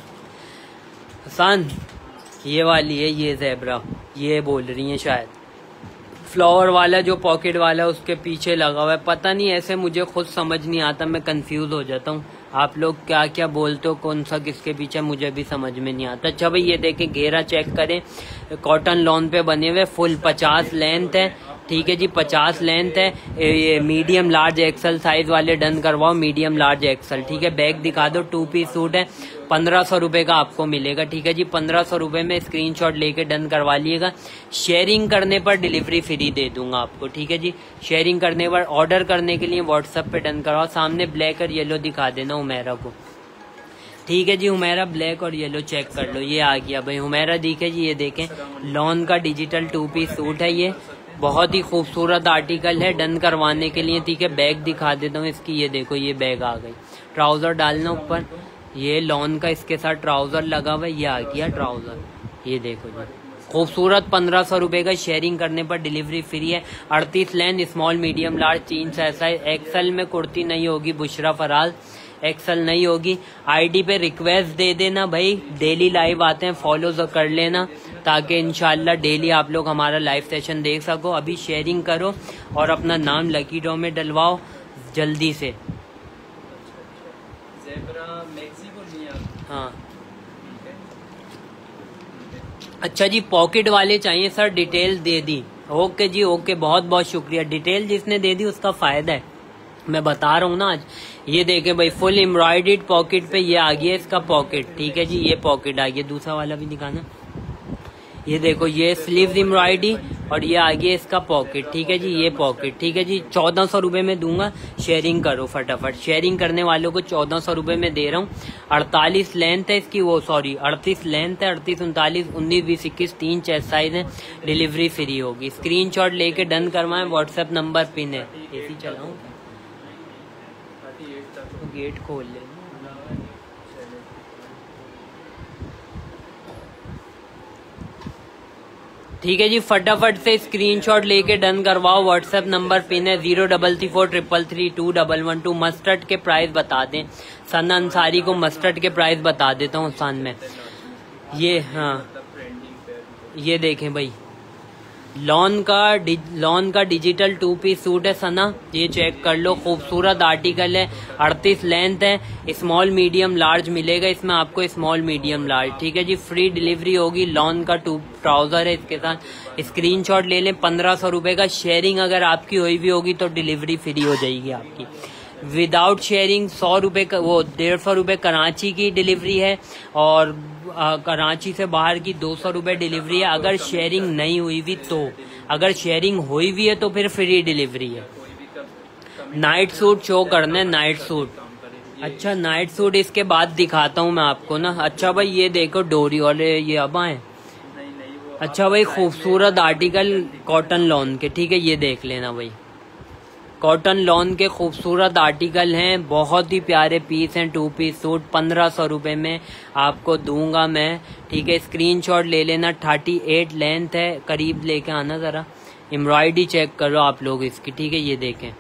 सन, ये वाली है, ये ज़ेब्रा, ये बोल रही है शायद। फ्लावर वाला जो पॉकेट वाला है उसके पीछे लगा हुआ है, पता नहीं, ऐसे मुझे खुद समझ नहीं आता, मैं कंफ्यूज हो जाता हूँ। आप लोग क्या क्या बोलते हो, कौन सा किसके पीछे, मुझे भी समझ में नहीं आता। अच्छा भाई ये देखें घेरा चेक करें, कॉटन लॉन पे बने हुए, फुल पचास लेंथ है ठीक है जी। पचास लेंथ है, ये मीडियम लार्ज एक्सल साइज वाले डन करवाओ, मीडियम लार्ज एक्सल। ठीक है, बैग दिखा दो, टू पीस सूट है, पंद्रह सौ रुपए का आपको मिलेगा। ठीक है जी, पंद्रह सौ रुपए में स्क्रीनशॉट लेके डन करवा लिएगा। शेयरिंग करने पर डिलीवरी फ्री दे दूंगा आपको। ठीक है जी, शेयरिंग करने पर, ऑर्डर करने के लिए व्हाट्सएप पे डन करवाओ। सामने ब्लैक और येलो दिखा देना हुमैरा को। ठीक है जी, हुमैरा ब्लैक और येलो चेक कर लो, ये आ गया भाई हुमैरा। दिखे जी, ये देखें लॉन का डिजिटल टू पीस सूट है, ये बहुत ही खूबसूरत आर्टिकल है डन करवाने के लिए। ठीक है, बैग दिखा देता हूँ इसकी, ये देखो ये बैग आ गई। ट्राउजर डालना ऊपर, ये लॉन का इसके साथ ट्राउजर लगा हुआ है, ये आ गया ट्राउजर, ये देखो जी खूबसूरत। पंद्रह सौ रुपए का, शेयरिंग करने पर डिलीवरी फ्री है। अड़तीस लेंथ, स्मॉल मीडियम लार्ज तीन सौ ऐसा। एक्सल में कुर्ती नहीं होगी बुशरा फराज, एक्सल नहीं होगी। आईडी पे रिक्वेस्ट दे देना भाई, डेली लाइव आते हैं, फॉलो कर लेना ताकि इंशाल्लाह डेली आप लोग हमारा लाइव सेशन देख सको। अभी शेयरिंग करो और अपना नाम लकी ड्रॉ में डलवाओ जल्दी से। हाँ अच्छा जी, पॉकेट वाले चाहिए सर, डिटेल दे दी। ओके जी ओके, बहुत बहुत शुक्रिया। डिटेल जिसने दे दी उसका फायदा है, मैं बता रहा हूँ ना आज। ये देखें भाई, फुल एम्ब्रॉयडर्ड पॉकेट पे ये आ गया इसका पॉकेट। ठीक है जी, ये पॉकेट आ गया। दूसरा वाला भी दिखाना, ये देखो ये स्लीव्स एम्ब्रॉयडरी और ये आ गया इसका पॉकेट। ठीक है जी, ये पॉकेट। ठीक है जी, चौदह सौ रुपए में दूंगा, शेयरिंग करो फटाफट। शेयरिंग करने वालों को चौदह सौ रुपए में दे रहा हूँ। अड़तालीस लेंथ है इसकी, वो सॉरी अड़तीस लेंथ है, अड़तीस उनतालीस उन्नीस बीस इक्कीस तीन चेस्ट साइज है। डिलीवरी फ्री होगी। स्क्रीनशॉट लेके डन करवाएं, व्हाट्सएप नंबर पिन है। एसी चलाऊं, गेट खोल ले। ठीक है जी, फटाफट से स्क्रीनशॉट लेके डन करवाओ। व्हाट्सएप नंबर पिन है zero double three four triple three two double one two. Mustard के प्राइस बता दें, सना अंसारी को मस्टर्ड के प्राइस बता देता हूँ सान में। ये हाँ, ये देखें भाई, लॉन का लॉन का डिजिटल टू पीस सूट है सना, ये चेक कर लो, खूबसूरत आर्टिकल है। अड़तीस लेंथ है, स्मॉल मीडियम लार्ज मिलेगा इसमें आपको, स्मॉल मीडियम लार्ज। ठीक है जी, फ्री डिलीवरी होगी। लॉन का टू ट्राउजर है इसके साथ। स्क्रीनशॉट ले लें, पंद्रह सौ रुपए का। शेयरिंग अगर आपकी हुई भी होगी तो डिलीवरी फ्री हो जाएगी आपकी। विदाउट शेयरिंग सौ रुपए का, वो डेढ़ सौ रुपए कराची की डिलीवरी है और आ, कराची से बाहर की दो सौ रुपए डिलीवरी है। अगर शेयरिंग नहीं हुई भी तो, अगर शेयरिंग हुई भी है तो फिर फ्री डिलीवरी है। नाइट सूट शो करना है, नाइट सूट। अच्छा नाइट सूट इसके बाद दिखाता हूँ मैं आपको ना। अच्छा भाई ये देखो डोरी वाले, ये अब आए। अच्छा भाई, खूबसूरत आर्टिकल कॉटन लॉन के। ठीक है, ये देख लेना भाई, कॉटन लॉन के खूबसूरत आर्टिकल हैं, बहुत ही प्यारे पीस हैं। टू पीस सूट पंद्रह सौ रुपए में आपको दूंगा मैं। ठीक है, स्क्रीनशॉट ले लेना। थर्टी एट लेंथ है, करीब लेके आना जरा, एम्ब्रॉयडरी चेक करो आप लोग इसकी। ठीक है, ये देखें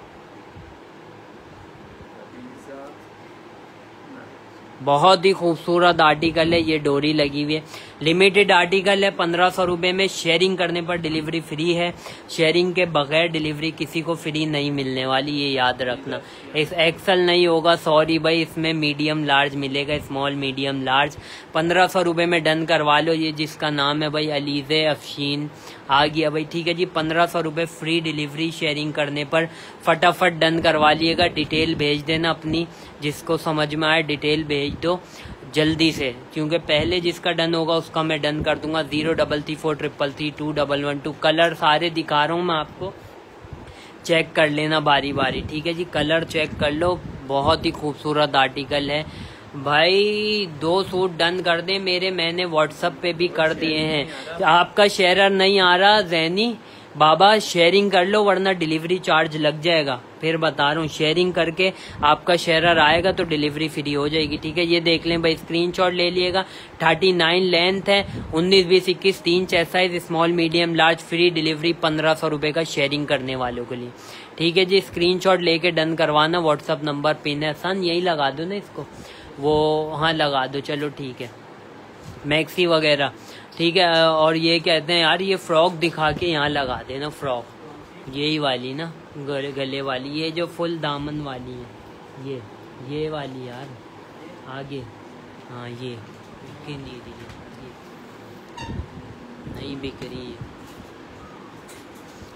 बहुत ही खूबसूरत आर्टिकल है, ये डोरी लगी हुई है। लिमिटेड आर्टिकल है, पंद्रह सौ रुपए में। शेयरिंग करने पर डिलीवरी फ्री है। शेयरिंग के बगैर डिलीवरी किसी को फ्री नहीं मिलने वाली, ये याद रखना। इस एक्सल नहीं होगा, सॉरी भाई, इसमें मीडियम लार्ज मिलेगा, स्मॉल मीडियम लार्ज। पंद्रह सौ रुपए में डन करवा लो। ये जिसका नाम है भाई अलीज़े अफशीन आ गया भाई। ठीक है जी, पंद्रह सौ रुपए फ्री डिलीवरी शेयरिंग करने पर। फटाफट डन करवा लिएगा। डिटेल भेज देना अपनी, जिसको समझ में आए डिटेल भेज दो जल्दी से, क्योंकि पहले जिसका डन होगा उसका मैं डन कर दूंगा। Zero double three four triple three two double one two. Colour सारे दिखा रहा हूँ मैं आपको, चेक कर लेना बारी बारी। ठीक है जी, कलर चेक कर लो, बहुत ही खूबसूरत आर्टिकल है भाई। दो सूट डन कर दे मेरे, मैंने व्हाट्सएप पे भी कर दिए हैं। आपका शेयर नहीं आ रहा जैनी बाबा, शेयरिंग कर लो वरना डिलीवरी चार्ज लग जाएगा। फिर बता रहा हूँ, शेयरिंग करके आपका शेयर आएगा तो डिलीवरी फ्री हो जाएगी। ठीक है, ये देख लें भाई, स्क्रीनशॉट ले लिएगा। थर्टी नाइन लेंथ है, उन्नीस बीस इक्कीस तीन chest size, small medium large, free delivery पंद्रह सौ रुपए का शेयरिंग करने वालों के लिए। ठीक है जी, स्क्रीनशॉट लेके डन करवाना। व्हाट्सअप नंबर पिन है, सन यही लगा दो ना इसको, वो हाँ लगा दो, चलो ठीक है। मैक्सी वगैरह ठीक है। और ये कहते हैं यार, ये फ्रॉक दिखा के यहाँ लगा देना, फ्रॉक यही वाली ना, गले गले वाली, ये जो फुल दामन वाली है, ये ये वाली यार आगे, हाँ ये बिक नहीं रही, ये नहीं बिक रही है।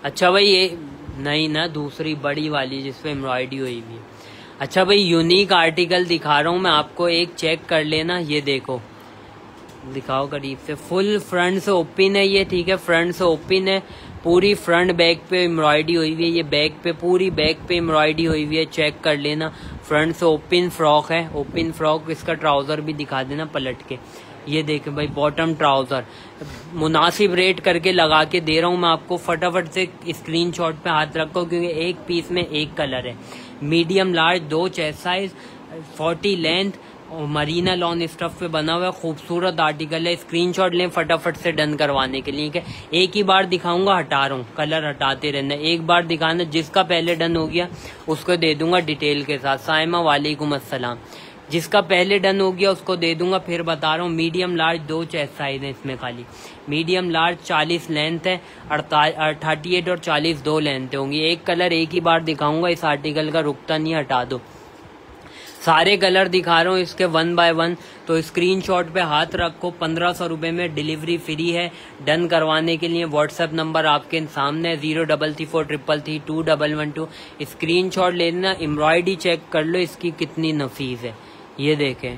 अच्छा भाई ये नहीं ना, दूसरी बड़ी वाली जिसपे एम्ब्रॉयडरी हुई भी है। अच्छा भाई यूनिक आर्टिकल दिखा रहा हूँ मैं आपको, एक चेक कर लेना। ये देखो, दिखाओ करीब से। फुल फ्रंट से ओपन है ये, ठीक है, फ्रंट से ओपन है। पूरी फ्रंट बैक पे एम्ब्रॉयडरी हुई हुई है। ये बैक पे, पूरी बैक पे एम्ब्रॉयडरी हुई हुई है, चेक कर लेना। फ्रंट से ओपन फ्रॉक है, ओपन फ्रॉक। इसका ट्राउजर भी दिखा देना पलट के। ये देखे भाई, बॉटम ट्राउजर मुनासिब रेट करके लगा के दे रहा हूँ मैं आपको। फटाफट से स्क्रीनशॉट पे हाथ रखो, क्योंकि एक पीस में एक कलर है। मीडियम लार्ज, दो चेस्ट साइज, फोर्टी लेंथ और मरीना लॉन स्टफ पे बना हुआ है। खूबसूरत आर्टिकल है, स्क्रीनशॉट लें फटाफट से डन करवाने के लिए। ठीक है, एक ही बार दिखाऊंगा, हटा रहा हूँ, कलर हटाते रहना। एक बार दिखाना, जिसका पहले डन हो गया उसको दे दूंगा डिटेल के साथ। साइमा वालेकुम अस्सलाम। जिसका पहले डन हो गया उसको दे दूंगा। फिर बता रहा हूँ, मीडियम लार्ज दो चेस्ट साइज है इसमें खाली। मीडियम लार्ज चालीस लेंथ है, थर्टी एट और चालीस दो लेंथ होंगी। एक कलर एक ही बार दिखाऊंगा, इस आर्टिकल का रुकता नहीं, हटा दो। सारे कलर दिखा रहा हूँ इसके वन बाय वन, तो स्क्रीनशॉट पे हाथ रखो। पंद्रह सौ रुपये में डिलीवरी फ्री है। डन करवाने के लिए व्हाट्सएप नंबर आपके सामने, zero double three four triple three two double one two. Screenshot ले लेना। एम्ब्रॉयडरी चेक कर लो इसकी कितनी नफीस है। ये देखें,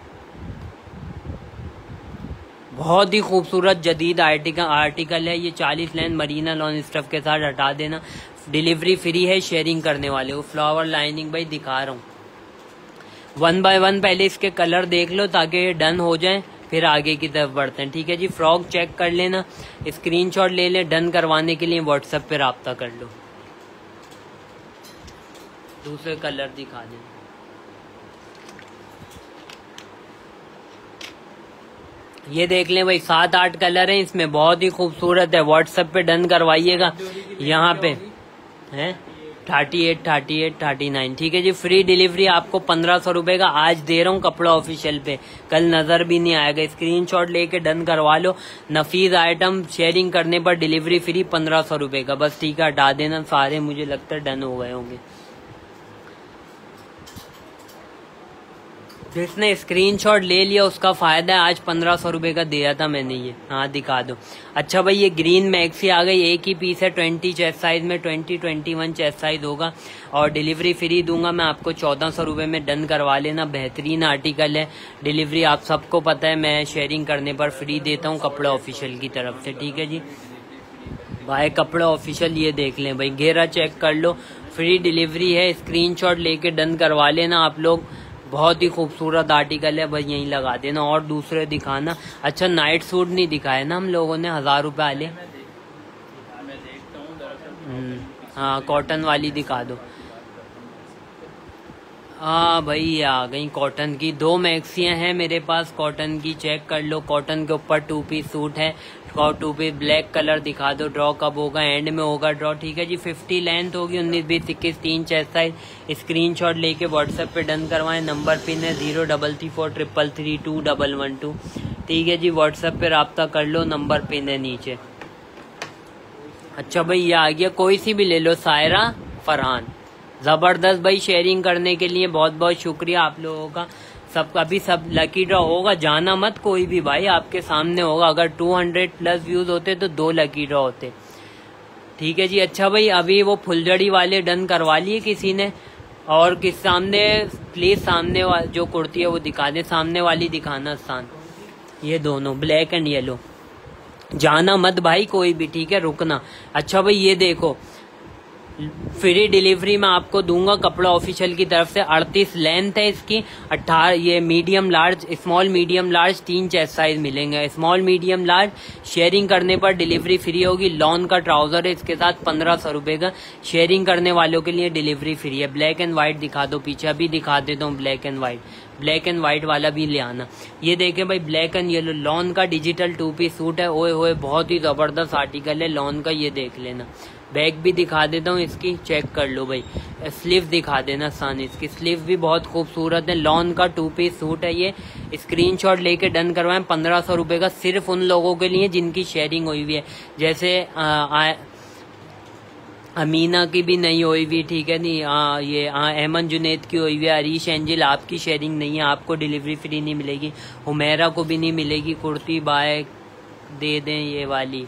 बहुत ही खूबसूरत जदीद आर्टिकल आर्टिकल है ये। चालीस लेंथ मरीना लॉन स्टफ के साथ, हटा देना। डिलीवरी फ्री है शेयरिंग करने वाले को। फ्लावर लाइनिंग भाई दिखा रहा हूँ वन बाय वन। पहले इसके कलर देख लो ताकि ये डन हो जाए, फिर आगे की तरफ बढ़ते हैं। ठीक है जी, फ्रॉक चेक कर लेना, स्क्रीनशॉट ले लें। डन करवाने के लिए व्हाट्सएप पे राब्ता कर लो। दूसरे कलर दिखा दें। ये देख लें भाई, सात आठ कलर हैं इसमें, बहुत ही खूबसूरत है। व्हाट्सएप पे डन करवाइएगा। यहाँ पे है thirty eight thirty eight thirty nine. ठीक है जी, फ्री डिलीवरी आपको पंद्रह सौ रुपए का आज दे रहा हूँ कपड़ा ऑफिशियल पे, कल नजर भी नहीं आएगा। स्क्रीनशॉट लेके डन करवा लो। नफीस आइटम शेयरिंग करने पर डिलीवरी फ्री पंद्रह सौ रुपए का बस। ठीक है, हटा देना सारे, मुझे लगता है डन हो गए होंगे। जिसने स्क्रीनशॉट ले लिया उसका फायदा है, आज पंद्रह सौ रुपए का दिया था मैंने ये। हाँ दिखा दो। अच्छा भाई, ये ग्रीन मैक्सी आ गई, एक ही पीस है, ट्वेंटी चेस्ट साइज में, twenty twenty one chest size होगा और डिलीवरी फ्री दूंगा मैं आपको चौदह सौ रुपए में। डन करवा लेना, बेहतरीन आर्टिकल है। डिलीवरी आप सबको पता है मैं शेयरिंग करने पर फ्री देता हूँ कपड़ा ऑफिशियल की तरफ से। ठीक है जी भाई, कपड़ा ऑफिशियल ये देख लें भाई, घेरा चेक कर लो, फ्री डिलीवरी है। स्क्रीनशॉट लेके डन करवा लेना आप लोग। बहुत ही खूबसूरत आर्टिकल है, बस यहीं लगा देना। और दूसरे दिखाना। अच्छा, नाइट सूट नहीं दिखाए ना हम लोगों ने, हजार रुपए वाले। हाँ, कॉटन वाली दिखा दो। हाँ भाई, आ गई कॉटन की। दो मैक्सियां हैं मेरे पास कॉटन की, चेक कर लो। कॉटन के ऊपर टू पीस सूट है, टू पीस ब्लैक कलर दिखा दो। ड्रॉ कब होगा? एंड में होगा ड्रॉ। ठीक है जी, फिफ्टी लेंथ होगी, उन्नीस बीस इक्कीस तीन चेस्ट साइज। स्क्रीनशॉट लेके व्हाट्सएप पे डन करवाएं। नंबर पिन है zero double three four triple three two double one two. ठीक है जी, व्हाट्सएप पे राब्ता कर लो, नंबर पिन है नीचे। अच्छा भाई, ये आ गया, कोई सी भी ले लो। सायरा फरहान, जबरदस्त भाई, शेयरिंग करने के लिए बहुत बहुत शुक्रिया आप लोगों का। सब अभी सब लकी ड्रॉ होगा, जाना मत कोई भी भाई, आपके सामने होगा। अगर टू हंड्रेड प्लस व्यूज होते तो दो लकी ड्रॉ होते। ठीक है जी। अच्छा भाई, अभी वो फुलझड़ी वाले डन करवा लिए किसी ने, और किस सामने प्लीज सामने जो कुर्ती है वो दिखा दे, सामने वाली दिखाना स्थान। ये दोनों ब्लैक एंड येलो, जाना मत भाई कोई भी। ठीक है, रुकना। अच्छा भाई, ये देखो, फ्री डिलीवरी मैं आपको दूंगा कपड़ा ऑफिशियल की तरफ से। अड़तीस लेंथ है इसकी, अठारह ये medium large, small medium large तीन चेस्ट साइज मिलेंगे। स्मॉल मीडियम लार्ज शेयरिंग करने पर डिलीवरी फ्री होगी। लॉन का ट्राउजर है इसके साथ, पंद्रह सौ रुपए का। शेयरिंग करने वालों के लिए डिलीवरी फ्री है। ब्लैक एंड व्हाइट दिखा दो, पीछे अभी दिखा देता हूँ black and white. Black and white वाला भी ले आना। ये देखें भाई, ब्लैक एंड येलो लॉन का डिजिटल टू पीस सूट है। ओए होए, बहुत ही जबरदस्त आर्टिकल है लॉन का, ये देख लेना। बैग भी दिखा देता हूँ इसकी, चेक कर लो भाई। स्लीव दिखा देना सान, इसकी स्लीव भी बहुत खूबसूरत है। लॉन का टू पीस सूट है ये। स्क्रीनशॉट लेके डन करवाएं। पंद्रह सौ रुपए का सिर्फ उन लोगों के लिए जिनकी शेयरिंग हुई हुई है। जैसे आ, आ, अमीना की भी नहीं हुई हुई, ठीक है नहीं। आ, ये अहमद जुनेद की हुई हुई है। अरीश एंजिल, आपकी शेयरिंग नहीं है, आपको डिलीवरी फ्री नहीं मिलेगी। हुमैरा को भी नहीं मिलेगी। कुर्ती बाय दे दें ये वाली,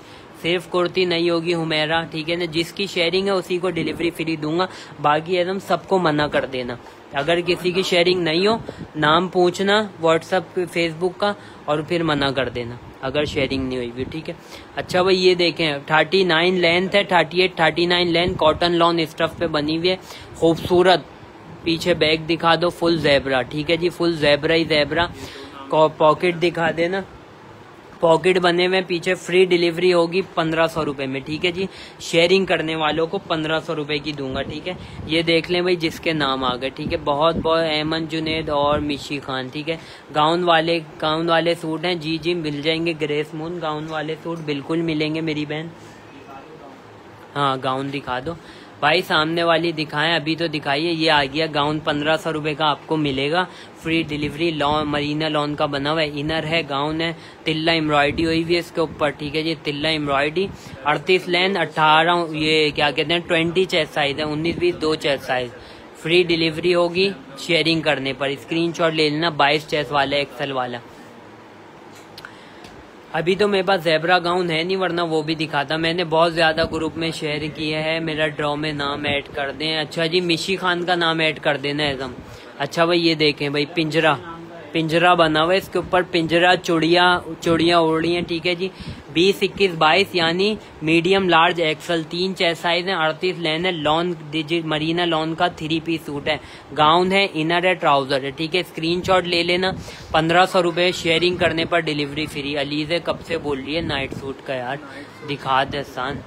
सिर्फ कुर्ती नहीं होगी हुमेरा, ठीक है ना। जिसकी शेयरिंग है उसी को डिलीवरी फ्री दूंगा, बाकी एकदम सबको मना कर देना। अगर किसी की शेयरिंग नहीं हो, नाम पूछना व्हाट्सएप फेसबुक का और फिर मना कर देना अगर शेयरिंग नहीं हुई, ठीक है। अच्छा भाई ये देखें थर्टी नाइन लेंथ है, thirty eight thirty nine length, cotton lawn stuff पे बनी हुई है, खूबसूरत। पीछे बैग दिखा दो, फुल ज़ेब्रा, ठीक है जी, फुल ज़ेब्रा ही ज़ेब्रा। पॉकेट दिखा देना, पॉकेट बने हुए पीछे। फ्री डिलीवरी होगी पंद्रह सौ रुपये में, ठीक है जी। शेयरिंग करने वालों को पंद्रह सौ रुपये की दूंगा, ठीक है। ये देख लें भाई जिसके नाम आ गए, ठीक है। बहुत बहुत अहमद जुनेद और मिशी खान, ठीक है। गाउन वाले गाउन वाले सूट हैं, जी जी मिल जाएंगे। ग्रेस मून गाउन वाले सूट बिल्कुल मिलेंगे मेरी बहन। हाँ गाउन दिखा दो भाई, सामने वाली दिखाएं, अभी तो दिखाइए। ये आ गया गाउन, पंद्रह सौ रुपये का आपको मिलेगा, free delivery. Lawn Marina lawn का बना हुआ है, इनर है, गाउन है, तिल्ला एम्ब्रॉयडरी हुई हुई है इसके ऊपर, ठीक है जी। तिल्ला एम्ब्रॉयडरी, अड़तीस लेंथ, अट्ठारह ये क्या कहते हैं ट्वेंटी चेस्ट साइज है, उन्नीस बीस दो चेस्ट साइज। फ्री डिलीवरी होगी शेयरिंग करने पर। स्क्रीनशॉट ले लेना, बाईस चेस्ट वाला एक्सल वाला। अभी तो मेरे पास ज़ेब्रा गाउन है नहीं, वरना वो भी दिखाता। मैंने बहुत ज्यादा ग्रुप में शेयर किया है, मेरा ड्रॉ में नाम ऐड कर दें। अच्छा जी मिशी खान का नाम ऐड कर देना एकदम। अच्छा भाई ये देखें भाई, पिंजरा पिंजरा बना हुआ है, इसके ऊपर पिंजरा चुड़िया चुड़िया उड़ रही है, ठीक है जी। बीस इक्कीस बाईस यानी मीडियम लार्ज एक्सल, तीन चेस्ट साइज है, अड़तीस लेन है, लॉन डिजिट मरीना लॉन का थ्री पीस सूट है, गाउन है, इनर है, ट्राउजर है, ठीक है। स्क्रीनशॉट ले लेना। पंद्रह सौ रुपये शेयरिंग करने पर डिलीवरी फ्री। अलीज़े कब से बोल रही है नाइट सूट का यार, दिखा दे सान,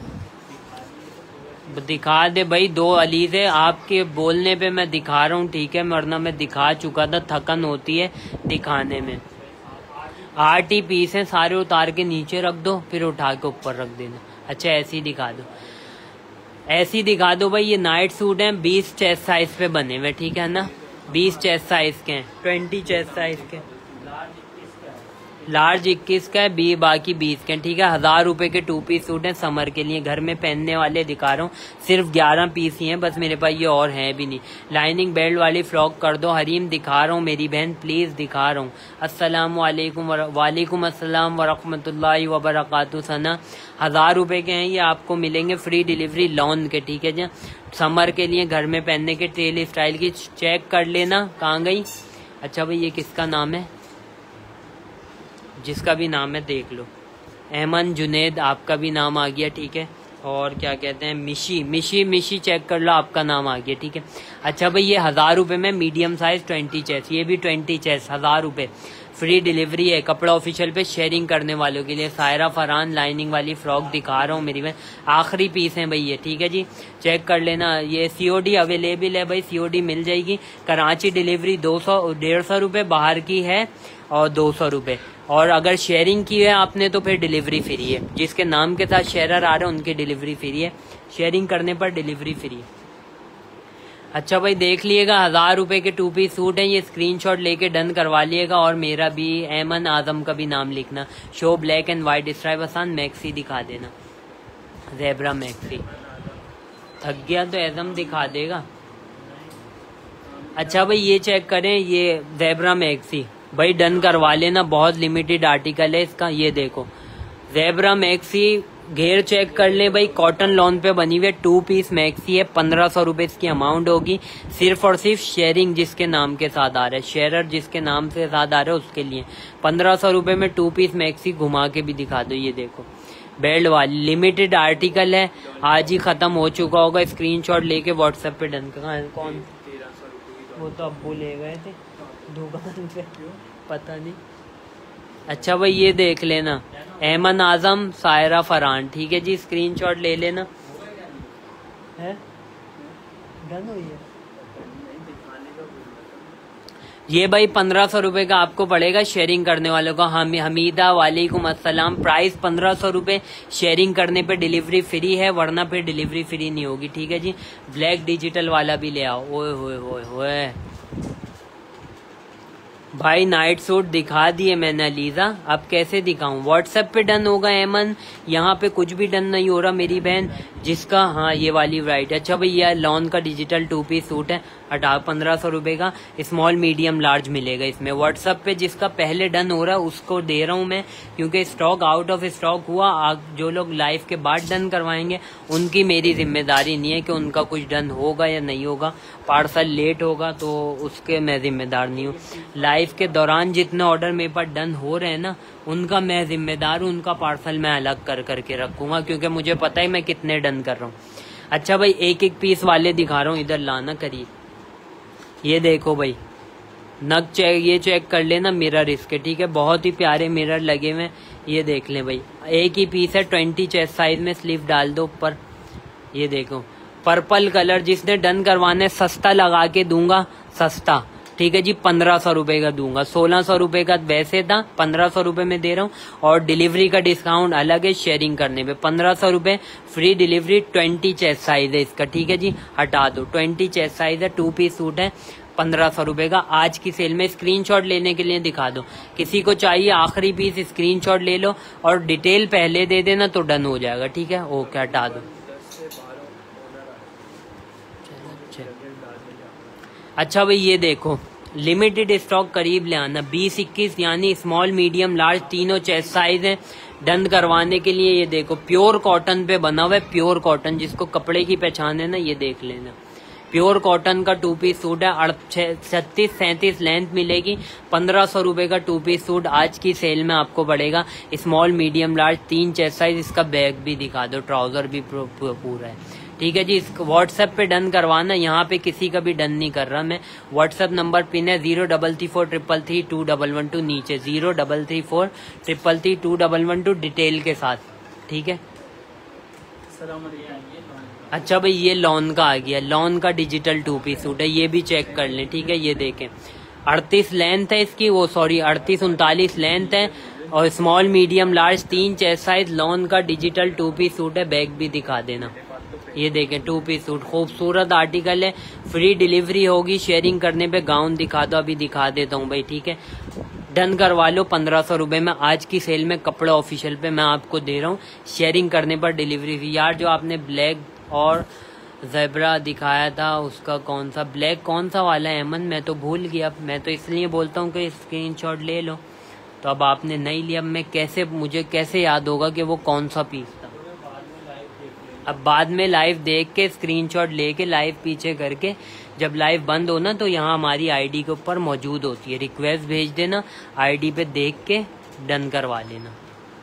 दिखा दे भाई। दो अलीज़े आपके बोलने पे मैं दिखा रहा हूँ, ठीक है, वरना मैं दिखा चुका था, थकन होती है दिखाने में। आठ ही पीस हैं, सारे उतार के नीचे रख दो, फिर उठा के ऊपर रख देना। अच्छा ऐसे ही दिखा दो, ऐसे ही दिखा दो भाई। ये नाइट सूट हैं, बीस चेस्ट साइज पे बने हुए, ठीक है ना। बीस चेस्ट साइज के हैं, ट्वेंटी चेस्ट साइज के, लार्ज इक्कीस का है, बी बाकी बीस के, ठीक है। हजार रुपए के टू पीस सूट हैं, समर के लिए घर में पहनने वाले दिखा रहा हूँ। सिर्फ ग्यारह पीस ही हैं बस मेरे पास, ये और हैं भी नहीं। लाइनिंग बेल्ट वाली फ्रॉक कर दो। हरीम दिखा रहा हूँ मेरी बहन, प्लीज दिखा रहा हूँ। अस्सलाम वालेकुम वालेकुम अस्सलाम वरहमतुल्लाहि वबरकातुहू। सना हजार रुपए के हैं, ये आपको मिलेंगे फ्री डिलीवरी लॉन के, ठीक है जी। समर के लिए घर में पहनने के ट्रेल स्टाइल की, चेक कर लेना। कहाँ गई? अच्छा भाई ये किसका नाम है? जिसका भी नाम है देख लो। अहमद जुनेद आपका भी नाम आ गया, ठीक है। और क्या कहते हैं मिशी मिशी मिशी चेक कर लो, आपका नाम आ गया, ठीक है। अच्छा भाई ये हजार रुपए में मीडियम साइज ट्वेंटी चेस्ट, ये भी ट्वेंटी चेस्ट, हजार रुपए फ्री डिलीवरी है। कपड़ा ऑफिशियल पे शेयरिंग करने वालों के लिए। सायरा फरहान लाइनिंग वाली फ्रॉक दिखा रहा हूँ मेरी बहन, आखिरी पीस है भाई ये, ठीक है जी। चेक कर लेना। ये सीओडी अवेलेबल है भाई, सीओडी मिल जाएगी। कराची डिलीवरी दो सौ डेढ़ सौ रुपये बाहर की है और दो सौ रुपये, और अगर शेयरिंग की है आपने तो फिर डिलीवरी फ्री है। जिसके नाम के साथ शेयरर आ रहे हैं उनकी डिलीवरी फ्री है, शेयरिंग करने पर डिलीवरी फ्री है। अच्छा भाई देख लिएगा, हजार रुपए के टू पीस सूट है, ये स्क्रीनशॉट लेके डन करवा लिएगा। और मेरा भी एमन आजम का भी नाम लिखना। Show black and white stripe आसान, मैक्सी दिखा देना, ज़ेब्रा मैक्सी। थक गया तो एजम दिखा देगा। अच्छा भाई ये चेक करें, ये ज़ेब्रा मैक्सी भाई डन करवा लेना, बहुत लिमिटेड आर्टिकल है इसका। ये देखो ज़ेब्रा मैक्सी, घेर चेक कर ले भाई, कॉटन लॉन पे बनी हुई है, टू पीस मैक्सी है। पंद्रह सौ रुपए इसकी अमाउंट होगी, सिर्फ और सिर्फ शेयरिंग जिसके नाम के साथ आ रहा है, शेयरर जिसके नाम से साथ आ रहा है उसके लिए। पंद्रह सौ रुपए में टू पीस मैक्सी, घुमा के भी दिखा दो। ये देखो बेल्ट वाली, लिमिटेड आर्टिकल है, आज ही खत्म हो चुका होगा। स्क्रीनशॉट लेके व्हाट्सएप पे डन कर। कौन? वो तो अब्बू ले गए थे दुकान पे, पता नहीं। अच्छा भाई ये देख लेना, अहमद आजम सायरा फरहान, ठीक है जी। स्क्रीनशॉट ले लेना है, डन हुई है ये भाई। पंद्रह सौ रुपए का आपको पड़ेगा शेयरिंग करने वालों को। हम हमीदा वालेकुम अस्सलाम। प्राइस पंद्रह सौ रुपए, शेयरिंग करने पे डिलीवरी फ्री है, वरना फिर डिलीवरी फ्री नहीं होगी, ठीक है जी। ब्लैक डिजिटल वाला भी ले आओ। ओए होए होए होए, भाई नाइट सूट दिखा दिए मैंने अलीजा, अब कैसे दिखाऊं? व्हाट्सएप पे डन होगा एमन, यहाँ पे कुछ भी डन नहीं हो रहा मेरी बहन। जिसका हाँ ये वाली वराइटी, अच्छा भैया लॉन का डिजिटल टू पीस सूट है, हटा पंद्रह सौ रुपए का, स्मॉल मीडियम लार्ज मिलेगा इसमें। व्हाट्सएप पे जिसका पहले डन हो रहा है उसको दे रहा हूँ मैं, क्योंकि स्टॉक आउट ऑफ स्टॉक हुआ। जो लोग लाइव के बाद डन करवाएंगे उनकी मेरी जिम्मेदारी नहीं है कि उनका कुछ डन होगा या नहीं होगा। पार्सल लेट होगा तो उसके मैं जिम्मेदार नहीं हूँ। लाइव के दौरान जितने ऑर्डर मेरे पास डन हो रहे हैं ना, उनका मैं जिम्मेदार हूँ, उनका पार्सल मैं अलग कर करके रखूंगा, क्योंकि मुझे पता है मैं कितने डन कर रहा हूँ। अच्छा भाई एक एक पीस वाले दिखा रहा हूँ, इधर लाना करिए। ये देखो भाई नग चेक, ये चेक कर लेना, मिरर इसके, ठीक है, बहुत ही प्यारे मिरर लगे हुए। ये देख लें भाई, एक ही पीस है, ट्वेंटी चेस्ट साइज में, स्लीव डाल दो ऊपर। ये देखो पर्पल कलर, जिसने डन करवाने सस्ता लगा के दूंगा, सस्ता, ठीक है जी, पंद्रह सौ रुपए का दूंगा। सोलह सौ रुपए का वैसे था, पंद्रह सौ रुपए में दे रहा हूँ, और डिलीवरी का डिस्काउंट अलग है शेयरिंग करने पे, पंद्रह सौ रुपए free delivery. Twenty chest size है इसका, ठीक है जी, हटा दो, ट्वेंटी चेस्ट साइज है, टू पीस सूट है, पंद्रह सौ रुपए का। आज की सेल में स्क्रीनशॉट लेने के लिए दिखा दो, किसी को चाहिए आखिरी पीस स्क्रीनशॉट ले लो और डिटेल पहले दे देना तो डन हो जाएगा, ठीक है। ओके हटा दो। अच्छा भाई ये देखो लिमिटेड स्टॉक करीब ले आना, बीस इक्कीस यानी स्मॉल मीडियम लार्ज तीनों चेस्ट साइज है डन करवाने के लिए। ये देखो प्योर कॉटन पे बना हुआ है, प्योर कॉटन, जिसको कपड़े की पहचान है ना ये देख लेना। प्योर कॉटन का टू पीस सूट है, छत्तीस सैंतीस लेंथ मिलेगी, पंद्रह सौ रुपए का टू पीस सूट आज की सेल में आपको पड़ेगा। स्मॉल मीडियम लार्ज तीन चेस्ट साइज, इसका बैग भी दिखा दो, ट्राउजर भी पूरा है, ठीक है जी। व्हाट्सएप पे डन करवाना, यहाँ पे किसी का भी डन नहीं कर रहा मैं। व्हाट्सएप नंबर पिन है zero double three four triple three two double one two, नीचे zero double three four triple three two double one two, detail के साथ, ठीक है। अच्छा भाई ये लॉन का आ गया, लॉन का डिजिटल टू पीस सूट है, ये भी चेक कर लें, ठीक है। ये देखें अड़तीस लेंथ है इसकी, वो सॉरी अड़तीस उनतालीस लेंथ है, और स्मॉल मीडियम लार्ज तीन चेस्ट साइज, लॉन का डिजिटल टू पीस सूट है। बैग भी दिखा देना। ये देखें टू पीस सूट, खूबसूरत आर्टिकल है, फ्री डिलीवरी होगी शेयरिंग करने पे। गाउन दिखा दो, अभी दिखा देता हूँ भाई, ठीक है। डन करवा लो पंद्रह सौ रुपए में, आज की सेल में कपड़ा ऑफिशियल पे मैं आपको दे रहा हूँ, शेयरिंग करने पर डिलीवरी फी। यार जो आपने ब्लैक और ज़ेब्रा दिखाया था उसका कौन सा, ब्लैक कौन सा वाला है अमन, मैं तो भूल गया। मैं तो इसलिए बोलता हूँ कि स्क्रीनशॉट ले लो, तो अब आपने नहीं लिया, मैं कैसे, मुझे कैसे याद होगा कि वो कौन सा पीस था। अब बाद में लाइव देख के स्क्रीनशॉट लेके लाइव पीछे करके, जब लाइव बंद हो ना तो यहाँ हमारी आईडी के ऊपर मौजूद होती है, रिक्वेस्ट भेज देना, आईडी पे देख के डन करवा लेना।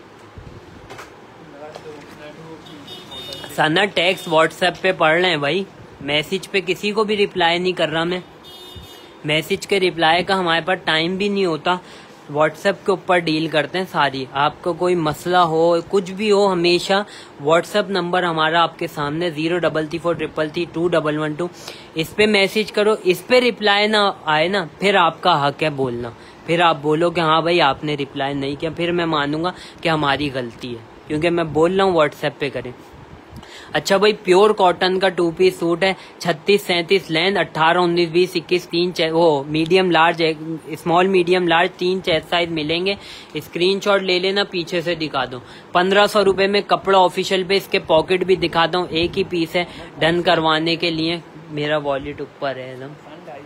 सना टेक्स्ट व्हाट्सएप पे पढ़ रहे हैं भाई, मैसेज पे किसी को भी रिप्लाई नहीं कर रहा मैं, मैसेज के रिप्लाई का हमारे पास टाइम भी नहीं होता, व्हाट्सएप के ऊपर डील करते हैं सारी। आपको कोई मसला हो, कुछ भी हो, हमेशा व्हाट्सएप नंबर हमारा आपके सामने zero double three four triple three two double one two, इस पे मैसेज करो। इस पे रिप्लाई ना आए ना, फिर आपका हक है बोलना, फिर आप बोलो कि हाँ भाई आपने रिप्लाई नहीं किया, फिर मैं मानूंगा कि हमारी गलती है, क्योंकि मैं बोल रहा हूँ व्हाट्सएप पे करें। अच्छा भाई प्योर कॉटन का टू पीस सूट है, छत्तीस सैंतीस लेंथ, अट्ठारह उन्नीस बीस इक्कीस तीन वो medium large, small medium large तीन चेस्ट साइज मिलेंगे। स्क्रीनशॉट ले लेना, पीछे से दिखा दो। पंद्रह सौ रुपए में कपड़ा ऑफिशियल पे, इसके पॉकेट भी दिखाता हूँ, एक ही पीस है डन करवाने के लिए। मेरा वॉलेट ऊपर है एकदम,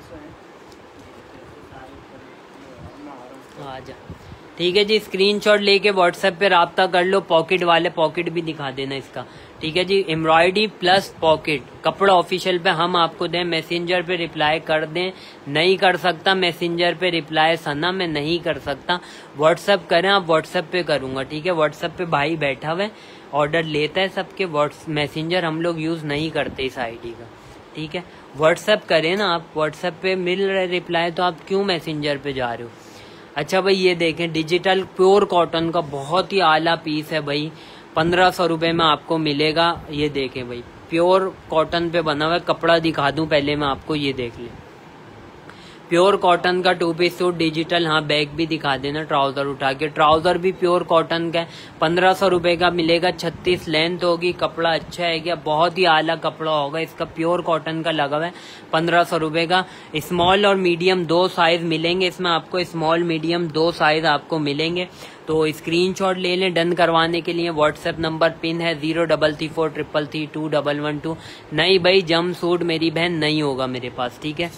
आ जा, ठीक है जी। स्क्रीनशॉट लेके व्हाट्सएप पे राब्ता कर लो, पॉकेट वाले पॉकेट भी दिखा देना इसका, ठीक है जी। एम्ब्रॉयडरी प्लस पॉकेट, कपड़ा ऑफिशियल पे हम आपको दें, मैसेंजर पे रिप्लाई कर दें, नहीं कर सकता मैसेंजर पे रिप्लाई सना, मैं नहीं कर सकता, व्हाट्सएप करें आप, व्हाट्सएप पे करूंगा, ठीक है। व्हाट्सएप पे भाई बैठा हुआ है, ऑर्डर लेता है सबके, व्हाट्स मैसेंजर हम लोग यूज नहीं करते इस आईडी का, ठीक है। व्हाट्सएप करें ना आप, व्हाट्सएप पे मिल रहा है रिप्लाई, तो आप क्यों मैसेंजर पे जा रहे हो। अच्छा भाई ये देखें डिजिटल प्योर कॉटन का बहुत ही आला पीस है भाई, पंद्रह सौ रुपए में आपको मिलेगा। ये देखें भाई प्योर कॉटन पे बना हुआ है, कपड़ा दिखा दूं पहले मैं आपको, ये देख लें प्योर कॉटन का टू पीस सूट डिजिटल। हाँ बैक भी दिखा देना ट्राउजर उठा के। ट्राउजर भी प्योर कॉटन का है, पंद्रह सौ रुपए का मिलेगा। छत्तीस लेंथ होगी, कपड़ा अच्छा है क्या, बहुत ही आला कपड़ा होगा इसका, प्योर कॉटन का लगा हुआ है, पंद्रह सौ रुपए का। स्मॉल और मीडियम दो साइज मिलेंगे इसमें आपको, स्मॉल मीडियम दो साइज आपको मिलेंगे। तो स्क्रीनशॉट ले लें। डन करवाने के लिए व्हाट्सएप नंबर पिन है zero double three four triple three two double one two. नहीं भाई जम सूट मेरी बहन नहीं होगा मेरे पास, ठीक है।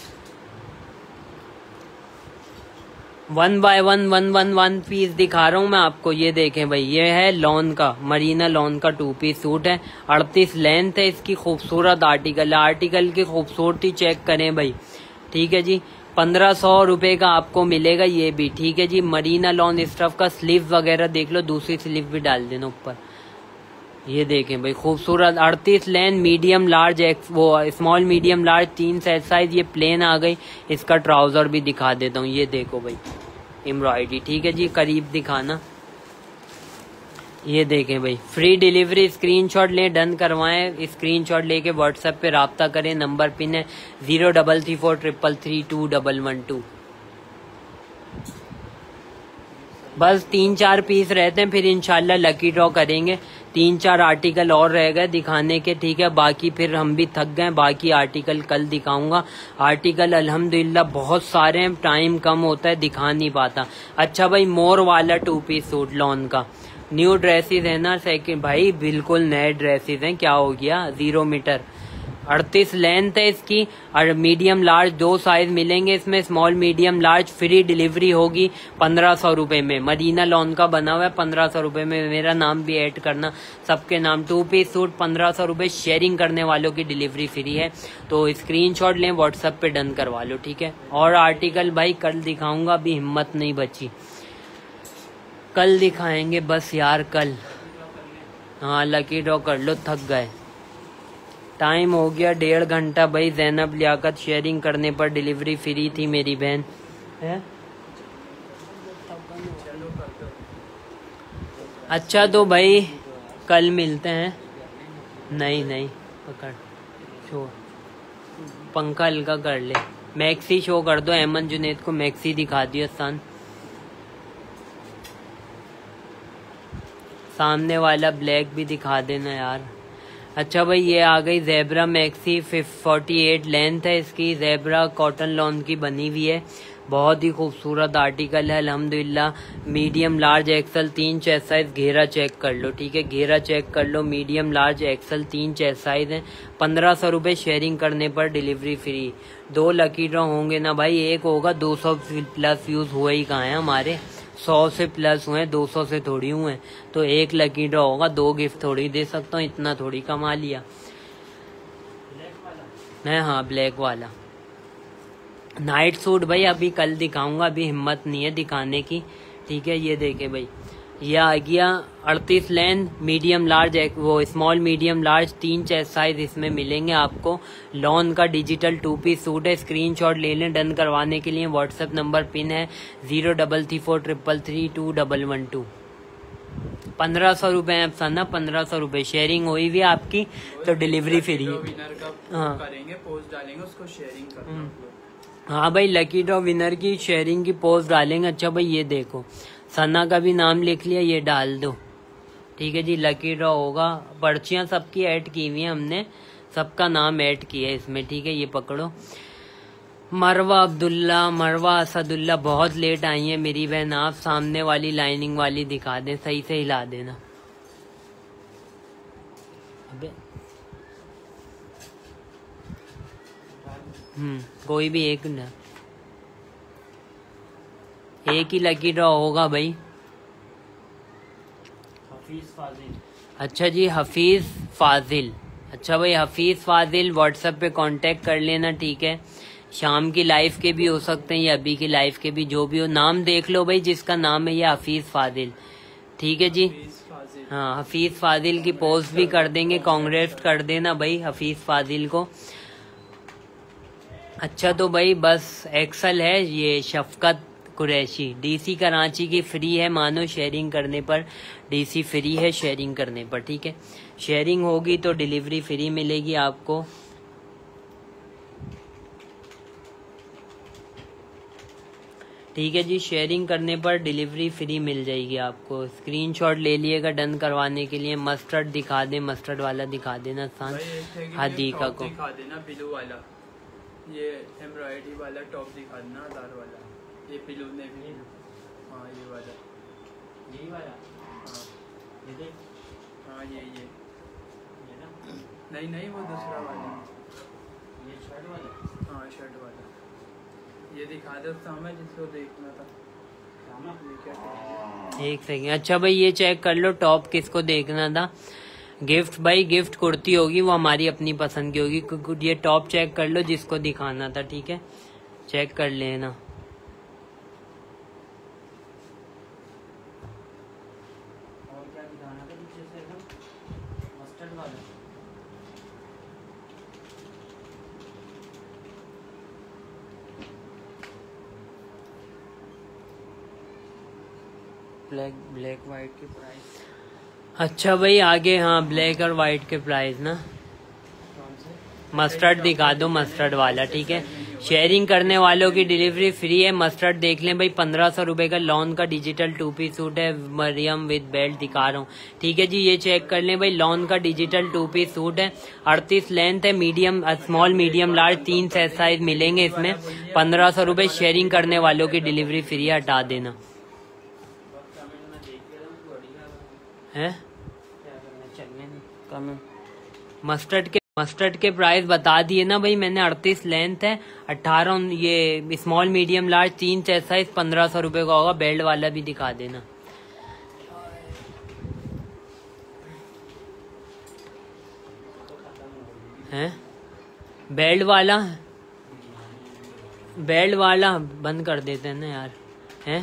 One by one one one one piece दिखा रहा हूँ मैं आपको, ये देखें भाई, ये है लॉन का, मरीना लॉन का टू पीस सूट है, अड़तीस लेंथ है इसकी, खूबसूरत आर्टिकल है। आर्टिकल की खूबसूरती चेक करें भाई, ठीक है जी। पंद्रह सौ रुपए का आपको मिलेगा ये भी, ठीक है जी। मरीना लॉन स्टफ का, स्लीव वगैरह देख लो, दूसरी स्लीव भी डाल देना ऊपर। ये देखें भाई खूबसूरत, अड़तीस लेंथ, मीडियम लार्ज एक्स वो स्मॉल मीडियम लार्ज तीन सेट साइज। ये प्लेन आ गई। इसका ट्राउजर भी दिखा देता हूँ, ये देखो भाई एम्ब्रॉयडरी, ठीक है जी। करीब दिखाना, ये देखें भाई। फ्री डिलीवरी, स्क्रीनशॉट लें, डन करवाएं। स्क्रीनशॉट लेके व्हाट्सएप पे राब्ता करें। नंबर पिन है zero double three four triple three two double one two. बस तीन चार पीस रहते हैं, फिर इंशाल्लाह लकी ड्रॉ करेंगे। तीन चार आर्टिकल और रह गए दिखाने के, ठीक है। बाकी फिर हम भी थक गए, बाकी आर्टिकल कल दिखाऊंगा। आर्टिकल अल्हम्दुलिल्लाह बहुत सारे हैं, टाइम कम होता है, दिखा नहीं पाता। अच्छा भाई मोर वाला टू पीस सूट लॉन का, न्यू ड्रेसेस है ना सेकंड भाई, बिल्कुल नए ड्रेसेस हैं। क्या हो गया, जीरो मीटर, अड़तीस लेंथ है इसकी, और मीडियम लार्ज दो साइज मिलेंगे इसमें, small medium large. Free delivery होगी पंद्रह सौ रुपए में। मदीना लॉन का बना हुआ है, पंद्रह सौ रुपए में। मेरा नाम भी ऐड करना, सबके नाम। टू पीस सूट पंद्रह सौ रुपए, शेयरिंग करने वालों की डिलीवरी फ्री है। तो स्क्रीनशॉट लें, व्हाट्सएप पे डन करवा लो, ठीक है। और आर्टिकल भाई कल दिखाऊंगा, अभी हिम्मत नहीं बची, कल दिखाएंगे बस यार कल। हाँ लकी ड्रॉ कर लो, थक गए, टाइम हो गया डेढ़ घंटा भाई। जैनब लियाकत, शेयरिंग करने पर डिलीवरी फ्री थी मेरी बहन है। अच्छा तो भाई कल मिलते हैं। नहीं नहीं पकड़, शो पंखा हल्का कर ले, मैक्सी शो कर दो। अहमद जुनेद को मैक्सी दिखा दियो सन, सामने वाला ब्लैक भी दिखा देना यार। अच्छा भाई ये आ गई zebra maxi, forty eight length है इसकी, जेब्रा कॉटन लॉन की बनी हुई है, बहुत ही खूबसूरत आर्टिकल है अल्हम्दुलिल्लाह। मीडियम लार्ज एक्सल तीन चेस्ट साइज, घेरा चेक कर लो, ठीक है, घेरा चेक कर लो। मीडियम लार्ज एक्सल तीन चेस्ट साइज है, पंद्रह सौ रुपये, शेयरिंग करने पर डिलीवरी फ्री। दो लकी ड्रॉ होंगे ना भाई, एक होगा, दो सौ प्लस व्यूज हुए ही कहाँ है हमारे, सौ से प्लस हुए, दो सौ से थोड़ी हुए। तो एक लकी ड्रॉ होगा, दो गिफ्ट थोड़ी दे सकता हूँ, इतना थोड़ी कमा लिया मैं। हाँ ब्लैक वाला नाइट सूट भाई अभी कल दिखाऊंगा, अभी हिम्मत नहीं है दिखाने की, ठीक है। ये देखे भाई, ये आ गया अड़तीस लेंथ, मीडियम लार्ज, वो स्मॉल मीडियम लार्ज तीन चेस्ट साइज इसमें मिलेंगे आपको। लॉन का डिजिटल टू पीस सूट है, स्क्रीनशॉट ले लें। डन करवाने के लिए व्हाट्सएप नंबर पिन है zero double three four triple three two double one two. पंद्रह सौ रुपए है सना, पंद्रह सौ रुपए शेयरिंग हुई भी आपकी, तो डिलीवरी फ्री। हाँ करेंगे, पोस्ट डालेंगे, उसको शेयरिंग करना। हाँ भाई लकी ड्रॉ विनर की शेयरिंग की पोस्ट डालेंगे। अच्छा भाई ये देखो, सना का भी नाम लिख लिया, ये डाल दो, ठीक है जी। लकी ड्रॉ होगा, पर्चियां सबकी ऐड की हुई हैं हमने, सबका नाम ऐड किया है इसमें, ठीक है। ये पकड़ो, मरवा अब्दुल्ला, मरवा असदुल्ला, बहुत लेट आई है मेरी बहन आप। सामने वाली लाइनिंग वाली दिखा दें, सही से हिला देना। अबे हम्म कोई भी एक ना, एक ही लकी ड्रॉ होगा भाई। हफीज फाजिल, अच्छा जी हफीज फाजिल। अच्छा भाई हफीज फाजिल, व्हाट्सएप पे कांटेक्ट कर लेना, ठीक है। शाम की लाइफ के भी हो सकते हैं या अभी की लाइफ के भी, जो भी हो, नाम देख लो भाई जिसका नाम है ये हफीज फाजिल, ठीक है जी। हाँ हफीज फाजिल की पोस्ट भी कर देंगे, कांग्रेस कर देना भाई हफीज फाजिल को। अच्छा तो भाई बस एक्सल है ये शफकत कुरैशी, डीसी कराची की फ्री है, मानो शेयरिंग करने पर डीसी फ्री है, शेयरिंग करने पर, ठीक है। शेयरिंग होगी तो डिलीवरी फ्री मिलेगी आपको। ठीक है जी। शेयरिंग करने पर डिलीवरी फ्री मिल जाएगी आपको। स्क्रीनशॉट ले लिएगा डन करवाने के लिए। मस्टर्ड दिखा दे, मस्टर्ड वाला दिखा देना सान हादीका को। दिखा देना पिलू वाला, ये एम्ब्रॉयडरी वाला टॉप दिखा देना दार वाला। ये पिलू ने भी, हाँ ये वाला, यही वाला, हाँ ये देख, हाँ ये ये ये ना, नहीं नहीं वो दूसरा वाला, ये शर्ट वाला, हाँ शर्ट वाला। ये दिखा दो सामने जिसको देखना था। ये क्या टॉप है? एक सेकेंड। अच्छा भाई ये चेक कर लो टॉप किसको देखना था। गिफ्ट भाई गिफ्ट कुर्ती होगी, वो हमारी अपनी पसंद की होगी। क्योंकि ये टॉप चेक कर लो जिसको दिखाना था, ठीक है, चेक कर लेना। और क्या दिखाना था पीछे से एकदम मस्टर्ड वाला। ब्लैक ब्लैक वाइट के प्राइस। अच्छा भाई आगे, हाँ ब्लैक और वाइट के प्राइस ना। मस्टर्ड दिखा दो, मस्टर्ड वाला, ठीक है। शेयरिंग करने वालों की डिलीवरी फ्री है। मस्टर्ड देख लें भाई, पंद्रह सौ रुपए का लॉन का डिजिटल टू पीस सूट है, मरियम विद बेल्ट दिखा रहा हूँ, ठीक है जी। ये चेक कर लें भाई, लॉन का डिजिटल टू पीस सूट है, अड़तीस लेंथ है, मीडियम स्मॉल मीडियम लार्ज तीन साइज मिलेंगे इसमें। पंद्रह सौ रुपए शेयरिंग करने वालों की डिलीवरी फ्री है, हटा देना है। मस्टर्ड के मस्टर्ड के प्राइस बता दिए ना भाई मैंने। अड़तीस लेंथ है, अठारह ये स्मॉल मीडियम लार्ज तीन चेस्ट साइज, पंद्रह सौ रुपए का होगा। बेल्ट वाला भी दिखा देना है। बेल्ट वाला, बेल्ट वाला बंद कर देते हैं ना यार, है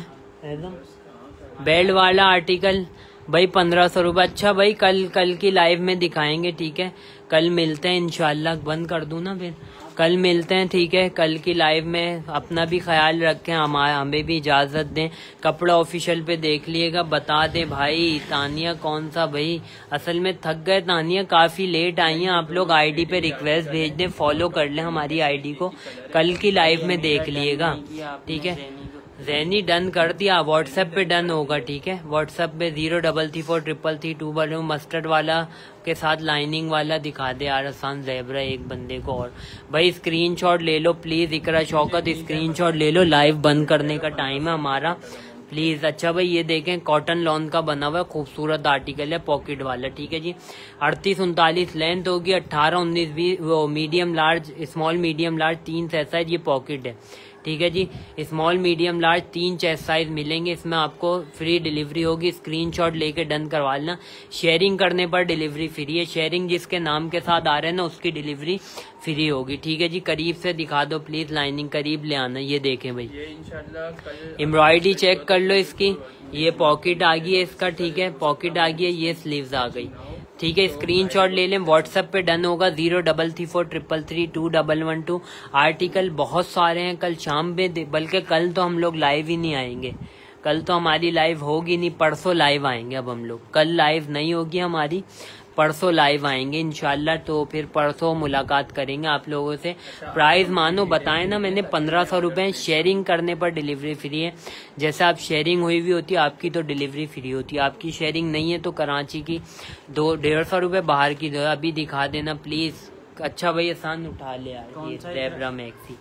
एकदम। बेल्ट वाला आर्टिकल भाई पंद्रह सौ रुपये। अच्छा भाई कल कल की लाइव में दिखाएंगे, ठीक है, कल मिलते हैं इंशाल्लाह। बंद कर दूं ना फिर, कल मिलते हैं, ठीक है, कल की लाइव में। अपना भी ख्याल रखें, हम हमें भी इजाज़त दें। कपड़ा ऑफिशियल पे देख लिएगा, बता दे भाई। तानिया कौन सा भाई, असल में थक गए तानिया, काफ़ी लेट आई हैं आप लोग। आईडी पे रिक्वेस्ट भेज दें, फॉलो कर लें हमारी आईडी को। कल की लाइव में देख लिएगा, ठीक है। जैनी डन कर दिया, व्हाट्सएप पे डन होगा, ठीक है। व्हाट्सएप पे zero double three four triple three two one mustard वाला के साथ लाइनिंग वाला दिखा दे यार आसान ज़ेबरा एक बंदे को। और भाई स्क्रीनशॉट ले लो प्लीज, इकरा शौकत स्क्रीनशॉट ले लो। लाइव बंद करने का टाइम है हमारा, प्लीज। अच्छा भाई ये देखें, कॉटन लॉन का बना हुआ खूबसूरत आर्टिकल है, पॉकेट वाला, ठीक है जी। अड़तीस उनतालीस लेंथ होगी, अट्ठारह उन्नीस बीस वो medium large small medium large तीन चेस्ट साइज, ये पॉकेट है, ठीक है जी। स्मॉल मीडियम लार्ज तीन चेस्ट साइज मिलेंगे इसमें, आपको फ्री डिलीवरी होगी। स्क्रीनशॉट लेके डन करवा लेना। शेयरिंग करने पर डिलीवरी फ्री है। शेयरिंग जिसके नाम के साथ आ रहे हैं ना उसकी डिलीवरी फ्री होगी, ठीक है जी। करीब से दिखा दो प्लीज, लाइनिंग करीब ले आना। ये देखें भाई, ये इंशाल्लाह कल एम्ब्रॉयडरी चेक कर लो इसकी। ये पॉकेट आ गई है इसका, ठीक है, पॉकेट आ गई है, ये स्लीव्स आ गई, ठीक है। स्क्रीनशॉट ले लें, व्हाट्सएप पे डन होगा। Zero double three four triple three two double one two. Article बहुत सारे हैं, कल शाम में, बल्कि कल तो हम लोग लाइव ही नहीं आएंगे। कल तो हमारी लाइव होगी नहीं, परसों लाइव आएंगे अब हम लोग। कल लाइव नहीं होगी हमारी, परसों लाइव आएंगे इंशाल्लाह। तो फिर परसों मुलाकात करेंगे आप लोगों से। प्राइस मानो बताएं ना मैंने, पंद्रह सौ रुपए। शेयरिंग करने पर डिलीवरी फ्री है। जैसे आप शेयरिंग हुई हुई होती है आपकी तो डिलीवरी फ्री होती है। आपकी शेयरिंग नहीं है तो कराची की दो डेढ़ सौ रुपए, बाहर की दो। अभी दिखा देना प्लीज। अच्छा भाई आसान उठा ले यार, ये ज़ेबरा मैक्सी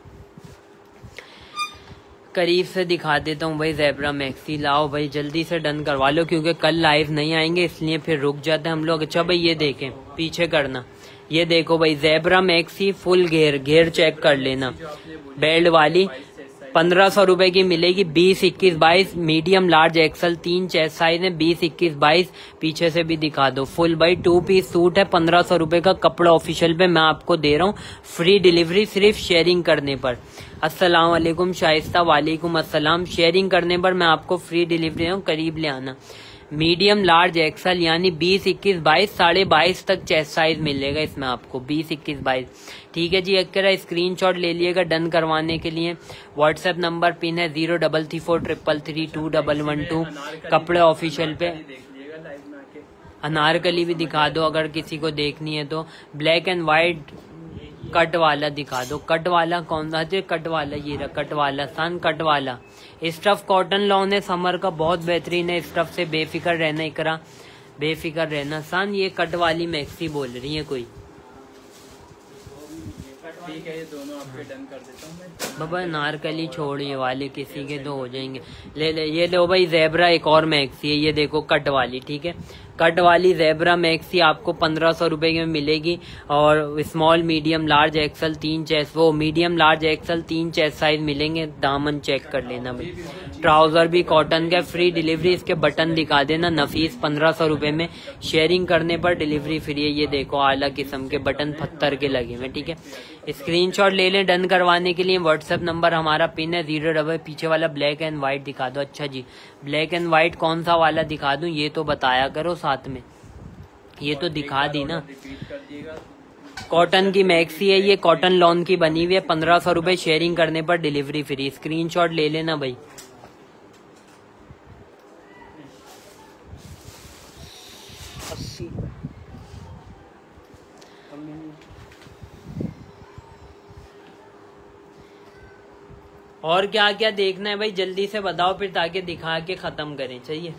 करीब से दिखा देता हूँ भाई। ज़ेबरा मैक्सी लाओ भाई, जल्दी से डन करवा लो क्योंकि कल लाइव नहीं आएंगे इसलिए फिर रुक जाते हैं हम लोग। अच्छा भाई ये देखें, पीछे करना, ये देखो भाई ज़ेबरा मैक्सी फुल घेर, घेर चेक कर लेना। बेल्ट वाली पंद्रह सौ रुपए की मिलेगी। बीस इक्कीस बाईस मीडियम लार्ज एक्सल तीन चेस्ट साइज है। बीस इक्कीस बाईस पीछे से भी दिखा दो। फुल भाई टू पीस सूट है, पंद्रह सौ रुपए का। कपड़ा ऑफिशियल पे मैं आपको दे रहा हूँ फ्री डिलीवरी सिर्फ शेयरिंग करने पर। अस्सलाम वालेकुम शाइस्ता, वालेकुम अस्सलाम। शेयरिंग करने पर मैं आपको फ्री डिलीवरी हूँ, करीब ले आना। मीडियम लार्ज एक्सल यानी बीस इक्कीस बाईस साढ़े बाईस तक चेस्ट साइज मिलेगा इसमें आपको, बीस इक्कीस बाईस, ठीक है जी। एक करा स्क्रीनशॉट ले लिएगा डन करवाने के लिए। व्हाट्सएप नंबर पिन है zero double three four triple three two double one two. कपड़े ऑफिशियल पे अनारकली भी दिखा दो अगर किसी को देखनी है तो। ब्लैक एंड व्हाइट कट वाला दिखा दो। कट वाला कौन सा है? कट वाला ये रहा, कट वाला सन, कट वाला स्टफ कॉटन लॉन है, समर का बहुत बेहतरीन है। स्टफ से बेफिक्र रहना, इकरा बेफिक्र रहना। सन ये कट वाली मैक्सी बोल रही है कोई। ठीक है, ये दोनों आपके डन कर देता हूँ मैं। बाबा नारकली छोड़, ये वाले किसी के तो हो जाएंगे। ले ले ये लो भाई ज़ेब्रा एक और मैक्सी है, ये देखो कट वाली। ठीक है, कट वाली ज़ेब्रा मैक्सी आपको पंद्रह सौ रुपए में मिलेगी। और स्मॉल मीडियम लार्ज एक्सल तीन चेस्ट, वो मीडियम लार्ज एक्सल तीन चेस्ट साइज मिलेंगे। दामन चेक कर लेना भाई। ट्राउजर भी कॉटन का, फ्री डिलीवरी। इसके बटन दिखा देना, नफीस पंद्रह सौ रुपए में। शेयरिंग करने पर डिलीवरी फ्री है। ये देखो आला किस्म के बटन पत्थर के लगे हुए। ठीक है, स्क्रीनशॉट ले लें। डन करवाने के लिए व्हाट्सएप नंबर हमारा पिन है जीरो डबल। पीछे वाला ब्लैक एंड व्हाइट दिखा दो। अच्छा जी, ब्लैक एंड व्हाइट कौन सा वाला दिखा दूं ये तो बताया करो साथ में। ये तो दिखा दी ना। कॉटन की मैक्सी है ये, कॉटन लॉन की बनी हुई है। पंद्रह सौ रुपए शेयरिंग करने पर डिलीवरी फ्री। स्क्रीनशॉट ले लेना भाई। और क्या क्या देखना है भाई जल्दी से बताओ फिर, ताकि दिखा के खत्म करें। चाहिए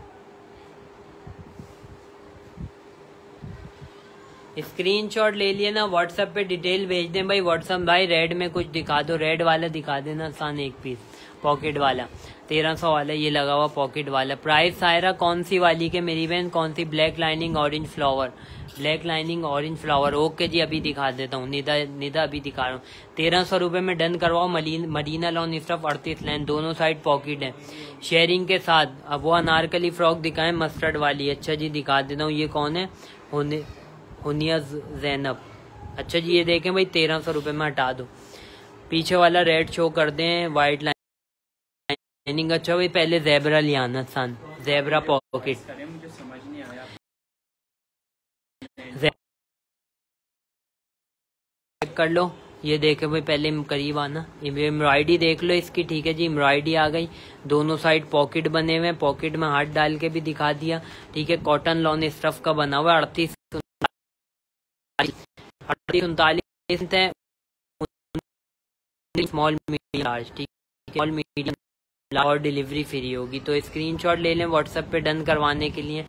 स्क्रीनशॉट ले लिए ना, व्हाट्सएप पे डिटेल भेज दें भाई। व्हाट्सएप भाई रेड में कुछ दिखा दो, रेड वाला दिखा देना। सन एक पीस पॉकेट वाला तेरह सौ वाला, ये लगा हुआ पॉकेट वाला। प्राइस सायरा कौन सी वाली के मेरी बहन? कौन सी? Black lining orange flower, black lining orange flower. Okay जी, अभी दिखा देता हूँ। निदा निदा अभी दिखा रहा हूँ। तेरह सौ रुपये में डन करवाओ। मदीना लॉन स्टफ अड़तीस लाइन, दोनों साइड पॉकेट है शेयरिंग के साथ। अब वो अनारकली फ्रॉक दिखाएं मस्टर्ड वाली। अच्छा जी दिखा देता हूँ। ये कौन है? होने हुनिया जैनब। अच्छा जी ये देखें भाई, तेरह सौ रुपये में हटा दो। पीछे वाला रेड शो कर दें, व्हाइट लाइनिंग। अच्छा भाई पहले ज़ेब्रा ले आना। सन ज़ेब्रा पॉकेट, मुझे समझ नहीं आया। चेक कर लो। ये देखे भाई, पहले करीब आना। एम्ब्रॉयडरी देख लो इसकी। ठीक है जी, एम्ब्रॉयडरी आ गई। दोनों साइड पॉकेट बने हुए हैं, पॉकेट में हाथ डाल के भी दिखा दिया। ठीक है, कॉटन लॉन स्टफ का बना हुआ है। अड़तीस अड़तीस उनतालीस है, स्मॉल मीडियम लार्ज। ठीक है, स्मॉल मीडियम और डिलीवरी फ्री होगी। तो स्क्रीनशॉट ले लें व्हाट्सएप पे डन करवाने के लिए।